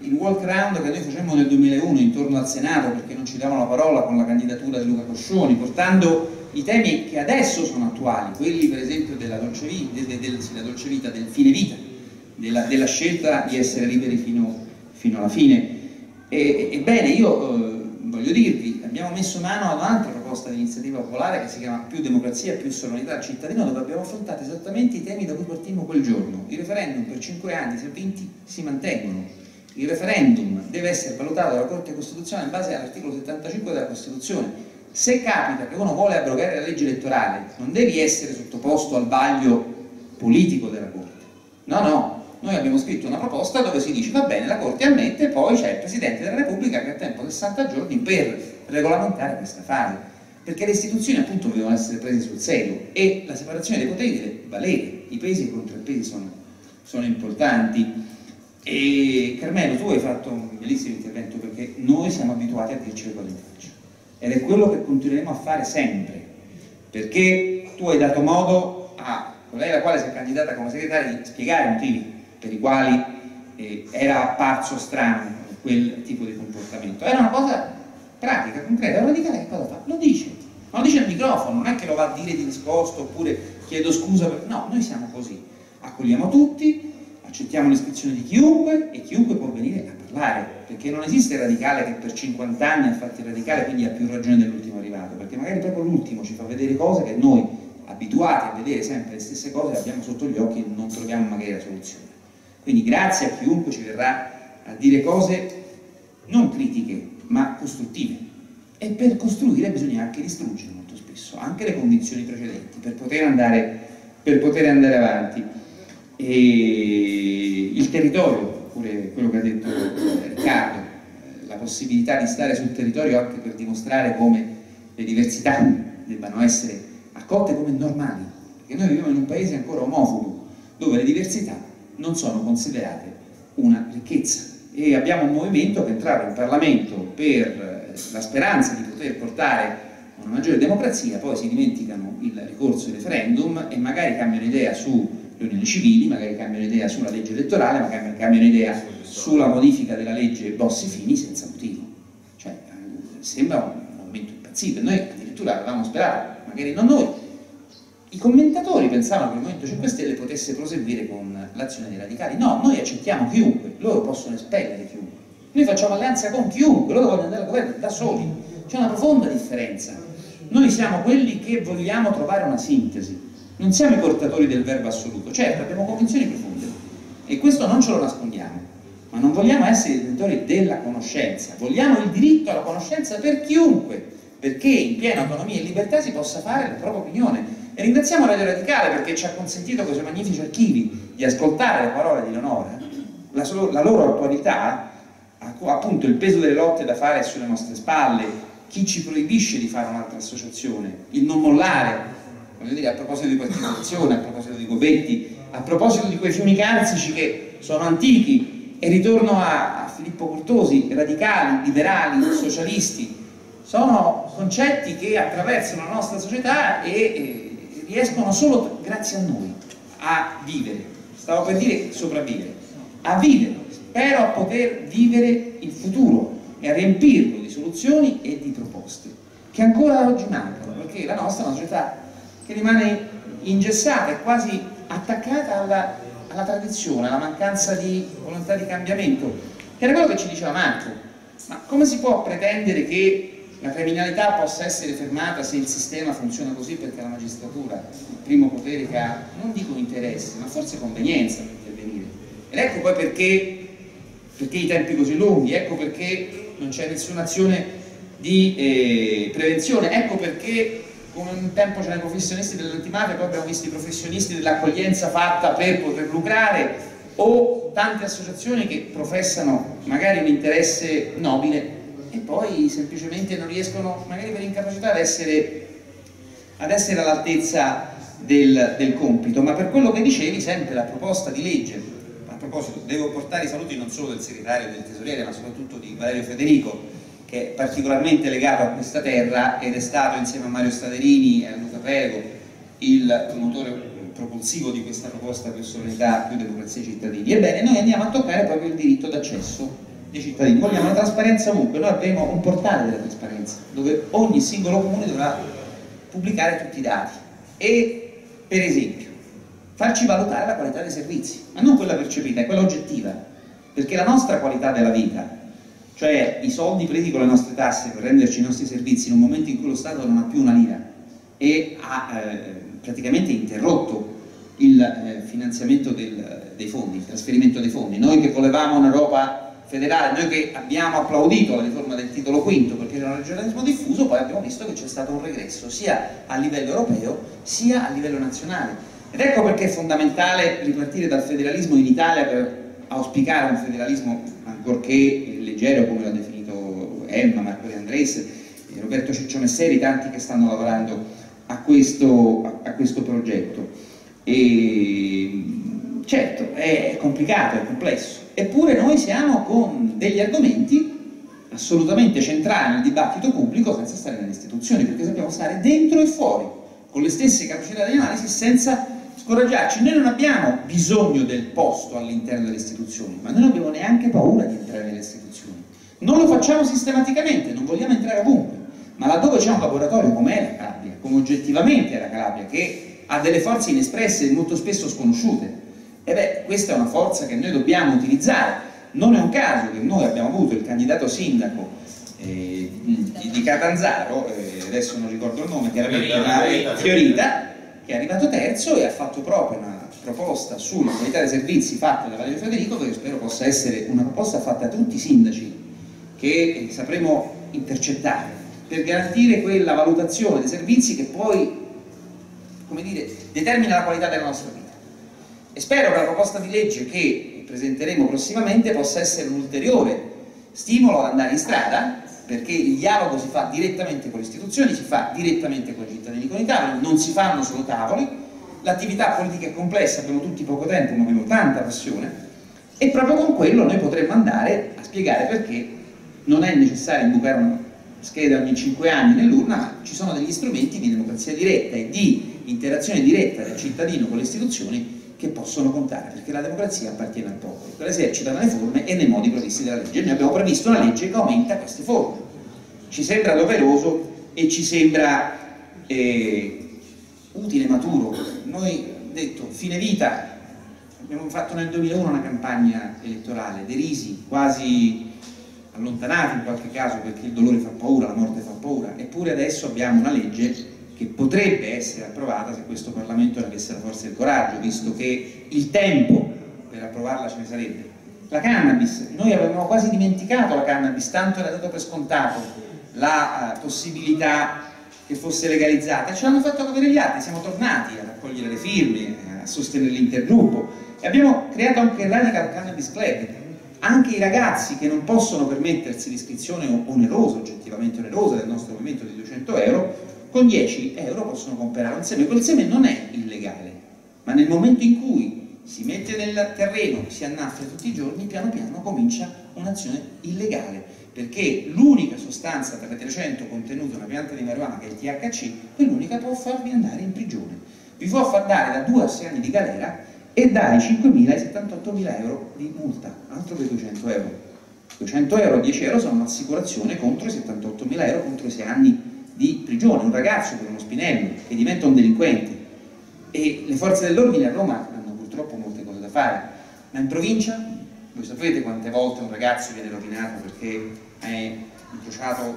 H: il walk around che noi facemmo nel 2001 intorno al Senato, perché non ci davano la parola con la candidatura di Luca Coscioni, portando i temi che adesso sono attuali, quelli per esempio della dolce vita, del fine vita, della scelta di essere liberi fino alla fine. Ebbene, io voglio dirvi, abbiamo messo mano ad un'altra proposta di iniziativa popolare che si chiama Più democrazia, più sovranità al cittadino, dove abbiamo affrontato esattamente i temi da cui partimmo quel giorno. I referendum per 5 anni, se vinti, si mantengono. Il referendum deve essere valutato dalla Corte Costituzionale in base all'articolo 75 della Costituzione. Se capita che uno vuole abrogare la legge elettorale, non devi essere sottoposto al vaglio politico della Corte. No. Noi abbiamo scritto una proposta dove si dice va bene, la Corte ammette, poi c'è il Presidente della Repubblica che ha tempo 60 giorni per regolamentare questa fase, perché le istituzioni appunto devono essere prese sul serio e la separazione dei poteri deve valere, i pesi e i contrappesi sono importanti. E Carmelo, tu hai fatto un bellissimo intervento, perché noi siamo abituati a dirci le cose in faccia ed è quello che continueremo a fare sempre, perché tu hai dato modo a colei la quale si è candidata come segretaria di spiegare i motivi per i quali era apparso strano quel tipo di comportamento. Era una cosa pratica, concreta. Un radicale che cosa fa? Lo dice, ma lo dice al microfono, non è che lo va a dire di nascosto oppure chiedo scusa per... No, noi siamo così, accogliamo tutti, accettiamo l'iscrizione di chiunque e chiunque può venire a parlare, perché non esiste il radicale che per 50 anni ha fatto il radicale quindi ha più ragione dell'ultimo arrivato, perché magari proprio l'ultimo ci fa vedere cose che noi, abituati a vedere sempre le stesse cose, le abbiamo sotto gli occhi e non troviamo magari la soluzione. Quindi grazie a chiunque ci verrà a dire cose non critiche ma costruttive, e per costruire bisogna anche distruggere molto spesso anche le convinzioni precedenti per poter andare avanti. E il territorio, pure quello che ha detto Riccardo, la possibilità di stare sul territorio anche per dimostrare come le diversità debbano essere accolte come normali, perché noi viviamo in un paese ancora omofobo dove le diversità non sono considerate una ricchezza, e abbiamo un movimento che entrava in Parlamento per la speranza di poter portare una maggiore democrazia, poi si dimenticano il ricorso ai referendum e magari cambiano idea sulle unioni civili, magari cambiano idea sulla legge elettorale, magari cambiano idea sulla modifica della legge Bossi-Fini senza motivo. Cioè, sembra un movimento impazzito. Noi addirittura avevamo sperato, magari non noi, i commentatori pensavano che il Movimento 5 Stelle potesse proseguire con l'azione dei radicali. No, noi accettiamo chiunque, loro possono espellere chiunque. Noi facciamo alleanza con chiunque, loro vogliono andare al governo da soli. C'è una profonda differenza. Noi siamo quelli che vogliamo trovare una sintesi, non siamo i portatori del verbo assoluto. Certo, abbiamo convinzioni profonde e questo non ce lo nascondiamo, ma non vogliamo essere i detentori della conoscenza, vogliamo il diritto alla conoscenza per chiunque, perché in piena autonomia e libertà si possa fare la propria opinione. E ringraziamo Radio Radicale perché ci ha consentito con i suoi magnifici archivi di ascoltare le parole di Leonora. La loro attualità, appunto il peso delle lotte da fare è sulle nostre spalle, chi ci proibisce di fare un'altra associazione, il non mollare, voglio dire, a proposito di partecipazione, a proposito di Govetti, a proposito di quei fiumi carsici che sono antichi, e ritorno a Filippo Curtosi, radicali, liberali, socialisti, sono concetti che attraversano la nostra società e riescono solo grazie a noi a vivere, stavo per dire sopravvivere, a vivere, spero a poter vivere il futuro e a riempirlo di soluzioni e di proposte che ancora oggi mancano, perché la nostra è una società che rimane ingessata e quasi attaccata alla tradizione, alla mancanza di volontà di cambiamento, che era quello che ci diceva Marco. Ma come si può pretendere che la criminalità possa essere fermata se il sistema funziona così, perché la magistratura, il primo potere che ha, non dico interesse, ma forse convenienza per intervenire? Ed ecco poi perché i tempi così lunghi, ecco perché non c'è nessuna azione di prevenzione, ecco perché come un tempo c'erano i professionisti dell'antimafia, poi abbiamo visto i professionisti dell'accoglienza fatta per poter lucrare, o tante associazioni che professano magari un interesse nobile e poi semplicemente non riescono, magari per incapacità, ad essere all'altezza del compito. Ma per quello che dicevi, sempre la proposta di legge, a proposito, devo portare i saluti non solo del segretario e del tesoriere, ma soprattutto di Valerio Federico, che è particolarmente legato a questa terra ed è stato, insieme a Mario Staderini e a Luca Prego, il promotore propulsivo di questa proposta per sovranità, più democrazia ai cittadini. Ebbene, noi andiamo a toccare proprio il diritto d'accesso dei cittadini, vogliamo la trasparenza ovunque. Noi avremo un portale della trasparenza dove ogni singolo comune dovrà pubblicare tutti i dati e, per esempio, farci valutare la qualità dei servizi, ma non quella percepita, è quella oggettiva, perché la nostra qualità della vita, cioè i soldi presi con le nostre tasse per renderci i nostri servizi in un momento in cui lo Stato non ha più una lira e ha praticamente interrotto il finanziamento dei fondi, il trasferimento dei fondi. Noi che volevamo un'Europa federale, noi che abbiamo applaudito la riforma del titolo quinto perché era un regionalismo diffuso, poi abbiamo visto che c'è stato un regresso sia a livello europeo sia a livello nazionale. Ed ecco perché è fondamentale ripartire dal federalismo in Italia per auspicare un federalismo ancorché leggero, come l'ha definito Elma, Marco De Andrés, Roberto Ciccio Messeri, tanti che stanno lavorando a questo progetto. E certo, è complicato, è complesso, eppure noi siamo con degli argomenti assolutamente centrali nel dibattito pubblico senza stare nelle istituzioni, perché sappiamo stare dentro e fuori, con le stesse capacità di analisi, senza scoraggiarci. Noi non abbiamo bisogno del posto all'interno delle istituzioni, ma noi non abbiamo neanche paura di entrare nelle istituzioni. Non lo facciamo sistematicamente, non vogliamo entrare ovunque, ma laddove c'è un laboratorio come è la Calabria, come oggettivamente è la Calabria, che ha delle forze inespresse e molto spesso sconosciute, e beh, questa è una forza che noi dobbiamo utilizzare. Non è un caso che noi abbiamo avuto il candidato sindaco di Catanzaro, adesso non ricordo il nome, chiaramente Fiorita, che è arrivato terzo e ha fatto proprio una proposta sulla qualità dei servizi fatta da Valerio Federico, che io spero possa essere una proposta fatta da tutti i sindaci che sapremo intercettare per garantire quella valutazione dei servizi che poi, come dire, determina la qualità della nostra vita. E spero che la proposta di legge che presenteremo prossimamente possa essere un ulteriore stimolo ad andare in strada, perché il dialogo si fa direttamente con le istituzioni, si fa direttamente con i cittadini, con i tavoli, non si fanno solo tavoli. L'attività politica è complessa, abbiamo tutti poco tempo, ma abbiamo tanta passione, e proprio con quello noi potremmo andare a spiegare perché non è necessario imbucare una scheda ogni 5 anni nell'urna, ma ci sono degli strumenti di democrazia diretta e di interazione diretta del cittadino con le istituzioni che possono contare, perché la democrazia appartiene al popolo, che la esercita nelle forme e nei modi previsti dalla legge. Noi abbiamo previsto una legge che aumenta queste forme. Ci sembra doveroso e ci sembra utile, maturo. Noi, detto, fine vita, abbiamo fatto nel 2001 una campagna elettorale, derisi, quasi allontanati in qualche caso, perché il dolore fa paura, la morte fa paura, eppure adesso abbiamo una legge che potrebbe essere approvata se questo Parlamento ne avesse la forza e il coraggio, visto che il tempo per approvarla ce ne sarebbe. La cannabis, noi avevamo quasi dimenticato la cannabis, tanto era dato per scontato la possibilità che fosse legalizzata, ce l'hanno fatto capire gli altri, siamo tornati a raccogliere le firme, a sostenere l'intergruppo e abbiamo creato anche il Radical Cannabis Club. Anche i ragazzi che non possono permettersi l'iscrizione onerosa, oggettivamente onerosa, del nostro movimento di 200 euro, con 10 euro possono comprare un seme. Quel seme non è illegale, ma nel momento in cui si mette nel terreno, si annaffia tutti i giorni, piano piano comincia un'azione illegale, perché l'unica sostanza tra le 300 contenute in una pianta di marijuana, che è il THC, quell'unica può farvi andare in prigione. Vi può far dare da 2 a 6 anni di galera e dai 5.000 ai 78.000 euro di multa, altro che 200 euro. 200 euro, 10 euro sono un'assicurazione contro i 78.000 euro, contro i 6 anni di prigione. Un ragazzo per uno spinello che diventa un delinquente, e le forze dell'ordine a Roma hanno purtroppo molte cose da fare, ma in provincia voi sapete quante volte un ragazzo viene rovinato perché ha incrociato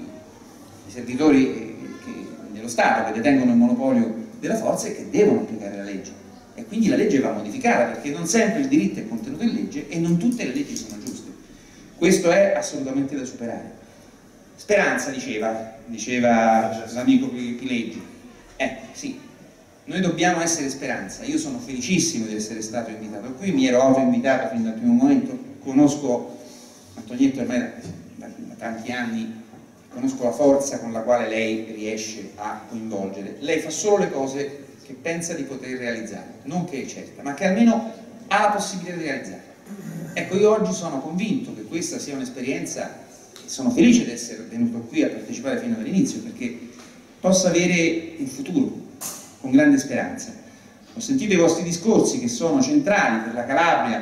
H: i servitori dello Stato che detengono il monopolio della forza e che devono applicare la legge, e quindi la legge va modificata, perché non sempre il diritto è contenuto in legge e non tutte le leggi sono giuste. Questo è assolutamente da superare. Speranza, diceva l'amico Pileggi. Sì, noi dobbiamo essere speranza. Io sono felicissimo di essere stato invitato qui, mi ero autoinvitato fin dal primo momento, conosco Antonietto ormai da tanti anni, conosco la forza con la quale lei riesce a coinvolgere. Lei fa solo le cose che pensa di poter realizzare, non che è certa, ma che almeno ha la possibilità di realizzare. Ecco, io oggi sono convinto che questa sia un'esperienza, sono felice di essere venuto qui a partecipare fino all'inizio, perché possa avere un futuro con grande speranza. Ho sentito i vostri discorsi che sono centrali per la Calabria,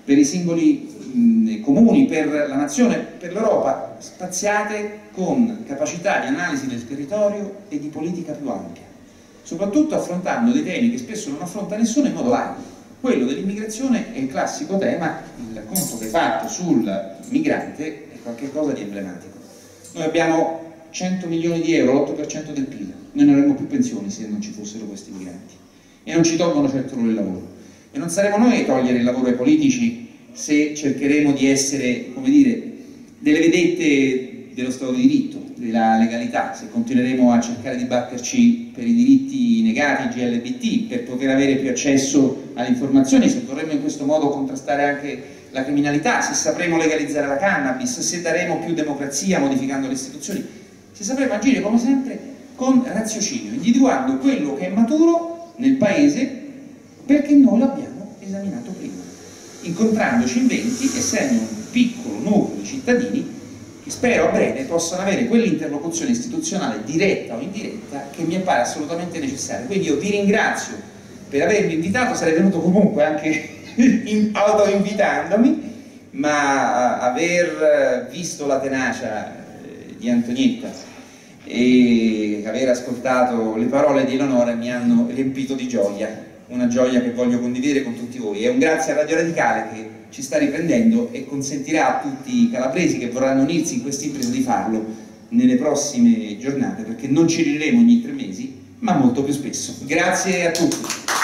H: per i singoli comuni, per la nazione, per l'Europa, spaziate con capacità di analisi del territorio e di politica più ampia, soprattutto affrontando dei temi che spesso non affronta nessuno in modo ampio. Quello dell'immigrazione è il classico tema, il conto che hai fatto sul migrante è qualcosa di emblematico. Noi abbiamo 100 milioni di euro, l'8% del PIL, noi non avremmo più pensioni se non ci fossero questi migranti, e non ci tolgono certo loro il lavoro, e non saremo noi a togliere il lavoro ai politici se cercheremo di essere, come dire, delle vedette dello Stato di diritto, della legalità, se continueremo a cercare di batterci per i diritti negati GLBT, per poter avere più accesso alle informazioni, se vorremmo in questo modo contrastare anche la criminalità, se sapremo legalizzare la cannabis, se daremo più democrazia modificando le istituzioni, se sapremo agire come sempre con raziocinio, individuando quello che è maturo nel Paese perché noi l'abbiamo esaminato prima, incontrandoci in 20, essendo un piccolo nucleo di cittadini che spero a breve possano avere quell'interlocuzione istituzionale diretta o indiretta che mi appare assolutamente necessaria. Quindi io vi ringrazio per avermi invitato, sarei venuto comunque anche autoinvitandomi, ma aver visto la tenacia di Antonietta e aver ascoltato le parole di Eleonora mi hanno riempito di gioia, una gioia che voglio condividere con tutti voi. E un grazie a Radio Radicale che ci sta riprendendo e consentirà a tutti i calabresi che vorranno unirsi in questa impresa di farlo nelle prossime giornate, perché non ci riuniremo ogni 3 mesi, ma molto più spesso. Grazie a tutti.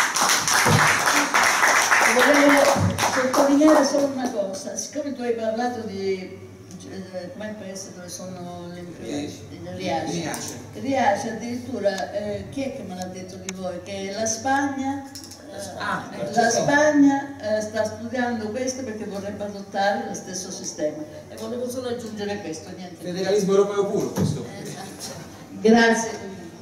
A: Volevo sottolineare solo una cosa, siccome tu hai parlato di com'è il paese dove sono le imprese? Riace addirittura, chi è che me l'ha detto di voi? Che la Spagna sta studiando questo perché vorrebbe adottare lo stesso sistema, e volevo solo aggiungere questo, niente.
B: Federalismo europeo puro questo.
A: Esatto. Grazie.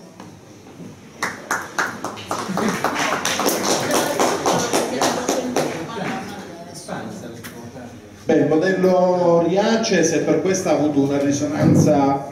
C: Beh, il modello Riace, se per questo ha avuto una risonanza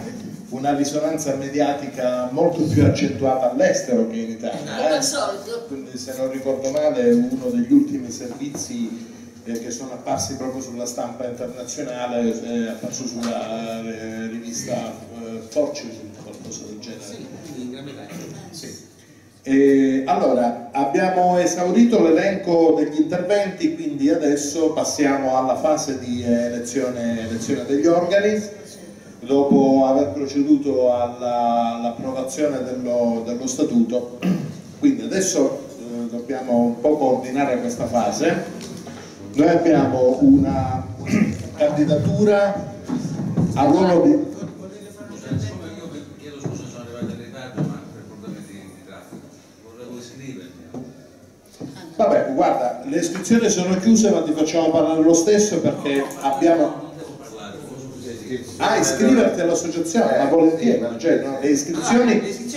C: mediatica molto più accentuata all'estero che in Italia. Quindi, se non ricordo male, uno degli ultimi servizi che sono apparsi proprio sulla stampa internazionale è apparso sulla rivista Fortune, qualcosa del genere.
B: Sì, in Gran Bretagna.
C: Sì. Allora, abbiamo esaurito l'elenco degli interventi, quindi adesso passiamo alla fase di elezione degli organi. Dopo aver proceduto all'approvazione dello statuto, quindi adesso dobbiamo un po' coordinare questa fase. Noi abbiamo una candidatura a ruolo di... Vabbè, guarda, le iscrizioni sono chiuse, ma ti facciamo parlare lo stesso perché abbiamo... Ah, iscriverti all'associazione, ma volentieri, cioè, no, le iscrizioni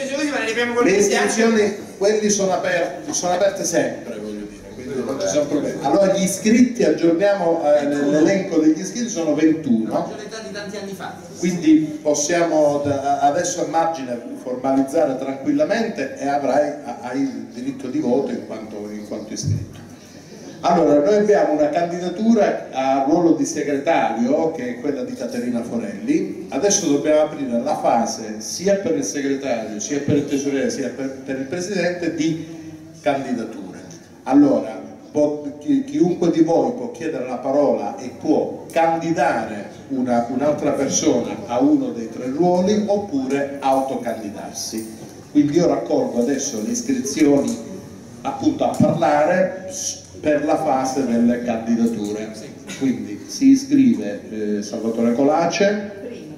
C: quelli sono aperte sempre, voglio dire, quindi non ci sono problemi. Allora gli iscritti, aggiorniamo l'elenco degli iscritti, sono 21.
B: L'età di tanti anni fa.
C: Quindi possiamo adesso a margine formalizzare tranquillamente e hai il diritto di voto in quanto iscritto. Allora, noi abbiamo una candidatura a ruolo di segretario che è quella di Caterina Forelli. Adesso dobbiamo aprire la fase sia per il segretario, sia per il tesoriere, sia per il presidente di candidature. Allora, chiunque di voi può chiedere la parola e può candidare un'altra persona a uno dei 3 ruoli oppure autocandidarsi. Quindi io raccolgo adesso le iscrizioni appunto a parlare per la fase delle candidature. Quindi si iscrive Salvatore Colace,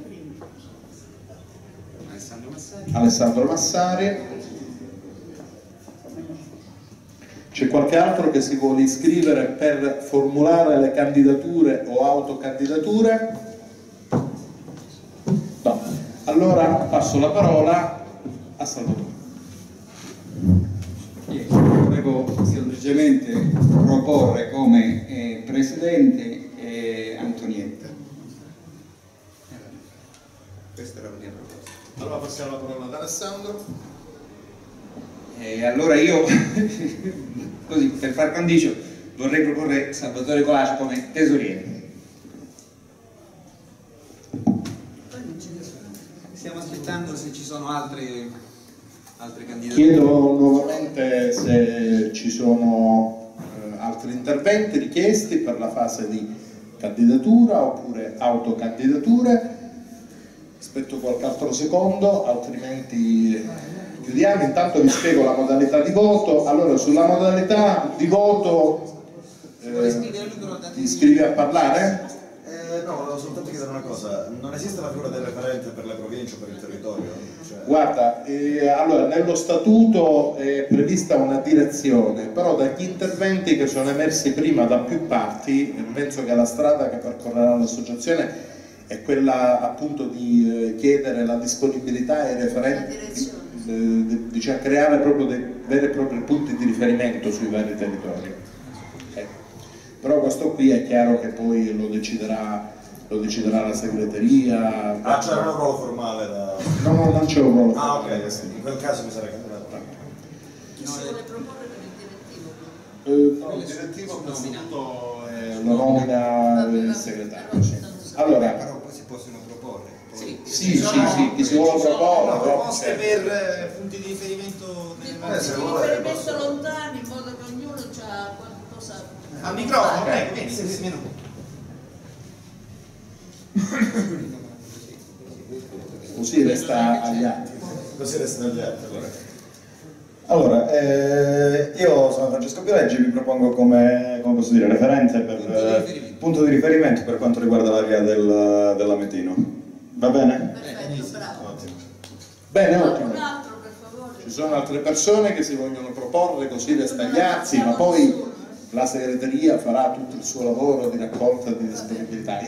C: Alessandro Massari. C'è qualche altro che si vuole iscrivere per formulare le candidature o autocandidature? No. Allora passo la parola a Salvatore.
I: Volevo semplicemente proporre come presidente Antonietta.
B: Questa era la mia proposta.
C: Allora passiamo la parola ad Alessandro.
H: Allora io, così per far condicio, vorrei proporre Salvatore Colace come tesoriere. Stiamo aspettando se ci sono altre candidature.
C: Chiedo nuovamente se ci sono altri interventi richiesti per la fase di candidatura oppure autocandidature. Aspetto qualche altro secondo, altrimenti chiudiamo. Intanto vi spiego la modalità di voto. Allora, sulla modalità di voto ti iscrivi a parlare?
Q: No, volevo soltanto chiedere una cosa, non esiste la figura del referente per le province o per il territorio? Cioè...
C: Guarda, allora nello statuto è prevista una direzione, però dagli interventi che sono emersi prima da più parti, penso che la strada che percorrerà l'associazione è quella appunto di chiedere la disponibilità ai referenti, di creare proprio dei veri e propri punti di riferimento sui vari territori. Però questo qui è chiaro che poi lo deciderà la segreteria.
Q: Ah, c'era un ruolo formale da...
C: No, non c'è un ruolo
Q: formale.
C: formale.
Q: Ah, ok, in quel caso mi sarei candidato.
A: Chi si vuole proporre per il direttivo?
C: No, il direttivo lo nomina il segretario. Sì. Allora,
H: però poi si possono proporre.
C: Sì, chi si vuole proporre.
H: Proposte per punti di riferimento
A: riferimento lontani, in modo che ognuno ha qualcosa.
H: Al microfono, bene, sì.
C: Così resta agli atti.
Q: Così resta agli atti.
P: Allora, io sono Francesco Pileggi, vi propongo come posso dire, referente per punto di riferimento per quanto riguarda l'area dell'Ametino. Va bene?
A: Perfetto, bravo.
Q: Ottimo.
C: Bene, ottimo.
A: Un altro, per favore.
C: Ci sono altre persone che si vogliono proporre, così resta agli atti, ma poi la segreteria farà tutto il suo lavoro di raccolta di disponibilità.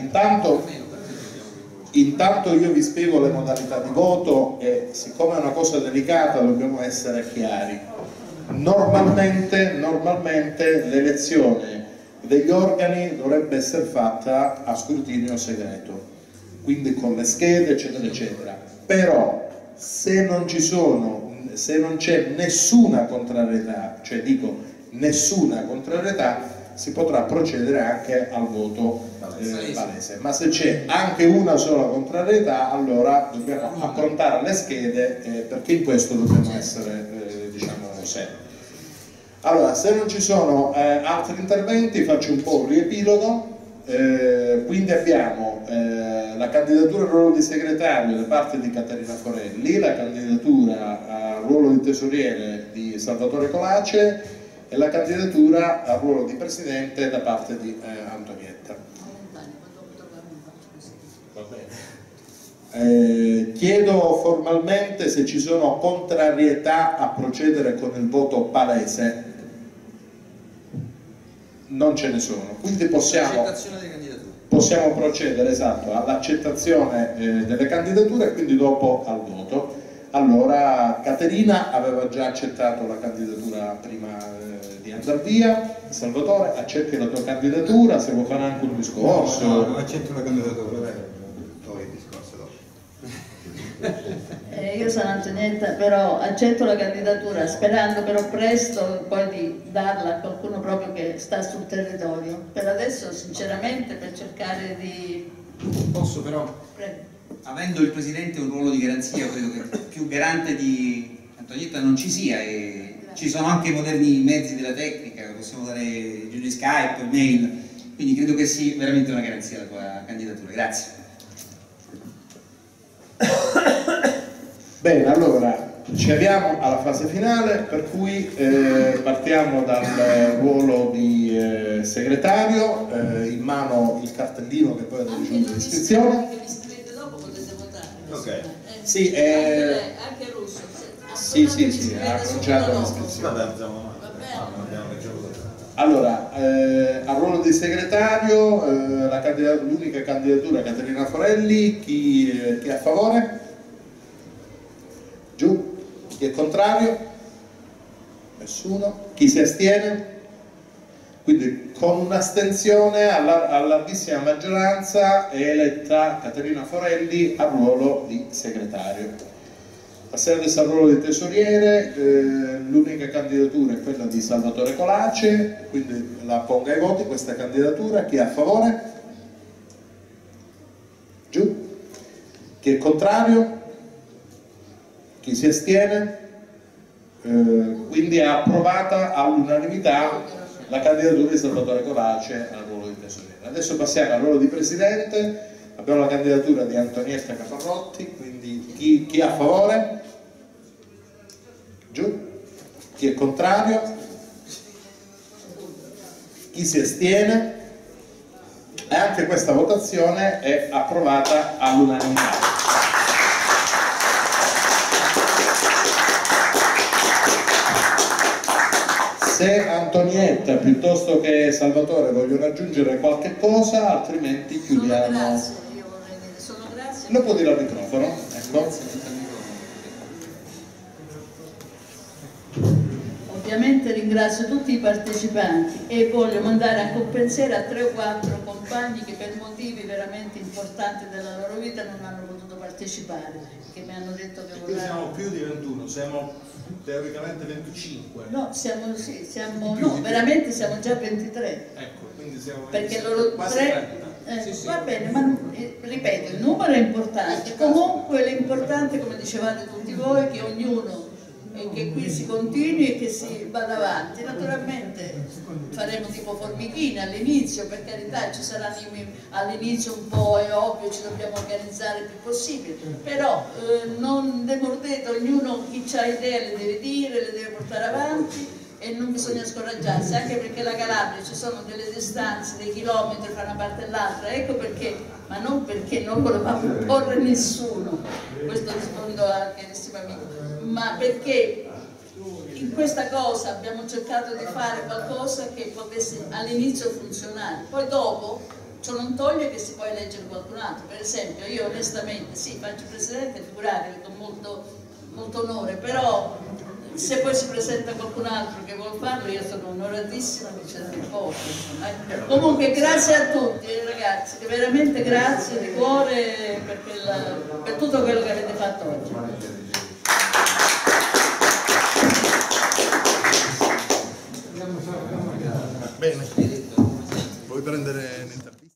C: Intanto io vi spiego le modalità di voto e siccome è una cosa delicata dobbiamo essere chiari. Normalmente l'elezione degli organi dovrebbe essere fatta a scrutinio segreto, quindi con le schede eccetera eccetera, però se non c'è nessuna contrarietà, cioè dico nessuna contrarietà, si potrà procedere anche al voto palese, ma se c'è anche una sola contrarietà allora dobbiamo approntare le schede perché in questo dobbiamo essere diciamo seri. Allora, se non ci sono altri interventi faccio un po' un riepilogo. Quindi abbiamo la candidatura al ruolo di segretario da parte di Caterina Forelli, la candidatura al ruolo di tesoriere di Salvatore Colace e la candidatura al ruolo di presidente da parte di Antonietta. Va bene. Chiedo formalmente se ci sono contrarietà a procedere con il voto palese. Non ce ne sono, quindi possiamo procedere all'accettazione delle candidature e quindi dopo al voto. Allora, Caterina aveva già accettato la candidatura prima di andare via. Salvatore, accetti la tua candidatura, se vuoi fare anche un discorso.
H: No, non accetto la candidatura, poi il discorso dopo.
A: Io sono Antonietta, però accetto la candidatura sperando però presto poi di darla a qualcuno proprio che sta sul territorio. Per adesso sinceramente per cercare di...
H: Posso però?
A: Prego.
H: Avendo il Presidente un ruolo di garanzia, credo che più garante di Antonietta non ci sia e ci sono anche i moderni mezzi della tecnica, possiamo dare giù Skype, mail, quindi credo che sia veramente una garanzia la tua candidatura. Grazie.
C: Bene, allora ci arriviamo alla fase finale per cui partiamo dal ruolo di segretario, in mano il cartellino che poi ha ricevuto l'iscrizione.
Q: Ok.
C: Sì,
A: anche Russo.
C: sì, ha cominciato l'iscrizione.
Q: Vabbè, abbiamo ricevuto.
C: Allora, al ruolo di segretario, l'unica candidatura Caterina Forelli, chi è a favore? Giù. Chi è contrario? Nessuno. Chi si astiene? Quindi con un'astensione a larghissima maggioranza è eletta Caterina Forelli al ruolo di segretario. Passiamo adesso al ruolo di tesoriere. L'unica candidatura è quella di Salvatore Colace, quindi la pongo ai voti questa candidatura. Chi è a favore? Giù. Chi è contrario? Chi si astiene? Quindi è approvata all'unanimità la candidatura di Salvatore Colace al ruolo di tesoriere. Adesso passiamo al ruolo di presidente. Abbiamo la candidatura di Antonietta Caparrotti, quindi chi è a favore? Giù. Chi è contrario? Chi si astiene? E anche questa votazione è approvata all'unanimità. Se Antonietta piuttosto che Salvatore vogliono aggiungere qualche cosa, altrimenti chiudiamo.
A: Sono grazie.
C: Lo può dire al microfono? Ecco.
A: Ovviamente ringrazio tutti i partecipanti e voglio mandare anche un pensiero a 3 o 4 compagni che per motivi veramente importanti della loro vita non hanno potuto partecipare, che mi hanno detto che
C: Qui siamo più di 21, siamo teoricamente 25.
A: No, veramente siamo già 23.
C: Ecco, quindi siamo
A: perché loro
C: quasi
A: 3
C: 30. Sì.
A: Va bene, ma ripeto, il numero è importante. Comunque l'importante, come dicevate tutti voi, che ognuno e che qui si continui e che si vada avanti. Naturalmente faremo tipo formichine all'inizio, per carità, ci saranno all'inizio un po', è ovvio, ci dobbiamo organizzare il più possibile, però non demordete, ognuno chi ha idee le deve dire, le deve portare avanti e non bisogna scoraggiarsi, anche perché la Calabria ci sono delle distanze, dei chilometri fra una parte e l'altra, ecco perché, ma non perché non volevamo imporre nessuno, questo rispondo anche carissimo amico, ma perché in questa cosa abbiamo cercato di fare qualcosa che potesse all'inizio funzionare, poi dopo ciò non toglie che si può eleggere qualcun altro. Per esempio io onestamente sì, faccio presidente, figuratevi, con molto onore, però se poi si presenta qualcun altro che vuole farlo io sono onoratissima che ce ne posso. Comunque grazie a tutti ragazzi, veramente grazie di cuore per tutto quello che avete fatto oggi.
C: Bene, vuoi prendere l'intervista?